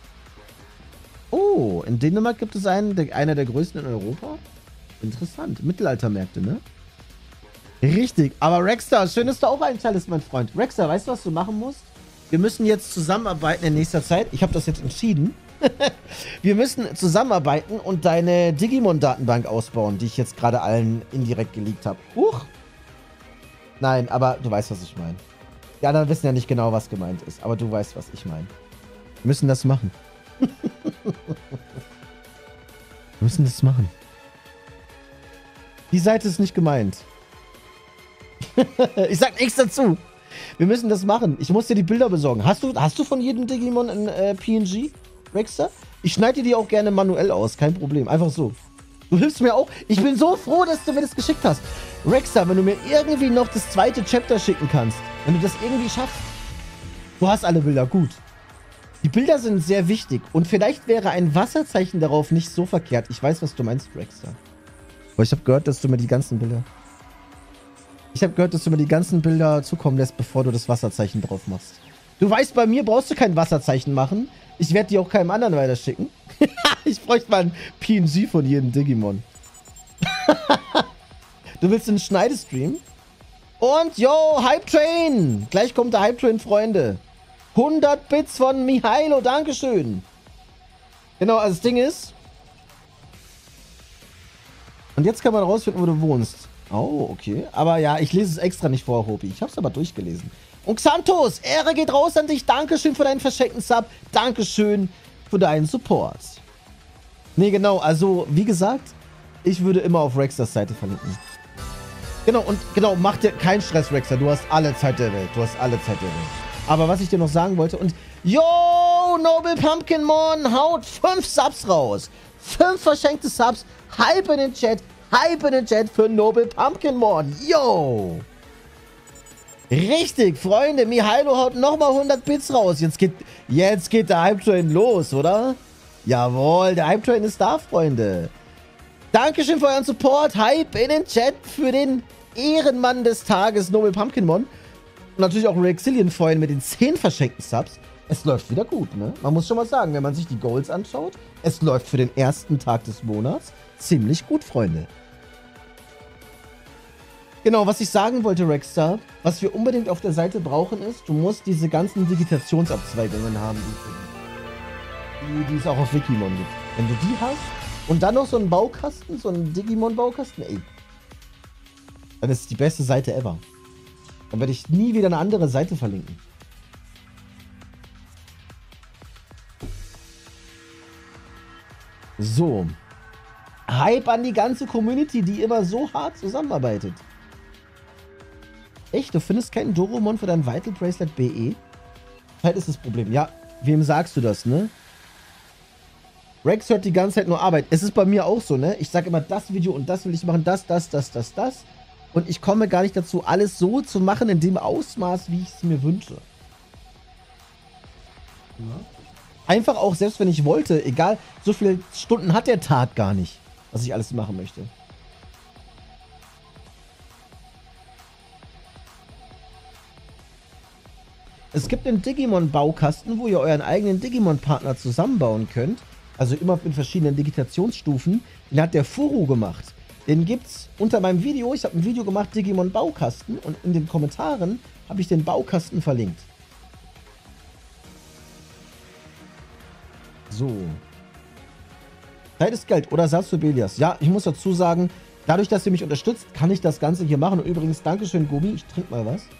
A: Oh, in Dänemark gibt es einen, der, einer der größten in Europa. Interessant. Mittelaltermärkte, ne? Richtig. Aber Rexstar, schön, dass du auch einschaltest, mein Freund. Rexstar, weißt du, was du machen musst? Wir müssen jetzt zusammenarbeiten in nächster Zeit. Ich habe das jetzt entschieden. Wir müssen zusammenarbeiten und deine Digimon-Datenbank ausbauen, die ich jetzt gerade allen indirekt geleakt habe. Huch! Nein, aber du weißt, was ich meine. Die anderen wissen ja nicht genau, was gemeint ist, aber du weißt, was ich meine. Wir müssen das machen. Wir müssen das machen. Die Seite ist nicht gemeint. Ich sag nichts dazu. Wir müssen das machen. Ich muss dir die Bilder besorgen. Hast du, hast du von jedem Digimon ein äh, P N G, Rexstar? Ich schneide dir die auch gerne manuell aus. Kein Problem. Einfach so. Du hilfst mir auch. Ich bin so froh, dass du mir das geschickt hast. Rexstar, wenn du mir irgendwie noch das zweite Chapter schicken kannst. Wenn du das irgendwie schaffst. Du hast alle Bilder. Gut. Die Bilder sind sehr wichtig. Und vielleicht wäre ein Wasserzeichen darauf nicht so verkehrt. Ich weiß, was du meinst, Rexstar. Aber ich habe gehört, dass du mir die ganzen Bilder... Ich habe gehört, dass du mir die ganzen Bilder zukommen lässt, bevor du das Wasserzeichen drauf machst. Du weißt, bei mir brauchst du kein Wasserzeichen machen. Ich werde die auch keinem anderen weiterschicken. Ich bräuchte mal ein P N G von jedem Digimon. Du willst einen Schneidestream? Und, yo, Hype Train! Gleich kommt der Hype Train, Freunde. hundert Bits von Mihailo, dankeschön. Genau, also das Ding ist... Und jetzt kann man rausfinden, wo du wohnst. Oh, okay. Aber ja, ich lese es extra nicht vor, Hopi. Ich habe es aber durchgelesen. Und Xanthos, Ehre geht raus an dich. Dankeschön für deinen verschenkten Sub. Dankeschön für deinen Support. Nee, genau. Also, wie gesagt, ich würde immer auf Rexstars Seite verlinken. Genau, und genau, mach dir keinen Stress, Rexstar. Du hast alle Zeit der Welt. Du hast alle Zeit der Welt. Aber was ich dir noch sagen wollte und... Yo, Noble Pumpkinmon haut fünf Subs raus. Fünf verschenkte Subs. Hype in den Chat. Hype in den Chat für Noble Pumpkinmon. Yo! Richtig, Freunde, Mihailo haut nochmal hundert Bits raus. Jetzt geht, jetzt geht der Hype-Train los, oder? Jawohl, der Hype-Train ist da, Freunde. Dankeschön für euren Support. Hype in den Chat für den Ehrenmann des Tages, Noble Pumpkinmon. Und natürlich auch Rexillion vorhin mit den zehn verschenkten Subs. Es läuft wieder gut, ne? Man muss schon mal sagen, wenn man sich die Goals anschaut, es läuft für den ersten Tag des Monats ziemlich gut, Freunde. Genau, was ich sagen wollte, Rexstar, was wir unbedingt auf der Seite brauchen ist, du musst diese ganzen Digitationsabzweigungen haben, die, die es auch auf Wikimon gibt. Wenn du die hast und dann noch so einen Baukasten, so einen Digimon-Baukasten, ey, dann ist es die beste Seite ever. Dann werde ich nie wieder eine andere Seite verlinken. So. Hype an die ganze Community, die immer so hart zusammenarbeitet. Echt? Du findest keinen Doromon für dein Vital Bracelet B E? Halt ist das Problem. Ja, wem sagst du das, ne? Rex hört die ganze Zeit nur Arbeit. Es ist bei mir auch so, ne? Ich sage immer, das Video und das will ich machen, das, das, das, das, das. Und ich komme gar nicht dazu, alles so zu machen, in dem Ausmaß, wie ich es mir wünsche. Ja. Einfach auch, selbst wenn ich wollte, egal, so viele Stunden hat der Tag gar nicht, was ich alles machen möchte. Es gibt einen Digimon-Baukasten, wo ihr euren eigenen Digimon-Partner zusammenbauen könnt. Also immer in verschiedenen Digitationsstufen. Den hat der Furu gemacht. Den gibt's unter meinem Video. Ich habe ein Video gemacht, Digimon-Baukasten. Und in den Kommentaren habe ich den Baukasten verlinkt. So. Zeit ist Geld. Oder Satsubelias. Ja, ich muss dazu sagen, dadurch, dass ihr mich unterstützt, kann ich das Ganze hier machen. Und übrigens, Dankeschön, Gobi. Ich trinke mal was.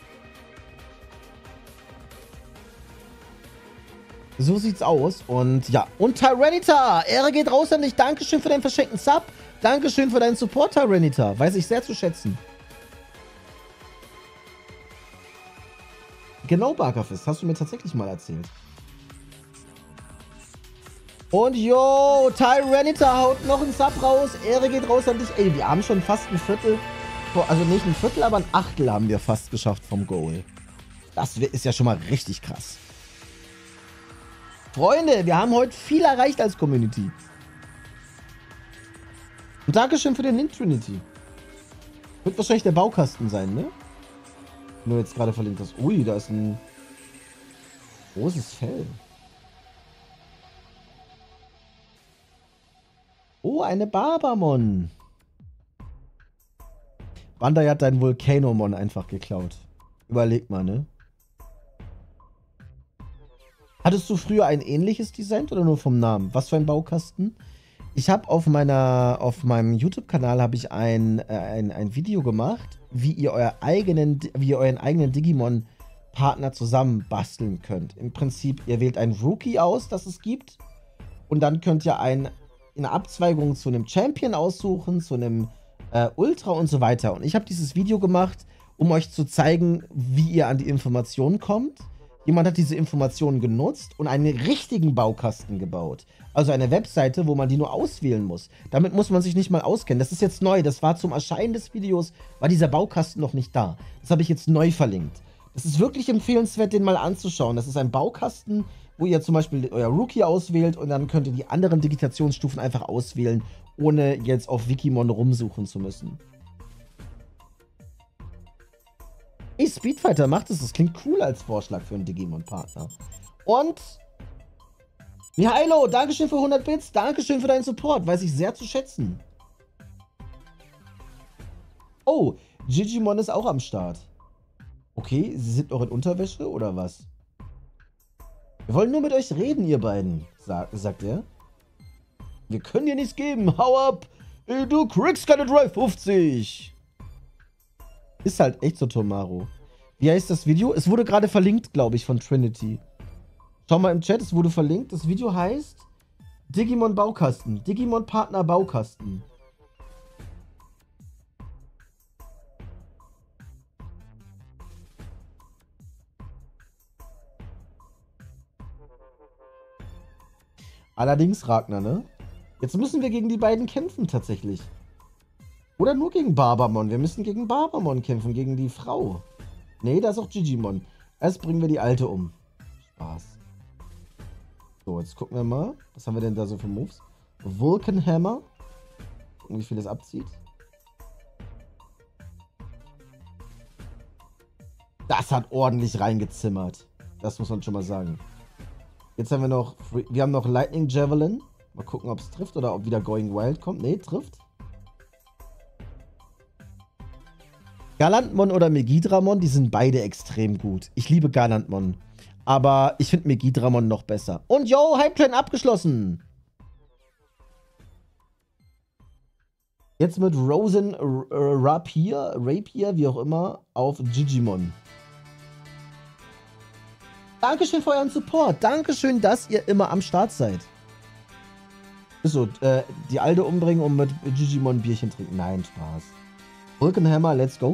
A: So sieht's aus. Und ja. Und Tyranitar. Ehre geht raus an dich. Dankeschön für deinen verschenkten Sub. Dankeschön für deinen Support, Tyranitar. Weiß ich sehr zu schätzen. Genau, Barkerfist. Hast du mir tatsächlich mal erzählt. Und yo, Tyranitar haut noch einen Sub raus. Ehre geht raus an dich. Ey, wir haben schon fast ein Viertel. Also nicht ein Viertel, aber ein Achtel haben wir fast geschafft vom Goal. Das ist ja schon mal richtig krass. Freunde, wir haben heute viel erreicht als Community. Und Dankeschön für den Link, Trinity. Wird wahrscheinlich der Baukasten sein, ne? Nur jetzt gerade verlinkt hast. Ui, da ist ein großes Fell. Oh, eine Barbamon. Bandai hat deinen Volcanomon einfach geklaut. Überleg mal, ne? Hattest du früher ein ähnliches Design oder nur vom Namen? Was für ein Baukasten? Ich habe auf meiner, auf meinem YouTube-Kanal habe ich ein, äh, ein, ein Video gemacht, wie ihr, euer eigenen, wie ihr euren eigenen Digimon-Partner zusammen basteln könnt. Im Prinzip, ihr wählt einen Rookie aus, das es gibt. Und dann könnt ihr einen, eine Abzweigung zu einem Champion aussuchen, zu einem äh, Ultra und so weiter. Und ich habe dieses Video gemacht, um euch zu zeigen, wie ihr an die Informationen kommt. Jemand hat diese Informationen genutzt und einen richtigen Baukasten gebaut. Also eine Webseite, wo man die nur auswählen muss. Damit muss man sich nicht mal auskennen. Das ist jetzt neu. Das war zum Erscheinen des Videos, war dieser Baukasten noch nicht da. Das habe ich jetzt neu verlinkt. Das ist wirklich empfehlenswert, den mal anzuschauen. Das ist ein Baukasten, wo ihr zum Beispiel euer Rookie auswählt und dann könnt ihr die anderen Digitationsstufen einfach auswählen, ohne jetzt auf Wikimon rumsuchen zu müssen. Ey, Speedfighter macht es. Das klingt cool als Vorschlag für einen Digimon-Partner. Und Mihailo, Dankeschön für hundert Bits. Dankeschön für deinen Support. Weiß ich sehr zu schätzen. Oh, Gigimon ist auch am Start. Okay, sie sind noch in Unterwäsche oder was? Wir wollen nur mit euch reden, ihr beiden, sagt, sagt er. Wir können dir nichts geben. Hau ab. Du kriegst keine drei fünfzig. Ist halt echt so, Tomaro. Wie heißt das Video? Es wurde gerade verlinkt, glaube ich, von Trinity. Schau mal im Chat, es wurde verlinkt. Das Video heißt Digimon Baukasten. Digimon Partner Baukasten. Allerdings, Ragnar, ne? Jetzt müssen wir gegen die beiden kämpfen, tatsächlich. Oder nur gegen Barbamon. Wir müssen gegen Barbamon kämpfen, gegen die Frau. Nee, da ist auch Digimon. Erst bringen wir die alte um. Spaß. So, jetzt gucken wir mal. Was haben wir denn da so für Moves? Vulcan Hammer. Gucken, wie viel das abzieht. Das hat ordentlich reingezimmert. Das muss man schon mal sagen. Jetzt haben wir noch, wir haben noch Lightning Javelin. Mal gucken, ob es trifft oder ob wieder Going Wild kommt. Nee, trifft. Galantmon oder Megidramon, die sind beide extrem gut. Ich liebe Galantmon. Aber ich finde Megidramon noch besser. Und yo, Hype-Train abgeschlossen. Jetzt mit Rosen Rapier, Rapier, wie auch immer, auf Digimon. Dankeschön für euren Support. Dankeschön, dass ihr immer am Start seid. Ist so, äh, die Alte umbringen und mit Digimon ein Bierchen trinken. Nein, Spaß. Vulcan Hammer, let's go.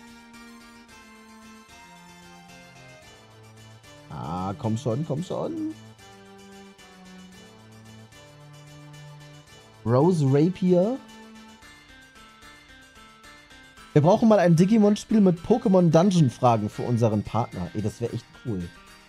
A: Ah, komm schon, komm schon. Rose Rapier. Wir brauchen mal ein Digimon-Spiel mit Pokémon-Dungeon-Fragen für unseren Partner. Ey, das wäre echt cool.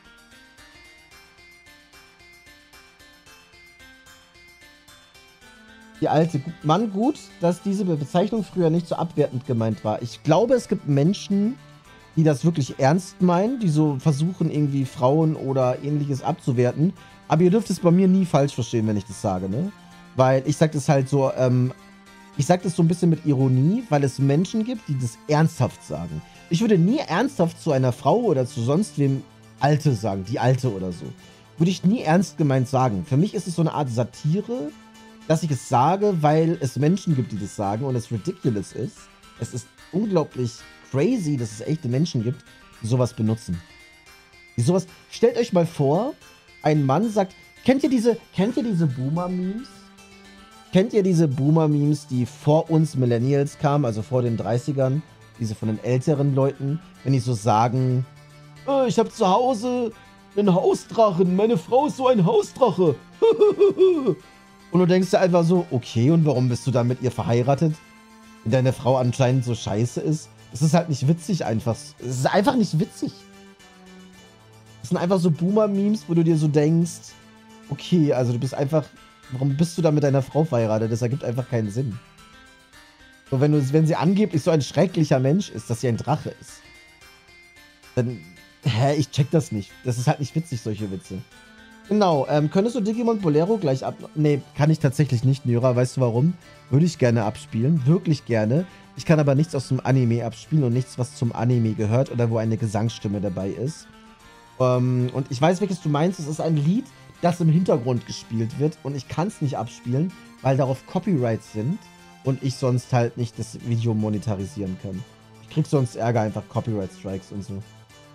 A: Die alte. Mann, gut, dass diese Bezeichnung früher nicht so abwertend gemeint war. Ich glaube, es gibt Menschen, die das wirklich ernst meinen, die so versuchen, irgendwie Frauen oder ähnliches abzuwerten. Aber ihr dürft es bei mir nie falsch verstehen, wenn ich das sage, ne? Weil ich sage das halt so, ähm, ich sage das so ein bisschen mit Ironie, weil es Menschen gibt, die das ernsthaft sagen. Ich würde nie ernsthaft zu einer Frau oder zu sonst wem Alte sagen, die Alte oder so. Würde ich nie ernst gemeint sagen. Für mich ist es so eine Art Satire, dass ich es sage, weil es Menschen gibt, die das sagen und es ridiculous ist. Es ist unglaublich crazy, dass es echte Menschen gibt, die sowas benutzen. Die sowas. Stellt euch mal vor, ein Mann sagt, kennt ihr diese, kennt ihr diese Boomer-Memes? Kennt ihr diese Boomer-Memes, die vor uns Millennials kamen, also vor den dreißigern, diese von den älteren Leuten, wenn die so sagen, oh, ich habe zu Hause einen Hausdrachen, meine Frau ist so ein Hausdrache. Und du denkst dir einfach so, okay, und warum bist du dann mit ihr verheiratet? Wenn deine Frau anscheinend so scheiße ist. Es ist halt nicht witzig einfach. Es ist einfach nicht witzig. Es sind einfach so Boomer-Memes, wo du dir so denkst, okay, also du bist einfach, warum bist du da mit deiner Frau verheiratet? Das ergibt einfach keinen Sinn. So, wenn, du, wenn sie angeblich so ein schrecklicher Mensch ist, dass sie ein Drache ist, dann, hä, ich check das nicht. Das ist halt nicht witzig, solche Witze. Genau, ähm, könntest du Digimon Bolero gleich ab... Nee, kann ich tatsächlich nicht, Nyra. Weißt du warum? Würde ich gerne abspielen. Wirklich gerne. Ich kann aber nichts aus dem Anime abspielen und nichts, was zum Anime gehört oder wo eine Gesangsstimme dabei ist. Ähm, und ich weiß, welches du meinst. Es ist ein Lied, das im Hintergrund gespielt wird und ich kann es nicht abspielen, weil darauf Copyrights sind und ich sonst halt nicht das Video monetarisieren kann. Ich krieg sonst Ärger, einfach Copyright-Strikes und so.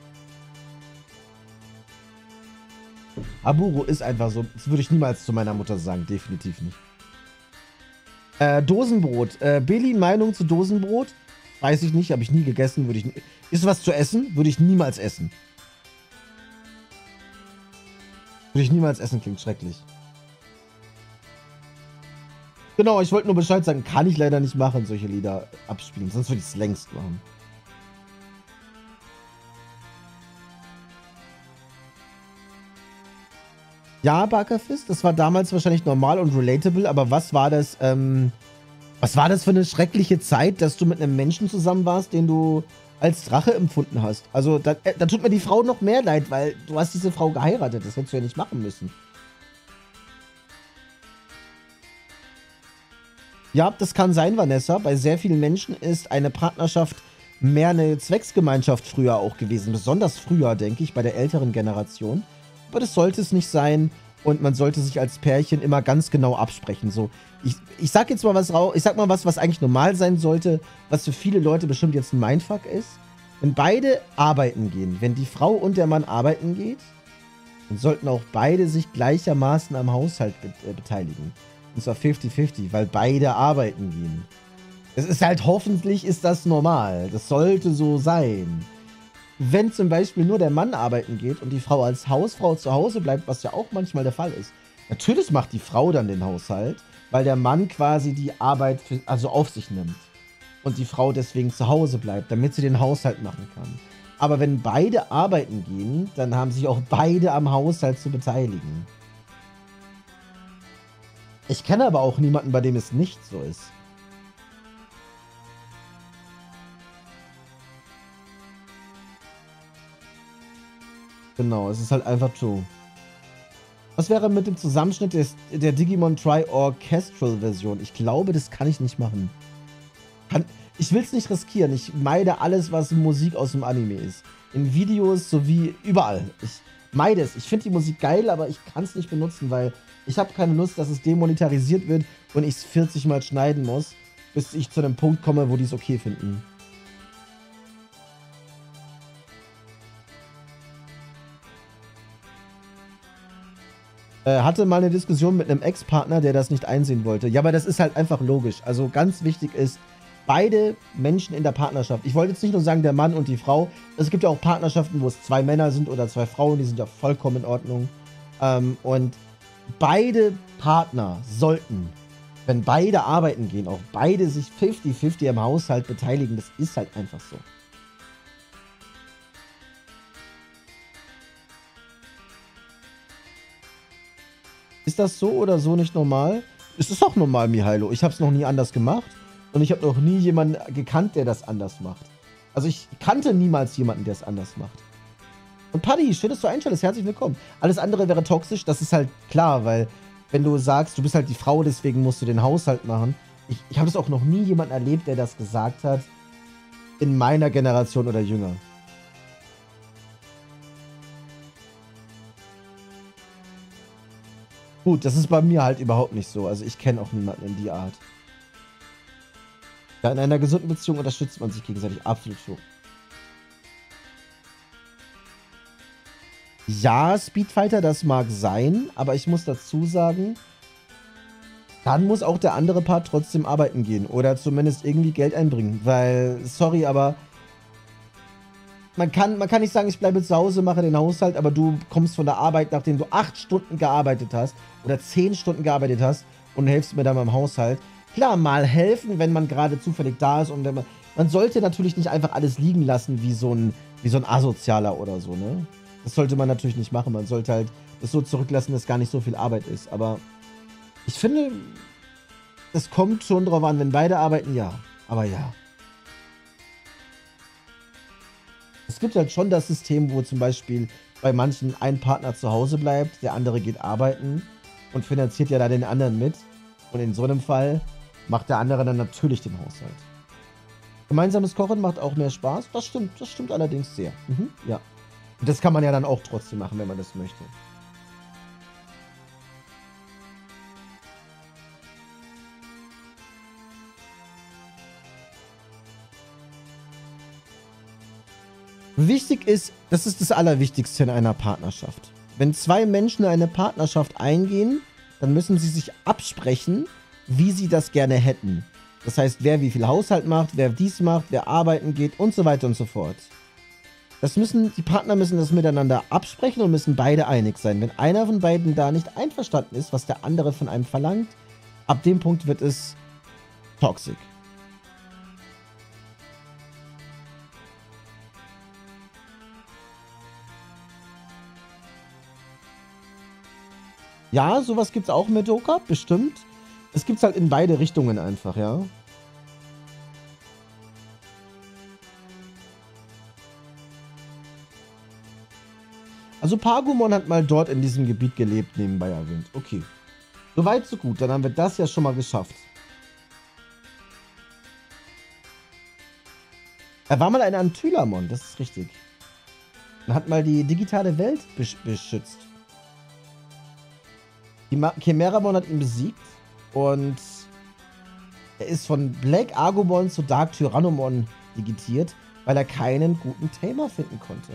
A: Aburo ist einfach so. Das würde ich niemals zu meiner Mutter sagen. Definitiv nicht. Äh, Dosenbrot. Äh, Beli, Meinung zu Dosenbrot? Weiß ich nicht. Habe ich nie gegessen. Würde ich. Ist was zu essen? Würde ich niemals essen. Würde ich niemals essen. Klingt schrecklich. Genau, ich wollte nur Bescheid sagen. Kann ich leider nicht machen, solche Lieder abspielen. Sonst würde ich es längst machen. Ja, Barkerfist, das war damals wahrscheinlich normal und relatable, aber was war das, ähm, was war das für eine schreckliche Zeit, dass du mit einem Menschen zusammen warst, den du als Drache empfunden hast? Also, da, äh, da tut mir die Frau noch mehr leid, weil du hast diese Frau geheiratet, das hättest du ja nicht machen müssen. Ja, das kann sein, Vanessa. Bei sehr vielen Menschen ist eine Partnerschaft mehr eine Zwecksgemeinschaft früher auch gewesen. Besonders früher, denke ich, bei der älteren Generation. Aber das sollte es nicht sein und man sollte sich als Pärchen immer ganz genau absprechen. So, ich, ich sag jetzt mal was raus, ich sag mal was, was eigentlich normal sein sollte, was für viele Leute bestimmt jetzt ein Mindfuck ist. Wenn beide arbeiten gehen, wenn die Frau und der Mann arbeiten geht, dann sollten auch beide sich gleichermaßen am Haushalt be äh, beteiligen. Und zwar fifty fifty, weil beide arbeiten gehen. Es ist halt, hoffentlich ist das normal. Das sollte so sein. Wenn zum Beispiel nur der Mann arbeiten geht und die Frau als Hausfrau zu Hause bleibt, was ja auch manchmal der Fall ist. Natürlich macht die Frau dann den Haushalt, weil der Mann quasi die Arbeit für, also auf sich nimmt. Und die Frau deswegen zu Hause bleibt, damit sie den Haushalt machen kann. Aber wenn beide arbeiten gehen, dann haben sich auch beide am Haushalt zu beteiligen. Ich kenne aber auch niemanden, bei dem es nicht so ist. Genau, es ist halt einfach true. Was wäre mit dem Zusammenschnitt des, der Digimon Tri Orchestral Version? Ich glaube, das kann ich nicht machen. Kann, ich will es nicht riskieren. Ich meide alles, was Musik aus dem Anime ist. In Videos sowie überall. Ich meide es. Ich finde die Musik geil, aber ich kann es nicht benutzen, weil ich habe keine Lust, dass es demonetarisiert wird und ich es vierzig Mal schneiden muss, bis ich zu einem Punkt komme, wo die es okay finden. Äh, hatte mal eine Diskussion mit einem Ex-Partner, der das nicht einsehen wollte. Ja, aber das ist halt einfach logisch. Also ganz wichtig ist, beide Menschen in der Partnerschaft. Ich wollte jetzt nicht nur sagen, der Mann und die Frau. Es gibt ja auch Partnerschaften, wo es zwei Männer sind oder zwei Frauen. Die sind ja vollkommen in Ordnung. Ähm, und beide Partner sollten, wenn beide arbeiten gehen, auch beide sich fünfzig fünfzig am Haushalt beteiligen. Das ist halt einfach so. Ist das so oder so nicht normal? Es ist auch normal, Mihailo. Ich habe es noch nie anders gemacht. Und ich habe noch nie jemanden gekannt, der das anders macht. Also ich kannte niemals jemanden, der es anders macht. Und Paddy, schön, dass du einschaltest. Herzlich willkommen. Alles andere wäre toxisch. Das ist halt klar, weil wenn du sagst, du bist halt die Frau, deswegen musst du den Haushalt machen. Ich, ich habe es auch noch nie jemanden erlebt, der das gesagt hat. In meiner Generation oder jünger. Gut, das ist bei mir halt überhaupt nicht so. Also ich kenne auch niemanden in die Art. Ja, in einer gesunden Beziehung unterstützt man sich gegenseitig. Absolut so. Ja, Speedfighter, das mag sein, aber ich muss dazu sagen, dann muss auch der andere Part trotzdem arbeiten gehen oder zumindest irgendwie Geld einbringen, weil, sorry, aber man kann, man kann nicht sagen, ich bleibe zu Hause, mache den Haushalt, aber du kommst von der Arbeit, nachdem du acht Stunden gearbeitet hast oder zehn Stunden gearbeitet hast und hilfst mir dann beim Haushalt. Klar, mal helfen, wenn man gerade zufällig da ist und wenn man, man sollte natürlich nicht einfach alles liegen lassen wie so ein, wie so ein Asozialer oder so, ne? Das sollte man natürlich nicht machen. Man sollte halt das so zurücklassen, dass gar nicht so viel Arbeit ist. Aber ich finde, es kommt schon drauf an, wenn beide arbeiten, ja. Aber ja. Es gibt halt schon das System, wo zum Beispiel bei manchen ein Partner zu Hause bleibt, der andere geht arbeiten und finanziert ja da den anderen mit. Und in so einem Fall macht der andere dann natürlich den Haushalt. Gemeinsames Kochen macht auch mehr Spaß. Das stimmt, das stimmt allerdings sehr. Mhm, ja. Und das kann man ja dann auch trotzdem machen, wenn man das möchte. Wichtig ist, das ist das Allerwichtigste in einer Partnerschaft. Wenn zwei Menschen eine Partnerschaft eingehen, dann müssen sie sich absprechen, wie sie das gerne hätten. Das heißt, wer wie viel Haushalt macht, wer dies macht, wer arbeiten geht und so weiter und so fort. Das müssen, die Partner müssen das miteinander absprechen und müssen beide einig sein. Wenn einer von beiden da nicht einverstanden ist, was der andere von einem verlangt, ab dem Punkt wird es toxisch. Ja, sowas gibt es auch mit Doka, bestimmt. Es gibt es halt in beide Richtungen einfach, ja. Also Pagumon hat mal dort in diesem Gebiet gelebt, nebenbei erwähnt. Okay. Soweit, so gut. Dann haben wir das ja schon mal geschafft. Er war mal ein Antylamon, das ist richtig. Er hat mal die digitale Welt besch beschützt. Chimeramon hat ihn besiegt und er ist von Black Agumon zu Dark Tyrannomon digitiert, weil er keinen guten Tamer finden konnte.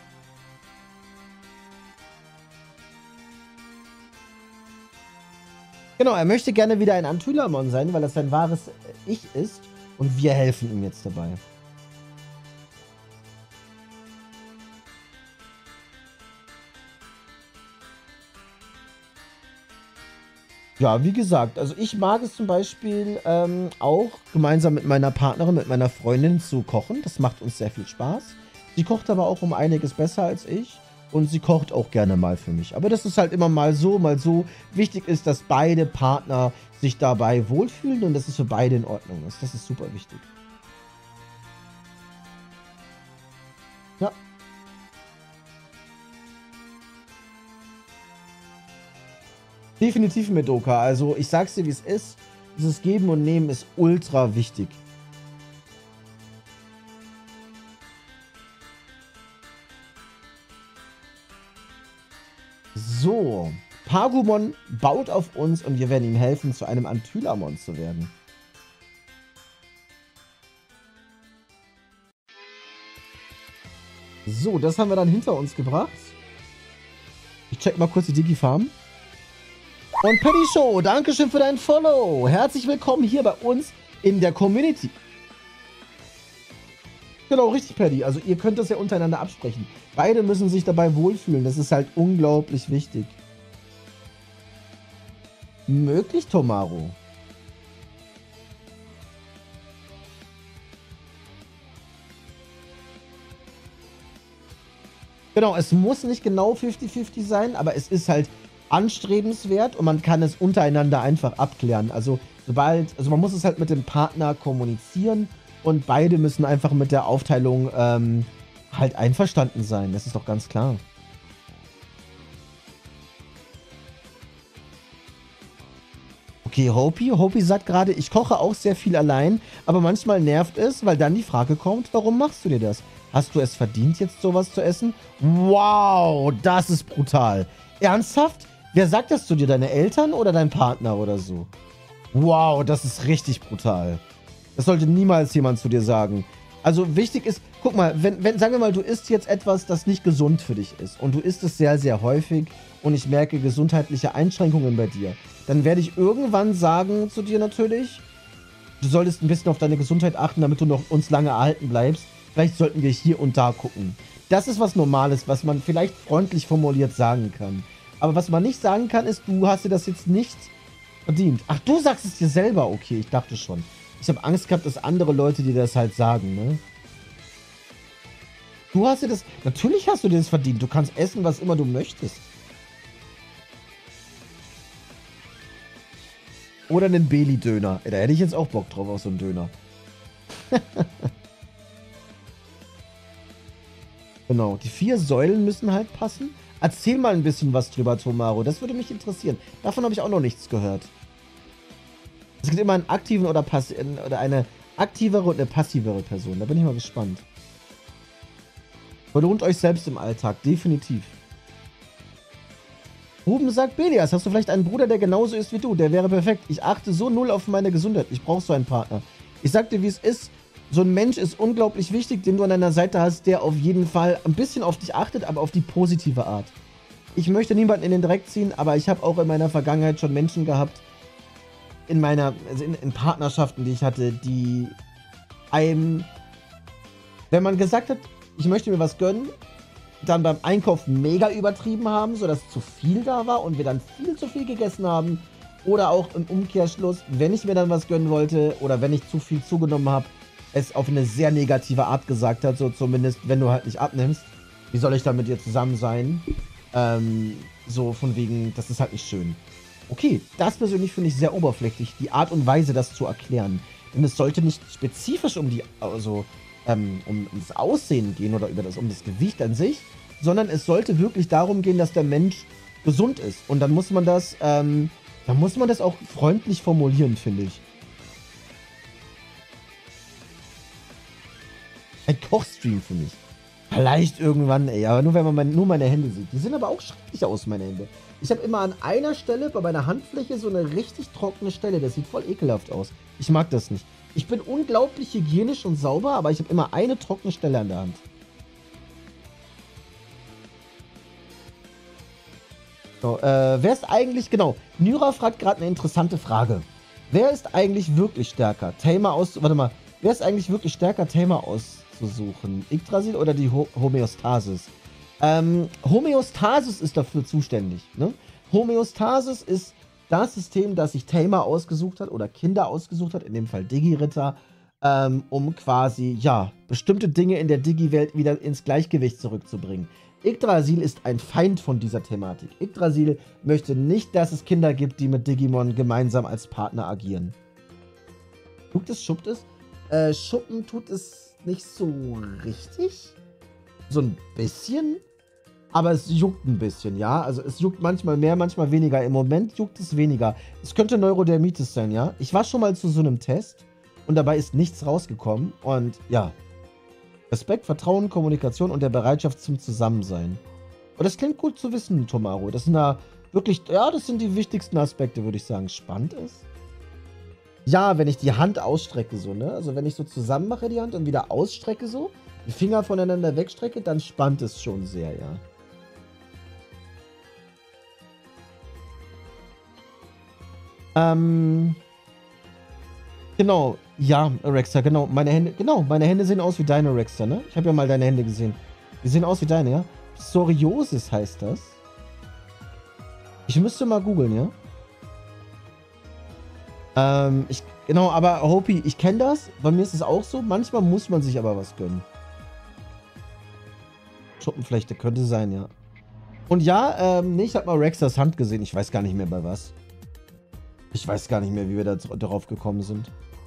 A: Genau, er möchte gerne wieder ein Antylamon sein, weil das sein wahres Ich ist und wir helfen ihm jetzt dabei. Ja, wie gesagt, also ich mag es zum Beispiel ähm, auch gemeinsam mit meiner Partnerin, mit meiner Freundin zu kochen. Das macht uns sehr viel Spaß. Sie kocht aber auch um einiges besser als ich. Und sie kocht auch gerne mal für mich. Aber das ist halt immer mal so, mal so. Wichtig ist, dass beide Partner sich dabei wohlfühlen und dass es für beide in Ordnung ist. Das ist super wichtig. Ja. Definitiv, Medoka. Also ich sag's dir, wie es ist. Dieses Geben und Nehmen ist ultra wichtig. So, Pagumon baut auf uns und wir werden ihm helfen, zu einem Antylamon zu werden. So, das haben wir dann hinter uns gebracht. Ich check mal kurz die Digi-Farm. Und Paddy Show, Dankeschön für dein Follow. Herzlich willkommen hier bei uns in der Community. Genau, richtig, Paddy. Also ihr könnt das ja untereinander absprechen. Beide müssen sich dabei wohlfühlen. Das ist halt unglaublich wichtig. Möglich, Tomaro. Genau, es muss nicht genau fünfzig fünfzig sein, aber es ist halt anstrebenswert und man kann es untereinander einfach abklären. Also sobald, also man muss es halt mit dem Partner kommunizieren und beide müssen einfach mit der Aufteilung ähm, halt einverstanden sein. Das ist doch ganz klar. Okay, Hopi. Hopi sagt gerade, ich koche auch sehr viel allein, aber manchmal nervt es, weil dann die Frage kommt, warum machst du dir das? Hast du es verdient, jetzt sowas zu essen? Wow, das ist brutal. Ernsthaft? Wer sagt das zu dir? Deine Eltern oder dein Partner oder so? Wow, das ist richtig brutal. Das sollte niemals jemand zu dir sagen. Also wichtig ist, guck mal, wenn, wenn, sagen wir mal, du isst jetzt etwas, das nicht gesund für dich ist und du isst es sehr, sehr häufig und ich merke gesundheitliche Einschränkungen bei dir, dann werde ich irgendwann sagen zu dir natürlich, du solltest ein bisschen auf deine Gesundheit achten, damit du noch uns lange erhalten bleibst. Vielleicht sollten wir hier und da gucken. Das ist was Normales, was man vielleicht freundlich formuliert sagen kann. Aber was man nicht sagen kann, ist, du hast dir das jetzt nicht verdient. Ach, du sagst es dir selber. Okay, ich dachte schon. Ich habe Angst gehabt, dass andere Leute dir das halt sagen, ne? Du hast dir das... Natürlich hast du dir das verdient. Du kannst essen, was immer du möchtest. Oder einen Beli-Döner. Da hätte ich jetzt auch Bock drauf auf so einen Döner. Genau, die vier Säulen müssen halt passen. Erzähl mal ein bisschen was drüber, Tomaro. Das würde mich interessieren. Davon habe ich auch noch nichts gehört. Es gibt immer einen aktiven oder, oder eine aktivere und eine passivere Person. Da bin ich mal gespannt. Belohnt euch selbst im Alltag, definitiv. Ruben sagt, Belias, hast du vielleicht einen Bruder, der genauso ist wie du? Der wäre perfekt. Ich achte so null auf meine Gesundheit. Ich brauche so einen Partner. Ich sag dir, wie es ist. So ein Mensch ist unglaublich wichtig, den du an deiner Seite hast, der auf jeden Fall ein bisschen auf dich achtet, aber auf die positive Art. Ich möchte niemanden in den Dreck ziehen, aber ich habe auch in meiner Vergangenheit schon Menschen gehabt, in meiner, also in, in Partnerschaften, die ich hatte, die einem, wenn man gesagt hat, ich möchte mir was gönnen, dann beim Einkauf mega übertrieben haben, sodass zu viel da war und wir dann viel zu viel gegessen haben. Oder auch im Umkehrschluss, wenn ich mir dann was gönnen wollte oder wenn ich zu viel zugenommen habe, es auf eine sehr negative Art gesagt hat, so zumindest, wenn du halt nicht abnimmst. Wie soll ich da mit dir zusammen sein? Ähm, so von wegen, das ist halt nicht schön. Okay, das persönlich finde ich sehr oberflächlich, die Art und Weise, das zu erklären. Denn es sollte nicht spezifisch um die, also, ähm, um, um das Aussehen gehen oder über das, um das Gewicht an sich, sondern es sollte wirklich darum gehen, dass der Mensch gesund ist. Und dann muss man das, ähm, dann muss man das auch freundlich formulieren, finde ich. Ein Kochstream für mich. Vielleicht irgendwann, ey, aber nur wenn man mein, nur meine Hände sieht. Die sehen aber auch schrecklich aus, meine Hände. Ich habe immer an einer Stelle bei meiner Handfläche so eine richtig trockene Stelle. Das sieht voll ekelhaft aus. Ich mag das nicht. Ich bin unglaublich hygienisch und sauber, aber ich habe immer eine trockene Stelle an der Hand. So, äh, wer ist eigentlich, genau, Nyra fragt gerade eine interessante Frage. Wer ist eigentlich wirklich stärker? Tamer aus, warte mal, wer ist eigentlich wirklich stärker, Tamer auszusuchen? Yggdrasil oder die Ho Homöostasis? Ähm, Homöostasis ist dafür zuständig, ne? Homöostasis ist das System, das sich Tamer ausgesucht hat oder Kinder ausgesucht hat, in dem Fall Digi-Ritter, ähm, um quasi, ja, bestimmte Dinge in der Digi-Welt wieder ins Gleichgewicht zurückzubringen. Yggdrasil ist ein Feind von dieser Thematik. Yggdrasil möchte nicht, dass es Kinder gibt, die mit Digimon gemeinsam als Partner agieren. Tut es, schuppt es? Äh, schuppen tut es nicht so richtig. So ein bisschen. Aber es juckt ein bisschen, ja. Also es juckt manchmal mehr, manchmal weniger. Im Moment juckt es weniger. Es könnte Neurodermitis sein, ja. Ich war schon mal zu so einem Test und dabei ist nichts rausgekommen. Und ja, Respekt, Vertrauen, Kommunikation und der Bereitschaft zum Zusammensein. Und das klingt gut zu wissen, Tomaro. Das sind da wirklich, ja, das sind die wichtigsten Aspekte, würde ich sagen. Spannend ist. Ja, wenn ich die Hand ausstrecke, so, ne? Also wenn ich so zusammen mache die Hand und wieder ausstrecke, so, die Finger voneinander wegstrecke, dann spannt es schon sehr, ja. Ähm. Genau, ja, Rexa, genau. Meine Hände, genau, meine Hände sehen aus wie deine, Rexa, ne? Ich habe ja mal deine Hände gesehen. Die sehen aus wie deine, ja? Psoriasis heißt das. Ich müsste mal googeln, ja? Ähm, ich, genau, aber Hopi, ich kenne das. Bei mir ist es auch so. Manchmal muss man sich aber was gönnen. Schuppenflechte könnte sein, ja. Und ja, ähm, nee, ich habe mal Rexas Hand gesehen. Ich weiß gar nicht mehr bei was. Ich weiß gar nicht mehr, wie wir da darauf gekommen sind.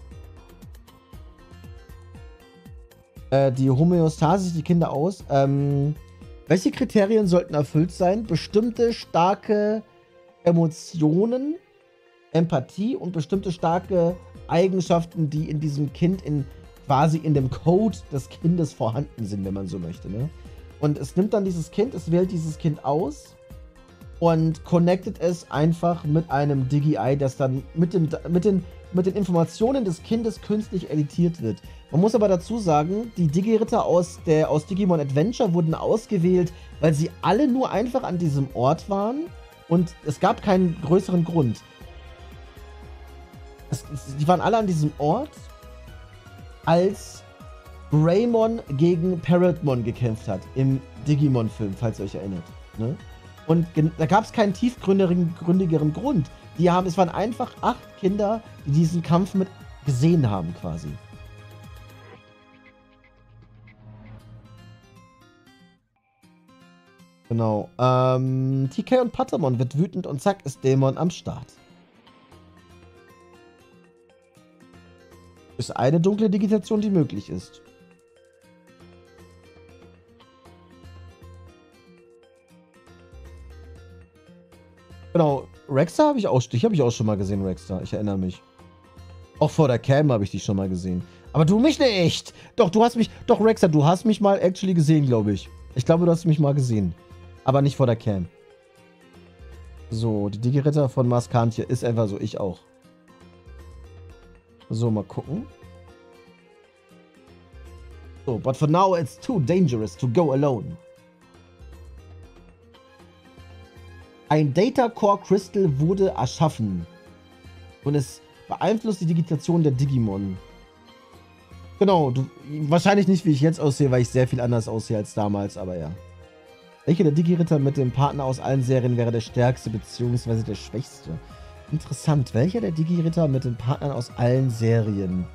A: Äh, die Homöostase sieht die Kinder aus. Ähm, welche Kriterien sollten erfüllt sein? Bestimmte starke Emotionen, Empathie und bestimmte starke Eigenschaften, die in diesem Kind in quasi in dem Code des Kindes vorhanden sind, wenn man so möchte, ne? Und es nimmt dann dieses Kind, es wählt dieses Kind aus und connectet es einfach mit einem Digi-Eye, das dann mit, dem, mit, den, mit den Informationen des Kindes künstlich editiert wird. Man muss aber dazu sagen, die Digi-Ritter aus, der, aus Digimon Adventure wurden ausgewählt, weil sie alle nur einfach an diesem Ort waren und es gab keinen größeren Grund. Es, es, die waren alle an diesem Ort, als Greymon gegen Parrotmon gekämpft hat im Digimon-Film, falls ihr euch erinnert. Ne? Und da gab es keinen tiefgründigeren Grund. Die haben, es waren einfach acht Kinder, die diesen Kampf mit gesehen haben, quasi. Genau. Ähm, T K und Patamon wird wütend und zack ist Dämon am Start. Ist eine dunkle Digitation, die möglich ist. Genau, Rexa habe ich auch, dich habe ich auch schon mal gesehen, Rexa. Ich erinnere mich. Auch vor der Cam habe ich dich schon mal gesehen. Aber du mich nicht! Doch, du hast mich, doch Rexa, du hast mich mal actually gesehen, glaube ich. Ich glaube, du hast mich mal gesehen. Aber nicht vor der Cam. So, die Digi-Ritter von Maskantje ist einfach so, ich auch. So, mal gucken. So, but for now it's too dangerous to go alone. Ein Data Core Crystal wurde erschaffen. Und es beeinflusst die Digitation der Digimon. Genau, du, wahrscheinlich nicht, wie ich jetzt aussehe, weil ich sehr viel anders aussehe als damals, aber ja. Welcher der Digi-Ritter mit dem Partner aus allen Serien wäre der stärkste bzw. der schwächste? Interessant. Welcher der Digi-Ritter mit den Partnern aus allen Serien?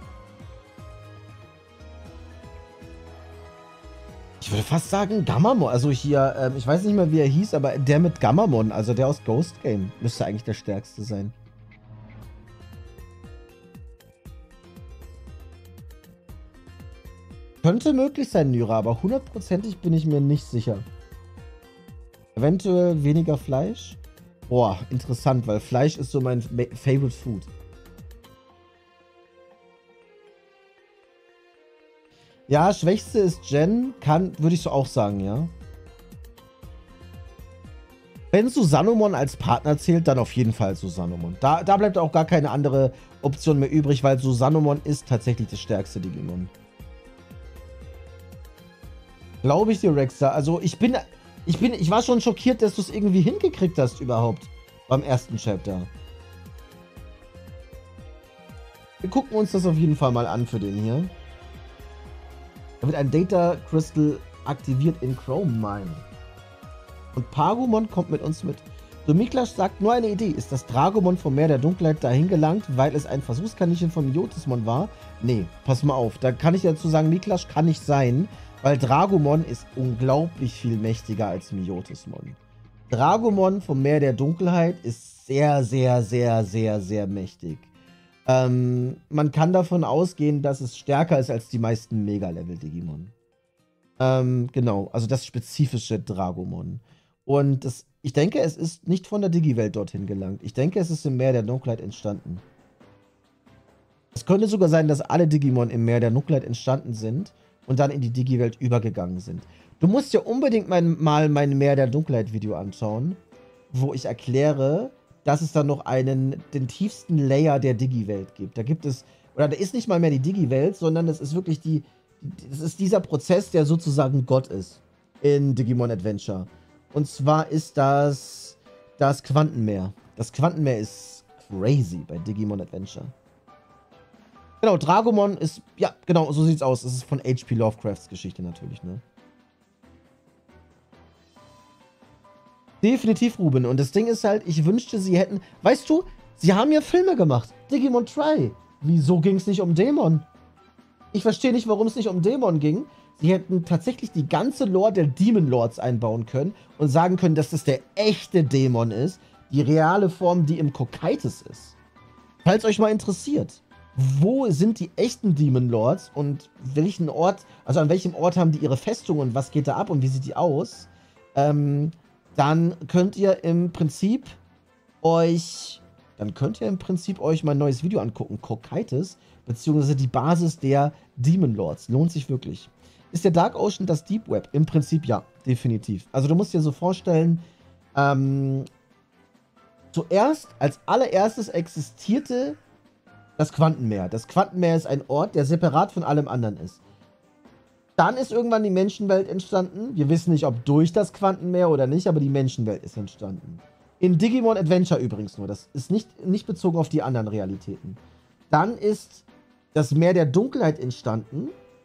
A: Ich würde fast sagen Gammamon. Also hier, ähm, ich weiß nicht mehr, wie er hieß, aber der mit Gammamon, also der aus Ghost Game, müsste eigentlich der stärkste sein. Könnte möglich sein, Nyra, aber hundertprozentig bin ich mir nicht sicher. Eventuell weniger Fleisch. Boah, interessant, weil Fleisch ist so mein Favorite Food. Ja, schwächste ist Jen, kann, würde ich so auch sagen, ja. Wenn Susanomon als Partner zählt, dann auf jeden Fall Susanomon. Da, da bleibt auch gar keine andere Option mehr übrig, weil Susanomon ist tatsächlich das stärkste Digimon. Glaube ich dir, Rexa. Also ich bin, ich bin, ich war schon schockiert, dass du es irgendwie hingekriegt hast überhaupt beim ersten Chapter. Wir gucken uns das auf jeden Fall mal an für den hier. Da wird ein Data Crystal aktiviert in Chrome Mine. Und Pagumon kommt mit uns mit. So, Miklasch sagt, nur eine Idee. Ist das Dragomon vom Meer der Dunkelheit dahin gelangt, weil es ein Versuchskaninchen von Myotismon war? Nee, pass mal auf. Da kann ich dazu sagen, Miklasch kann nicht sein, weil Dragomon ist unglaublich viel mächtiger als Myotismon. Dragomon vom Meer der Dunkelheit ist sehr, sehr, sehr, sehr, sehr mächtig. Ähm, man kann davon ausgehen, dass es stärker ist als die meisten Mega-Level-Digimon. Ähm, genau, also das spezifische Dragomon. Und das, ich denke, es ist nicht von der Digi-Welt dorthin gelangt. Ich denke, es ist im Meer der Dunkelheit entstanden. Es könnte sogar sein, dass alle Digimon im Meer der Dunkelheit entstanden sind und dann in die Digi-Welt übergegangen sind. Du musst ja unbedingt mein, mal mein Meer der Dunkelheit-Video anschauen, wo ich erkläre, dass es dann noch einen, den tiefsten Layer der Digi-Welt gibt. Da gibt es, oder da ist nicht mal mehr die Digi-Welt, sondern es ist wirklich die, es ist dieser Prozess, der sozusagen Gott ist in Digimon Adventure. Und zwar ist das das Quantenmeer. Das Quantenmeer ist crazy bei Digimon Adventure. Genau, Dragomon ist, ja, genau, so sieht's aus. Das ist von H P Lovecrafts Geschichte natürlich, ne? Definitiv, Ruben. Und das Ding ist halt, ich wünschte, sie hätten, weißt du, sie haben ja Filme gemacht. Digimon Try. Wieso ging es nicht um Dämon? Ich verstehe nicht, warum es nicht um Dämon ging. Sie hätten tatsächlich die ganze Lore der Demon Lords einbauen können und sagen können, dass das der echte Dämon ist, die reale Form, die im Kokaitis ist. Falls euch mal interessiert, wo sind die echten Demon Lords und welchen Ort, also an welchem Ort haben die ihre Festung und was geht da ab und wie sieht die aus, ähm, dann könnt ihr im Prinzip euch, dann könnt ihr im Prinzip euch mein neues Video angucken, Kokaitis, beziehungsweise die Basis der Demon Lords. Lohnt sich wirklich. Ist der Dark Ocean das Deep Web? Im Prinzip ja, definitiv. Also du musst dir so vorstellen, ähm, zuerst, als allererstes existierte das Quantenmeer. Das Quantenmeer ist ein Ort, der separat von allem anderen ist. Dann ist irgendwann die Menschenwelt entstanden. Wir wissen nicht, ob durch das Quantenmeer oder nicht, aber die Menschenwelt ist entstanden. In Digimon Adventure übrigens nur. Das ist nicht, nicht bezogen auf die anderen Realitäten. Dann ist das Meer der Dunkelheit entstanden.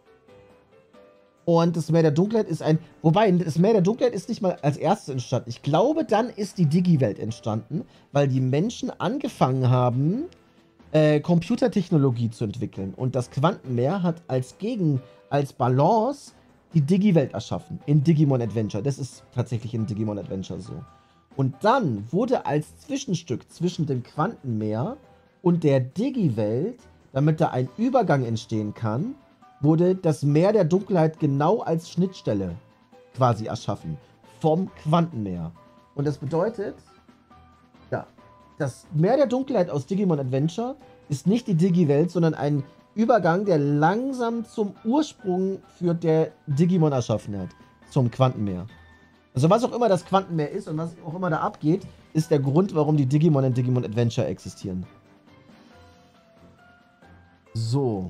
A: Und das Meer der Dunkelheit ist ein... Wobei, das Meer der Dunkelheit ist nicht mal als erstes entstanden. Ich glaube, dann ist die Digi-Welt entstanden, weil die Menschen angefangen haben, äh, Computertechnologie zu entwickeln. Und das Quantenmeer hat als Gegen... als Balance die Digi-Welt erschaffen. In Digimon Adventure. Das ist tatsächlich in Digimon Adventure so. Und dann wurde als Zwischenstück zwischen dem Quantenmeer und der Digi-Welt, damit da ein Übergang entstehen kann, wurde das Meer der Dunkelheit genau als Schnittstelle quasi erschaffen. Vom Quantenmeer. Und das bedeutet, ja, das Meer der Dunkelheit aus Digimon Adventure ist nicht die Digi-Welt, sondern ein Übergang, der langsam zum Ursprung führt, der Digimon erschaffen hat. Zum Quantenmeer. Also was auch immer das Quantenmeer ist und was auch immer da abgeht, ist der Grund, warum die Digimon in Digimon Adventure existieren. So.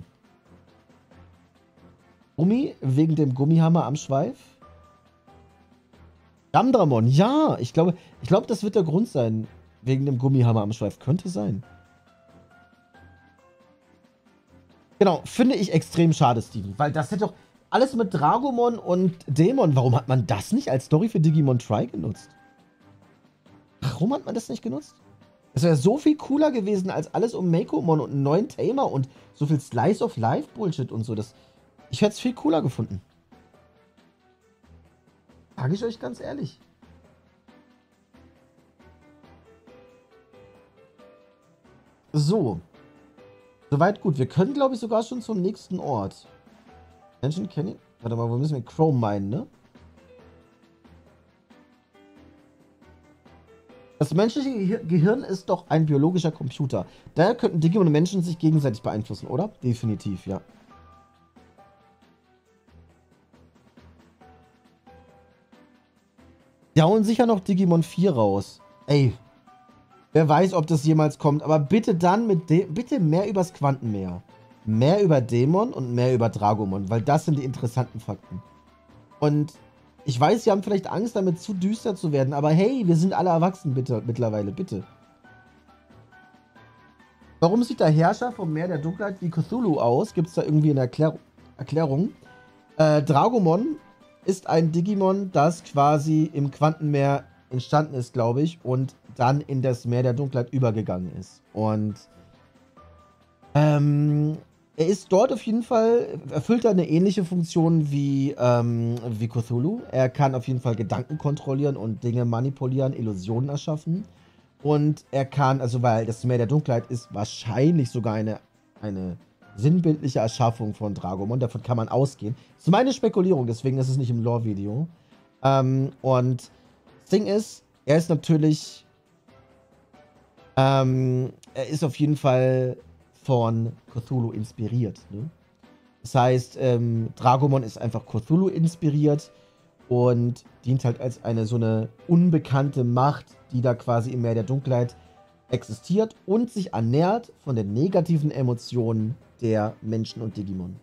A: Gummi, wegen dem Gummihammer am Schweif. Damdramon, ja, ich glaube, ich glaube, das wird der Grund sein. Wegen dem Gummihammer am Schweif. Könnte sein. Genau, finde ich extrem schade, Steven. Weil das hätte doch alles mit Dragomon und Dämon. Warum hat man das nicht als Story für Digimon Try genutzt? Warum hat man das nicht genutzt? Es wäre so viel cooler gewesen, als alles um Makomon und einen neuen Tamer und so viel Slice of Life Bullshit und so. Das, ich hätte es viel cooler gefunden. Sage ich euch ganz ehrlich. So. Soweit gut. Wir können, glaube ich, sogar schon zum nächsten Ort. Menschen kennen. Warte mal, wo müssen wir Chrome meinen, ne? Das menschliche Gehir Gehirn ist doch ein biologischer Computer. Daher könnten Digimon und Menschen sich gegenseitig beeinflussen, oder? Definitiv, ja. Die hauen sicher noch Digimon vier raus. Ey. Wer weiß, ob das jemals kommt. Aber bitte dann mit dem. Bitte mehr übers Quantenmeer. Mehr über Dämon und mehr über Dragomon. Weil das sind die interessanten Fakten. Und ich weiß, sie haben vielleicht Angst, damit zu düster zu werden. Aber hey, wir sind alle erwachsen, bitte, mittlerweile. Bitte. Warum sieht der Herrscher vom Meer der Dunkelheit wie Cthulhu aus? Gibt es da irgendwie eine Erklär Erklärung? Äh, Dragomon ist ein Digimon, das quasi im Quantenmeer entstanden ist, glaube ich. Und dann in das Meer der Dunkelheit übergegangen ist. Und ähm, er ist dort auf jeden Fall, erfüllt er eine ähnliche Funktion wie, ähm, wie Cthulhu. Er kann auf jeden Fall Gedanken kontrollieren und Dinge manipulieren, Illusionen erschaffen. Und er kann, also weil das Meer der Dunkelheit ist wahrscheinlich sogar eine, eine sinnbildliche Erschaffung von Dragomon. Davon kann man ausgehen. Das ist meine Spekulierung, deswegen ist es nicht im Lore-Video. Ähm, und das Ding ist, er ist natürlich, ähm, er ist auf jeden Fall von Cthulhu inspiriert. Ne? Das heißt, ähm, Dragomon ist einfach Cthulhu inspiriert und dient halt als eine so eine unbekannte Macht, die da quasi im Meer der Dunkelheit existiert und sich ernährt von den negativen Emotionen der Menschen und Digimon.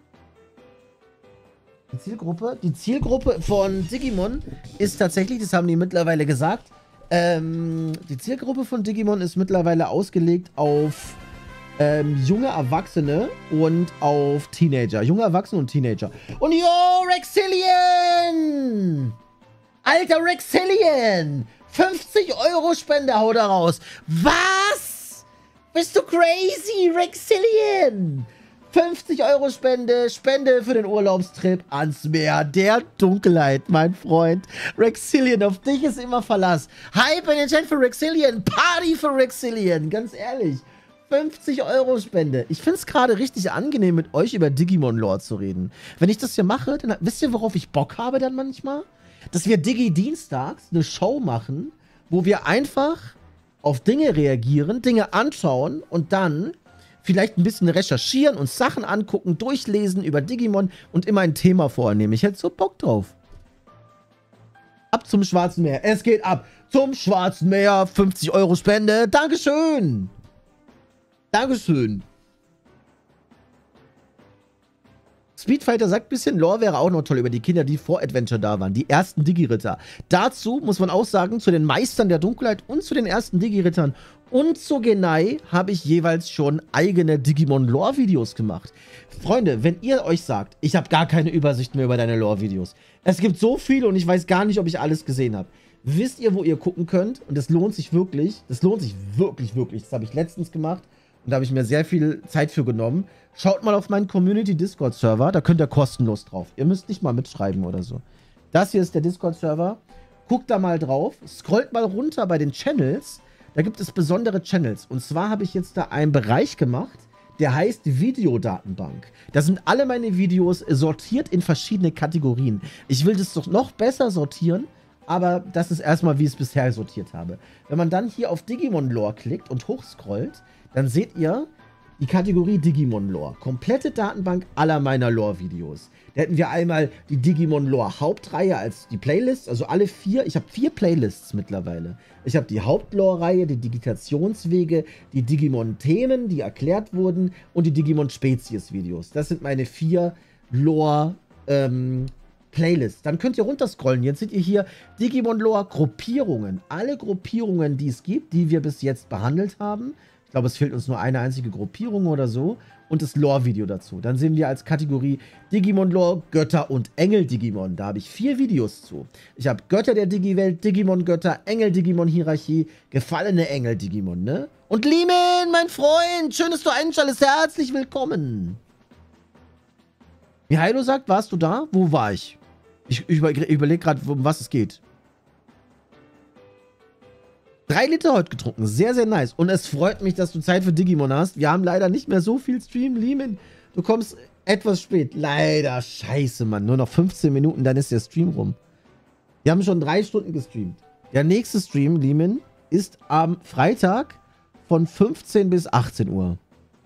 A: Die Zielgruppe, die Zielgruppe von Digimon ist tatsächlich, das haben die mittlerweile gesagt, ähm, die Zielgruppe von Digimon ist mittlerweile ausgelegt auf ähm, junge Erwachsene und auf Teenager. Junge Erwachsene und Teenager. Und yo, Rexillion! Alter Rexillion! fünfzig Euro Spende haut er raus. Was? Bist du crazy, Rexillion? fünfzig Euro Spende, Spende für den Urlaubstrip ans Meer der Dunkelheit, mein Freund. Rexillion, auf dich ist immer Verlass. Hype in den Chat für Rexillion, Party für Rexillion, ganz ehrlich. fünfzig Euro Spende. Ich finde es gerade richtig angenehm, mit euch über Digimon-Lore zu reden. Wenn ich das hier mache, dann wisst ihr, worauf ich Bock habe dann manchmal? Dass wir Digi-Dienstags eine Show machen, wo wir einfach auf Dinge reagieren, Dinge anschauen und dann vielleicht ein bisschen recherchieren, uns Sachen angucken, durchlesen über Digimon und immer ein Thema vornehmen. Ich hätte so Bock drauf. Ab zum Schwarzen Meer. Es geht ab zum Schwarzen Meer. fünfzig Euro Spende. Dankeschön. Dankeschön. Speedfighter sagt, ein bisschen Lore wäre auch noch toll über die Kinder, die vor Adventure da waren. Die ersten Digi-Ritter. Dazu muss man auch sagen, zu den Meistern der Dunkelheit und zu den ersten Digi-Rittern und zu Genei habe ich jeweils schon eigene Digimon-Lore-Videos gemacht. Freunde, wenn ihr euch sagt, ich habe gar keine Übersicht mehr über deine Lore-Videos. Es gibt so viele und ich weiß gar nicht, ob ich alles gesehen habe. Wisst ihr, wo ihr gucken könnt? Und das lohnt sich wirklich. Das lohnt sich wirklich, wirklich. Das habe ich letztens gemacht. Und da habe ich mir sehr viel Zeit für genommen. Schaut mal auf meinen Community-Discord-Server. Da könnt ihr kostenlos drauf. Ihr müsst nicht mal mitschreiben oder so. Das hier ist der Discord-Server. Guckt da mal drauf. Scrollt mal runter bei den Channels. Da gibt es besondere Channels. Und zwar habe ich jetzt da einen Bereich gemacht, der heißt Videodatenbank. Da sind alle meine Videos sortiert in verschiedene Kategorien. Ich will das doch noch besser sortieren. Aber das ist erstmal, wie ich es bisher sortiert habe. Wenn man dann hier auf Digimon Lore klickt und hochscrollt, dann seht ihr die Kategorie Digimon Lore. Komplette Datenbank aller meiner Lore-Videos. Da hätten wir einmal die Digimon Lore Hauptreihe als die Playlist, also alle vier. Ich habe vier Playlists mittlerweile. Ich habe die Hauptlore-Reihe, die Digitationswege, die Digimon-Themen, die erklärt wurden und die Digimon-Spezies-Videos. Das sind meine vier Lore ähm, Playlist. Dann könnt ihr runterscrollen. Jetzt seht ihr hier Digimon Lore Gruppierungen. Alle Gruppierungen, die es gibt, die wir bis jetzt behandelt haben. Ich glaube, es fehlt uns nur eine einzige Gruppierung oder so. Und das Lore-Video dazu. Dann sehen wir als Kategorie Digimon Lore Götter und Engel Digimon. Da habe ich vier Videos zu. Ich habe Götter der Digiwelt, Digimon Götter, Engel Digimon Hierarchie, gefallene Engel Digimon, ne? Und Limin, mein Freund, schön, dass du einschaltest. Herzlich willkommen. Mihailo sagt, warst du da? Wo war ich? Ich, ich überlege gerade, um was es geht. Drei Liter heute getrunken. Sehr, sehr nice. Und es freut mich, dass du Zeit für Digimon hast. Wir haben leider nicht mehr so viel Stream. Limin, du kommst etwas spät. Leider. Scheiße, Mann. Nur noch fünfzehn Minuten, dann ist der Stream rum. Wir haben schon drei Stunden gestreamt. Der nächste Stream, Limin, ist am Freitag von fünfzehn bis achtzehn Uhr.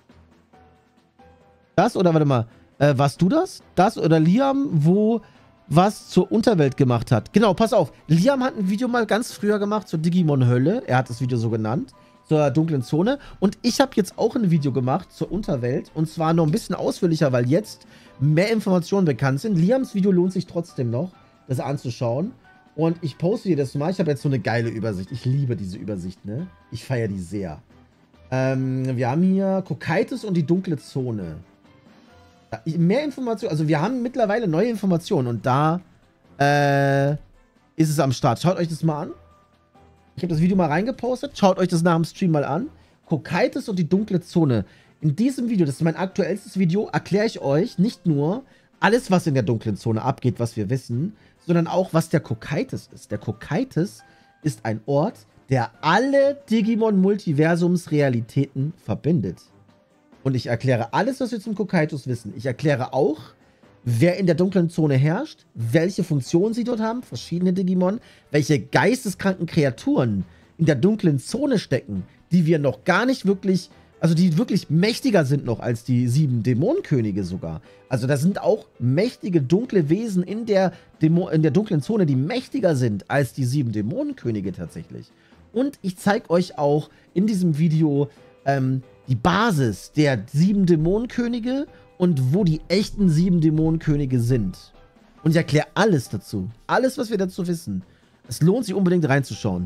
A: Das oder, warte mal, äh, warst du das? Das oder Liam, wo was zur Unterwelt gemacht hat. Genau, pass auf. Liam hat ein Video mal ganz früher gemacht zur Digimon-Hölle. Er hat das Video so genannt. Zur dunklen Zone. Und ich habe jetzt auch ein Video gemacht zur Unterwelt. Und zwar noch ein bisschen ausführlicher, weil jetzt mehr Informationen bekannt sind. Liams Video lohnt sich trotzdem noch, das anzuschauen. Und ich poste dir das mal. Ich habe jetzt so eine geile Übersicht. Ich liebe diese Übersicht, ne? Ich feiere die sehr. Ähm, wir haben hier Kokaitis und die dunkle Zone. Mehr Informationen, also wir haben mittlerweile neue Informationen und da äh, ist es am Start. Schaut euch das mal an. Ich habe das Video mal reingepostet. Schaut euch das nach dem Stream mal an. Kokaitis und die dunkle Zone. In diesem Video, das ist mein aktuellstes Video, erkläre ich euch nicht nur alles, was in der dunklen Zone abgeht, was wir wissen, sondern auch, was der Kokaitis ist. Der Kokaitis ist ein Ort, der alle Digimon-Multiversums-Realitäten verbindet. Und ich erkläre alles, was wir zum Kokaitis wissen. Ich erkläre auch, wer in der dunklen Zone herrscht, welche Funktionen sie dort haben, verschiedene Digimon, welche geisteskranken Kreaturen in der dunklen Zone stecken, die wir noch gar nicht wirklich, also die wirklich mächtiger sind noch als die sieben Dämonenkönige sogar. Also da sind auch mächtige dunkle Wesen in der, Dämo in der dunklen Zone, die mächtiger sind als die sieben Dämonenkönige tatsächlich. Und ich zeige euch auch in diesem Video ähm, die Basis der sieben Dämonenkönige und wo die echten sieben Dämonenkönige sind. Und ich erkläre alles dazu. Alles, was wir dazu wissen. Es lohnt sich unbedingt reinzuschauen.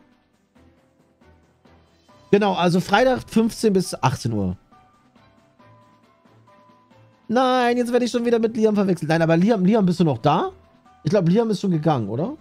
A: Genau, also Freitag fünfzehn bis achtzehn Uhr. Nein, jetzt werde ich schon wieder mit Liam verwechselt. Nein, aber Liam, Liam, bist du noch da? Ich glaube, Liam ist schon gegangen, oder?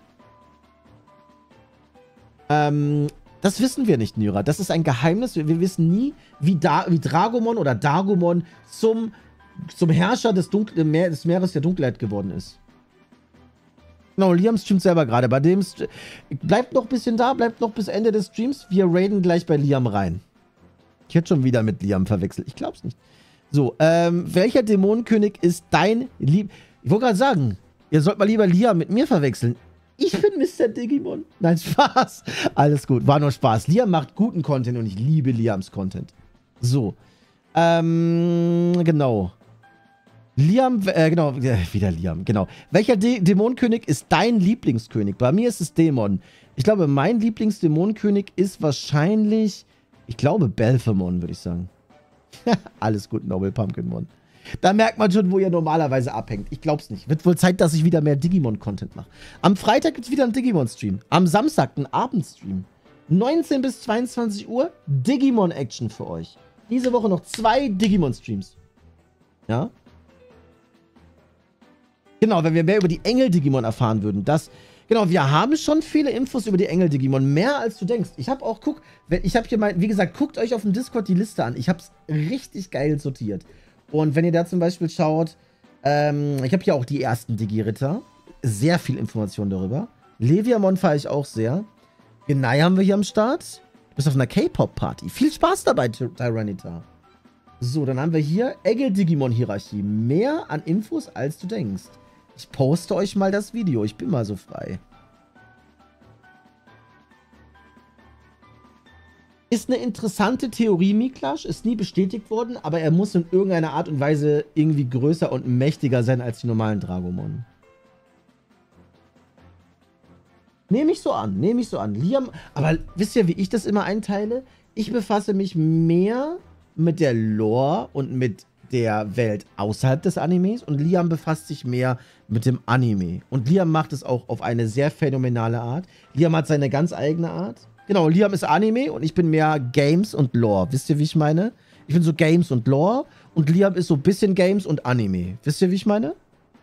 A: Ähm, das wissen wir nicht, Nyra. Das ist ein Geheimnis. Wir, wir wissen nie, wie, da, wie Dragomon oder Dargomon zum... zum Herrscher des, Dunkel Meer des Meeres der Dunkelheit geworden ist. Genau, Liam streamt selber gerade. Bei dem St bleibt noch ein bisschen da, bleibt noch bis Ende des Streams. Wir raiden gleich bei Liam rein. Ich hätte schon wieder mit Liam verwechselt. Ich glaub's nicht. So, ähm, welcher Dämonenkönig ist dein Lieb... Ich wollte gerade sagen, ihr sollt mal lieber Liam mit mir verwechseln. Ich bin Mister Digimon. Nein, Spaß. Alles gut, war nur Spaß. Liam macht guten Content und ich liebe Liams Content. So. Ähm, genau. Liam, äh, genau, äh, wieder Liam, genau. Welcher Dä Dämonenkönig ist dein Lieblingskönig? Bei mir ist es Dämon. Ich glaube, mein Lieblingsdämonenkönig ist wahrscheinlich, ich glaube, Belphemon, würde ich sagen. Alles gut, Noble Pumpkinmon. Da merkt man schon, wo ihr normalerweise abhängt. Ich glaub's nicht. Wird wohl Zeit, dass ich wieder mehr Digimon-Content mache. Am Freitag gibt's wieder einen Digimon-Stream. Am Samstag einen Abendstream. neunzehn bis zweiundzwanzig Uhr Digimon-Action für euch. Diese Woche noch zwei Digimon-Streams. Ja? Genau, wenn wir mehr über die Engel-Digimon erfahren würden. Das, genau, wir haben schon viele Infos über die Engel-Digimon. Mehr als du denkst. Ich habe auch, guck, ich habe hier mal, wie gesagt, guckt euch auf dem Discord die Liste an. Ich habe es richtig geil sortiert. Und wenn ihr da zum Beispiel schaut, ähm, ich habe hier auch die ersten Digi-Ritter. Sehr viel Information darüber. Leviamon fahre ich auch sehr. Genai haben wir hier am Start. Du bist auf einer K-Pop-Party. Viel Spaß dabei, Tyranitar. So, dann haben wir hier Engel-Digimon-Hierarchie. Mehr an Infos, als du denkst. Ich poste euch mal das Video. Ich bin mal so frei. Ist eine interessante Theorie, Miklasch. Ist nie bestätigt worden, aber er muss in irgendeiner Art und Weise irgendwie größer und mächtiger sein als die normalen Dragomon. Nehme ich so an. Nehme ich so an. Liam, aber wisst ihr, wie ich das immer einteile? Ich befasse mich mehr mit der Lore und mit der Welt außerhalb des Animes und Liam befasst sich mehr mit dem Anime. Und Liam macht es auch auf eine sehr phänomenale Art. Liam hat seine ganz eigene Art. Genau, Liam ist Anime und ich bin mehr Games und Lore. Wisst ihr, wie ich meine? Ich bin so Games und Lore und Liam ist so ein bisschen Games und Anime. Wisst ihr, wie ich meine?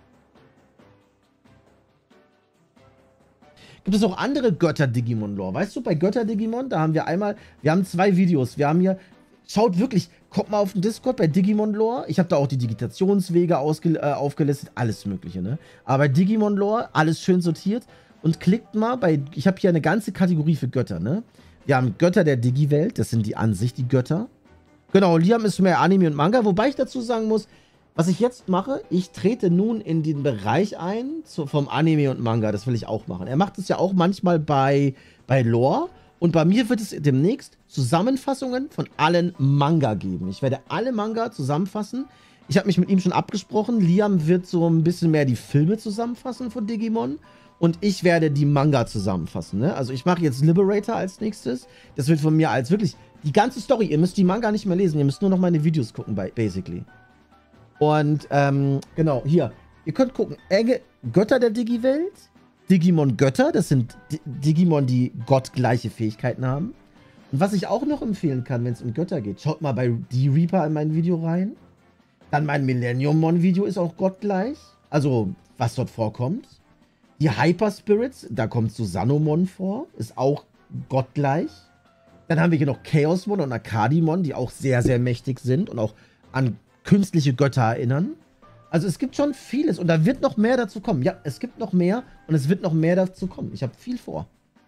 A: Gibt es auch andere Götter-Digimon-Lore? Weißt du, bei Götter-Digimon, da haben wir einmal, wir haben zwei Videos. Wir haben hier, schaut wirklich, kommt mal auf den Discord bei Digimon Lore. Ich habe da auch die Digitationswege äh, aufgelistet, alles mögliche, ne? Aber bei Digimon Lore, alles schön sortiert. Und klickt mal bei, ich habe hier eine ganze Kategorie für Götter, ne? Wir haben Götter der Digi-Welt, das sind die an sich die Götter. Genau, Liam ist mehr Anime und Manga, wobei ich dazu sagen muss, was ich jetzt mache, ich trete nun in den Bereich ein zu, vom Anime und Manga, das will ich auch machen. Er macht es ja auch manchmal bei, bei Lore und bei mir wird es demnächst Zusammenfassungen von allen Manga geben. Ich werde alle Manga zusammenfassen. Ich habe mich mit ihm schon abgesprochen, Liam wird so ein bisschen mehr die Filme zusammenfassen von Digimon. Und ich werde die Manga zusammenfassen, ne? Also ich mache jetzt Liberator als nächstes. Das wird von mir als wirklich die ganze Story. Ihr müsst die Manga nicht mehr lesen. Ihr müsst nur noch meine Videos gucken, basically. Und, ähm, genau, hier. Ihr könnt gucken. Engel, Götter der Digi-Welt. Digimon Götter. Das sind D Digimon, die gottgleiche Fähigkeiten haben. Und was ich auch noch empfehlen kann, wenn es um Götter geht, schaut mal bei D-Reaper in mein Video rein. Dann mein Millennium-Mon-Video ist auch gottgleich. Also, was dort vorkommt. Die Hyper Spirits, da kommt Susanomon vor, ist auch gottgleich. Dann haben wir hier noch Chaosmon und Akadimon, die auch sehr, sehr mächtig sind und auch an künstliche Götter erinnern. Also es gibt schon vieles und da wird noch mehr dazu kommen. Ja, es gibt noch mehr und es wird noch mehr dazu kommen. Ich habe viel vor.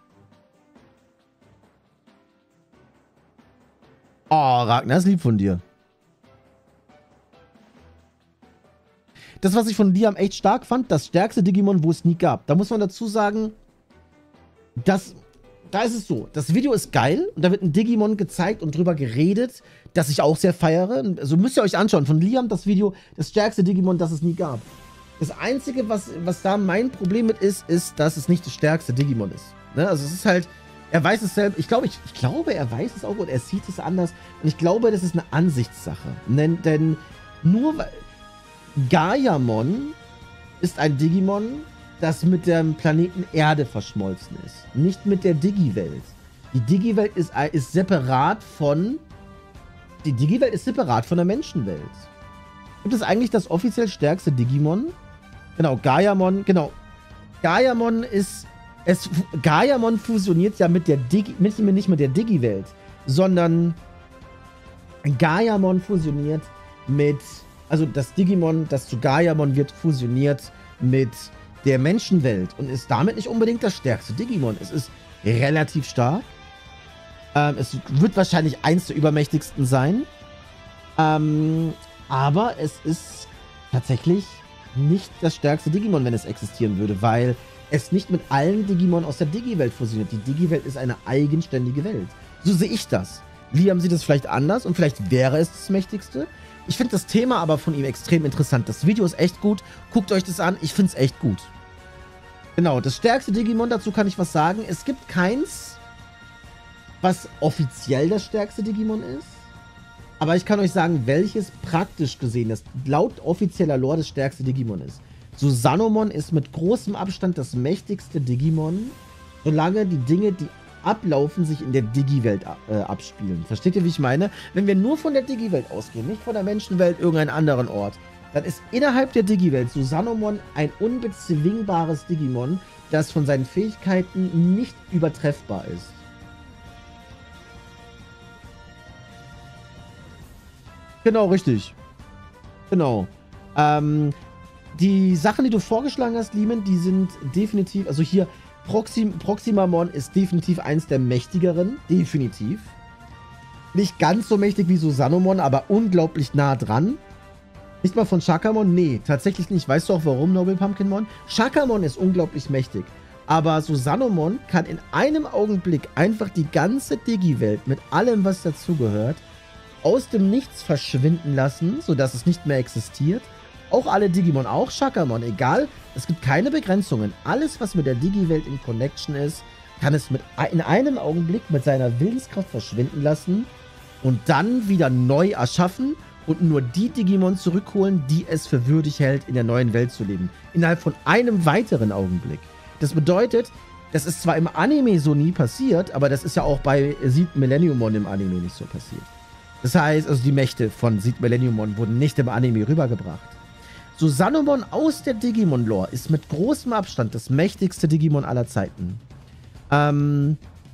A: Oh, Ragnar, ist lieb von dir. Das, was ich von Liam echt stark fand, das stärkste Digimon, wo es nie gab. Da muss man dazu sagen, dass, da ist es so, das Video ist geil und da wird ein Digimon gezeigt und drüber geredet, das ich auch sehr feiere. Also müsst ihr euch anschauen, von Liam das Video, das stärkste Digimon, das es nie gab. Das Einzige, was, was da mein Problem mit ist, ist, dass es nicht das stärkste Digimon ist. Ne? Also es ist halt, er weiß es selbst, ich glaube, ich, ich glaube, er weiß es auch und er sieht es anders. Und ich glaube, das ist eine Ansichtssache. Denn, denn nur weil Gaiamon ist ein Digimon, das mit dem Planeten Erde verschmolzen ist. Nicht mit der Digi-Welt. Die Digi-Welt ist, ist separat von... Die Digi-Welt ist separat von der Menschenwelt. Gibt es eigentlich das offiziell stärkste Digimon? Genau, Gaiamon, genau. Gaiamon ist... Es, Gaiamon fusioniert ja mit der Digi... Mit, nicht mit der Digi-Welt, sondern Gaiamon fusioniert mit... Also das Digimon, das zu Gaiamon wird, fusioniert mit der Menschenwelt und ist damit nicht unbedingt das stärkste Digimon. Es ist relativ stark. Ähm, es wird wahrscheinlich eins der übermächtigsten sein. Ähm, aber es ist tatsächlich nicht das stärkste Digimon, wenn es existieren würde, weil es nicht mit allen Digimon aus der Digi-Welt fusioniert. Die Digi-Welt ist eine eigenständige Welt. So sehe ich das. Liam sieht es vielleicht anders und vielleicht wäre es das mächtigste. Ich finde das Thema aber von ihm extrem interessant. Das Video ist echt gut. Guckt euch das an. Ich finde es echt gut. Genau, das stärkste Digimon, dazu kann ich was sagen. Es gibt keins, was offiziell das stärkste Digimon ist. Aber ich kann euch sagen, welches praktisch gesehen das laut offizieller Lore das stärkste Digimon ist. Susanomon ist mit großem Abstand das mächtigste Digimon, solange die Dinge, die ablaufen, sich in der Digi-Welt äh, abspielen. Versteht ihr, wie ich meine? Wenn wir nur von der Digi-Welt ausgehen, nicht von der Menschenwelt, irgendeinen anderen Ort, dann ist innerhalb der Digi-Welt Susanomon ein unbezwingbares Digimon, das von seinen Fähigkeiten nicht übertreffbar ist. Genau, richtig. Genau. Ähm, die Sachen, die du vorgeschlagen hast, Liemen, die sind definitiv, also hier Proxim Proximamon ist definitiv eins der mächtigeren. Definitiv. Nicht ganz so mächtig wie Susanomon, aber unglaublich nah dran. Nicht mal von Shakamon? Nee, tatsächlich nicht. Weißt du auch warum, Noble Pumpkinmon? Shakamon ist unglaublich mächtig. Aber Susanomon kann in einem Augenblick einfach die ganze Digi-Welt mit allem, was dazugehört, aus dem Nichts verschwinden lassen, sodass es nicht mehr existiert. Auch alle Digimon, auch Shakamon, egal. Es gibt keine Begrenzungen. Alles, was mit der Digi-Welt in Connection ist, kann es mit in einem Augenblick mit seiner Willenskraft verschwinden lassen und dann wieder neu erschaffen und nur die Digimon zurückholen, die es für würdig hält, in der neuen Welt zu leben. Innerhalb von einem weiteren Augenblick. Das bedeutet, das ist zwar im Anime so nie passiert, aber das ist ja auch bei Seed Millenniumon im Anime nicht so passiert. Das heißt, also die Mächte von Seed Millenniumon wurden nicht im Anime rübergebracht. Susanomon aus der Digimon-Lore ist mit großem Abstand das mächtigste Digimon aller Zeiten. Ähm,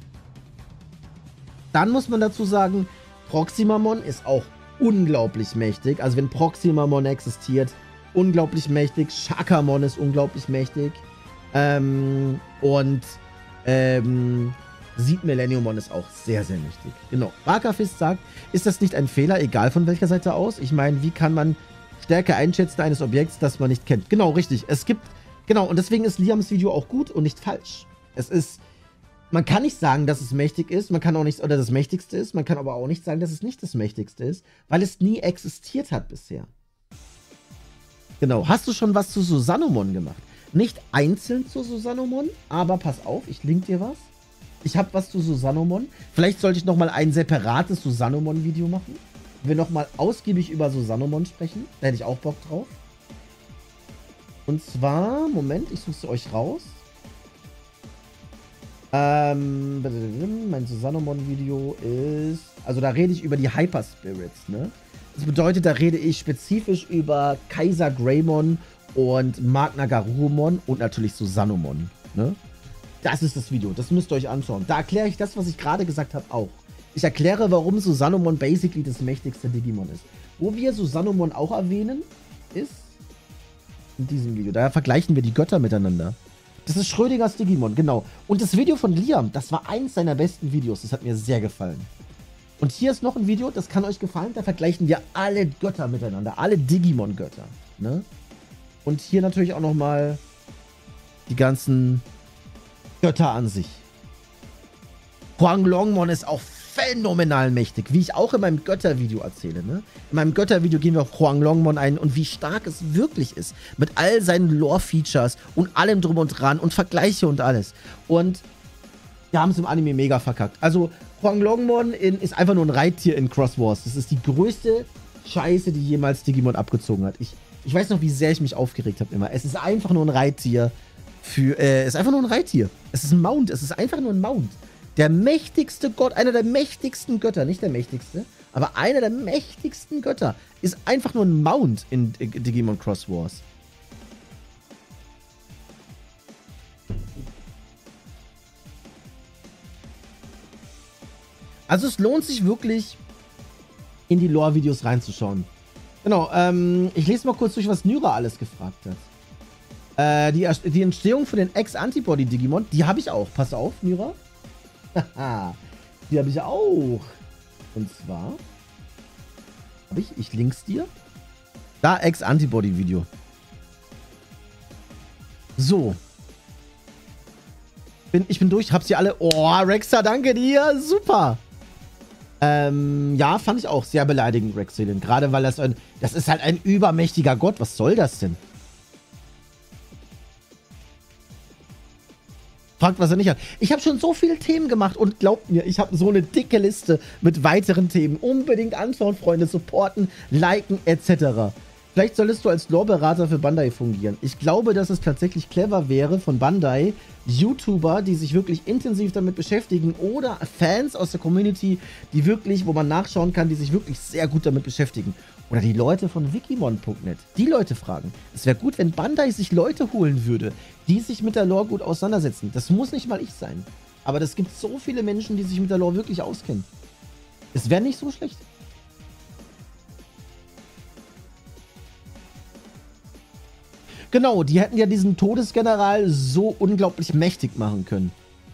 A: dann muss man dazu sagen, Proximamon ist auch unglaublich mächtig. Also wenn Proximamon existiert, unglaublich mächtig. Shakamon ist unglaublich mächtig. Ähm, und ähm, Seed Millenniumon ist auch sehr, sehr mächtig. Genau. Barkafist sagt, ist das nicht ein Fehler, egal von welcher Seite aus? Ich meine, wie kann man Stärke einschätzen eines Objekts, das man nicht kennt? Genau, richtig. Es gibt, genau, und deswegen ist Liams Video auch gut und nicht falsch. Es ist, man kann nicht sagen, dass es mächtig ist, man kann auch nicht, oder das mächtigste ist, man kann aber auch nicht sagen, dass es nicht das mächtigste ist, weil es nie existiert hat bisher. Genau. Hast du schon was zu Susanomon gemacht? Nicht einzeln zu Susanomon, aber pass auf, ich link dir was. Ich habe was zu Susanomon. Vielleicht sollte ich nochmal ein separates Susanomon-Video machen. Wir nochmal ausgiebig über Susanomon sprechen. Da hätte ich auch Bock drauf. Und zwar, Moment, ich suche es euch raus. Ähm, mein Susanomon-Video ist, also da rede ich über die Hyper Spirits, ne? Das bedeutet, da rede ich spezifisch über Kaiser Greymon und Magna Garurumon und natürlich Susanomon, ne? Das ist das Video. Das müsst ihr euch anschauen. Da erkläre ich das, was ich gerade gesagt habe, auch. Ich erkläre, warum Susanomon basically das mächtigste Digimon ist. Wo wir Susanomon auch erwähnen, ist in diesem Video. Da vergleichen wir die Götter miteinander. Das ist Schrödingers Digimon, genau. Und das Video von Liam, das war eins seiner besten Videos. Das hat mir sehr gefallen. Und hier ist noch ein Video, das kann euch gefallen. Da vergleichen wir alle Götter miteinander. Alle Digimon-Götter. Ne? Und hier natürlich auch nochmal die ganzen Götter an sich. Huanglongmon ist auch phänomenal mächtig, wie ich auch in meinem Göttervideo erzähle. Ne? In meinem Göttervideo gehen wir auf Huanglongmon ein und wie stark es wirklich ist. Mit all seinen Lore-Features und allem drum und dran und Vergleiche und alles. Und wir haben es im Anime mega verkackt. Also Huanglongmon in, ist einfach nur ein Reittier in Cross Wars. Das ist die größte Scheiße, die jemals Digimon abgezogen hat. Ich, ich weiß noch, wie sehr ich mich aufgeregt habe immer. Es ist einfach nur ein Reittier. Für, äh, es ist einfach nur ein Reittier. Es ist ein Mount. Es ist einfach nur ein Mount. Der mächtigste Gott, einer der mächtigsten Götter, nicht der mächtigste, aber einer der mächtigsten Götter ist einfach nur ein Mount in Digimon Cross Wars. Also es lohnt sich wirklich, in die Lore-Videos reinzuschauen. Genau, ähm, ich lese mal kurz durch, was Nyra alles gefragt hat. Äh, die, die Entstehung von den Ex-Antibody-Digimon, die habe ich auch. Pass auf, Nyra. Die habe ich auch. Und zwar habe ich, ich link's dir. Da, Ex-Antibody-Video. So. Bin, ich bin durch, hab sie alle. Oh, Rexa, danke dir. Super. Ähm, ja, fand ich auch sehr beleidigend, Rexilin. Gerade weil das ein, das ist halt ein übermächtiger Gott. Was soll das denn? Fragt, was er nicht hat. Ich habe schon so viele Themen gemacht und glaubt mir, ich habe so eine dicke Liste mit weiteren Themen. Unbedingt anschauen, Freunde, supporten, liken et cetera. Vielleicht solltest du als Lore-Berater für Bandai fungieren. Ich glaube, dass es tatsächlich clever wäre von Bandai, YouTuber, die sich wirklich intensiv damit beschäftigen oder Fans aus der Community, die wirklich, wo man nachschauen kann, die sich wirklich sehr gut damit beschäftigen. Oder die Leute von Wikimon punkt net. Die Leute fragen. Es wäre gut, wenn Bandai sich Leute holen würde, die sich mit der Lore gut auseinandersetzen. Das muss nicht mal ich sein. Aber es gibt so viele Menschen, die sich mit der Lore wirklich auskennen. Es wäre nicht so schlecht. Genau, die hätten ja diesen Todesgeneral so unglaublich mächtig machen können.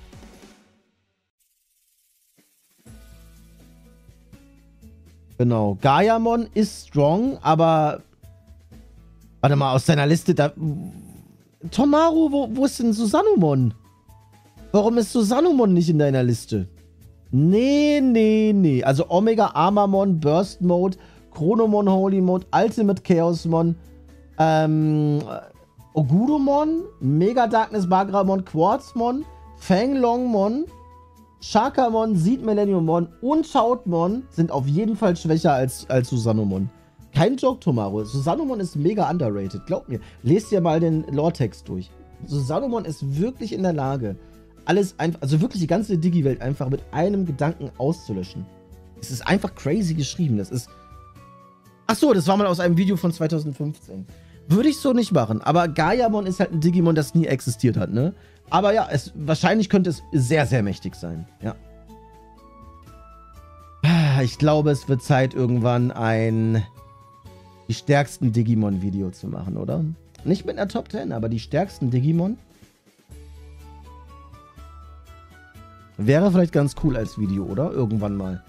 A: Genau, Gaiamon ist strong, aber warte mal, aus deiner Liste da... Tomaru, wo, wo ist denn Susanomon? Warum ist Susanomon nicht in deiner Liste? Nee, nee, nee. Also Omega Armamon, Burst Mode, Chronomon Holy Mode, Ultimate Chaosmon, ähm, Oguromon, Mega Darkness Bagramon, Quartzmon, Fanglongmon, Shakamon, Seed Millenniummon und Shoutmon sind auf jeden Fall schwächer als, als Susanomon. Kein Joke, Tomaru. Susanomon ist mega underrated. Glaubt mir. Lest dir mal den Lore-Text durch. Susanomon ist wirklich in der Lage, alles einfach, also wirklich die ganze Digi-Welt einfach mit einem Gedanken auszulöschen. Es ist einfach crazy geschrieben. Das ist... Ach so, das war mal aus einem Video von zweitausendfünfzehn. Würde ich so nicht machen. Aber Gaiamon ist halt ein Digimon, das nie existiert hat, ne? Aber ja, es, wahrscheinlich könnte es sehr, sehr mächtig sein. Ja. Ich glaube, es wird Zeit, irgendwann ein... die stärksten Digimon-Video zu machen, oder? Nicht mit einer Top zehn, aber die stärksten Digimon. Wäre vielleicht ganz cool als Video, oder? Irgendwann mal.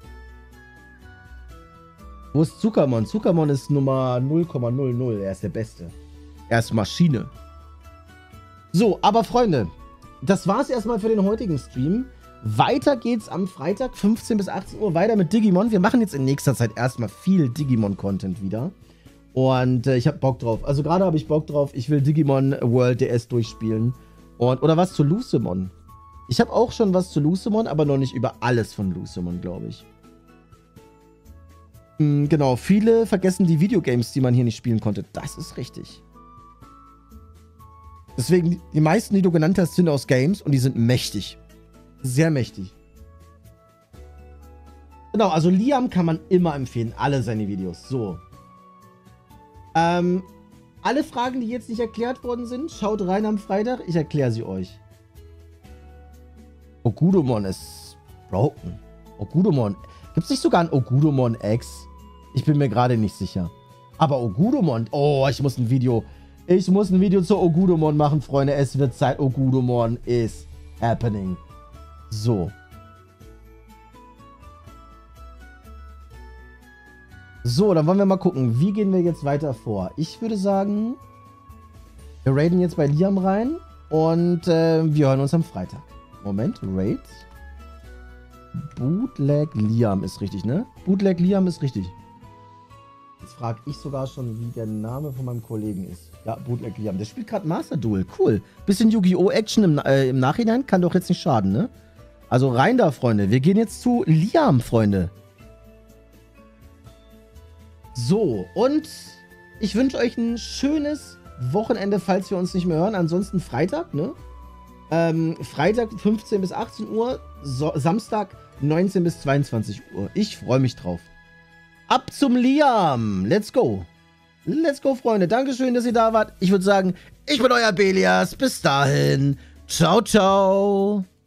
A: Wo ist Zuckermon? Zuckermon ist Nummer null Komma null null. Er ist der Beste. Er ist Maschine. So, aber Freunde, das war's erstmal für den heutigen Stream. Weiter geht's am Freitag, fünfzehn bis achtzehn Uhr, weiter mit Digimon. Wir machen jetzt in nächster Zeit erstmal viel Digimon-Content wieder. Und äh, ich habe Bock drauf. Also gerade habe ich Bock drauf. Ich will Digimon World D S durchspielen. Und, oder was zu Lucemon. Ich habe auch schon was zu Lucemon, aber noch nicht über alles von Lucemon, glaube ich. Hm, genau, viele vergessen die Videogames, die man hier nicht spielen konnte. Das ist richtig. Deswegen, die meisten, die du genannt hast, sind aus Games und die sind mächtig. Sehr mächtig. Genau, also Liam kann man immer empfehlen. Alle seine Videos. So. Ähm, alle Fragen, die jetzt nicht erklärt worden sind, schaut rein am Freitag. Ich erkläre sie euch. Ogudemon ist broken. Ogudemon. Gibt es nicht sogar ein Ogudemon X? Ich bin mir gerade nicht sicher. Aber Ogudemon. Oh, ich muss ein Video. Ich muss ein Video zu Ogudemon machen, Freunde. Es wird Zeit. Ogudemon is happening. So. So, dann wollen wir mal gucken. Wie gehen wir jetzt weiter vor? Ich würde sagen, wir raiden jetzt bei Liam rein. Und äh, wir hören uns am Freitag. Moment, Raid. Bootleg Liam ist richtig, ne? Bootleg Liam ist richtig. Jetzt frage ich sogar schon, wie der Name von meinem Kollegen ist. Ja, Bootleg Liam. Der spielt gerade Master Duel. Cool. Bisschen Yu-Gi-Oh! Action im, äh, im Nachhinein. Kann doch jetzt nicht schaden, ne? Also rein da, Freunde. Wir gehen jetzt zu Liam, Freunde. So, und ich wünsche euch ein schönes Wochenende, falls wir uns nicht mehr hören. Ansonsten Freitag, ne? Ähm, Freitag fünfzehn bis achtzehn Uhr, so Samstag neunzehn bis zweiundzwanzig Uhr. Ich freue mich drauf. Ab zum Liam. Let's go. Let's go, Freunde. Dankeschön, dass ihr da wart. Ich würde sagen, ich bin euer Belias. Bis dahin. Ciao, ciao.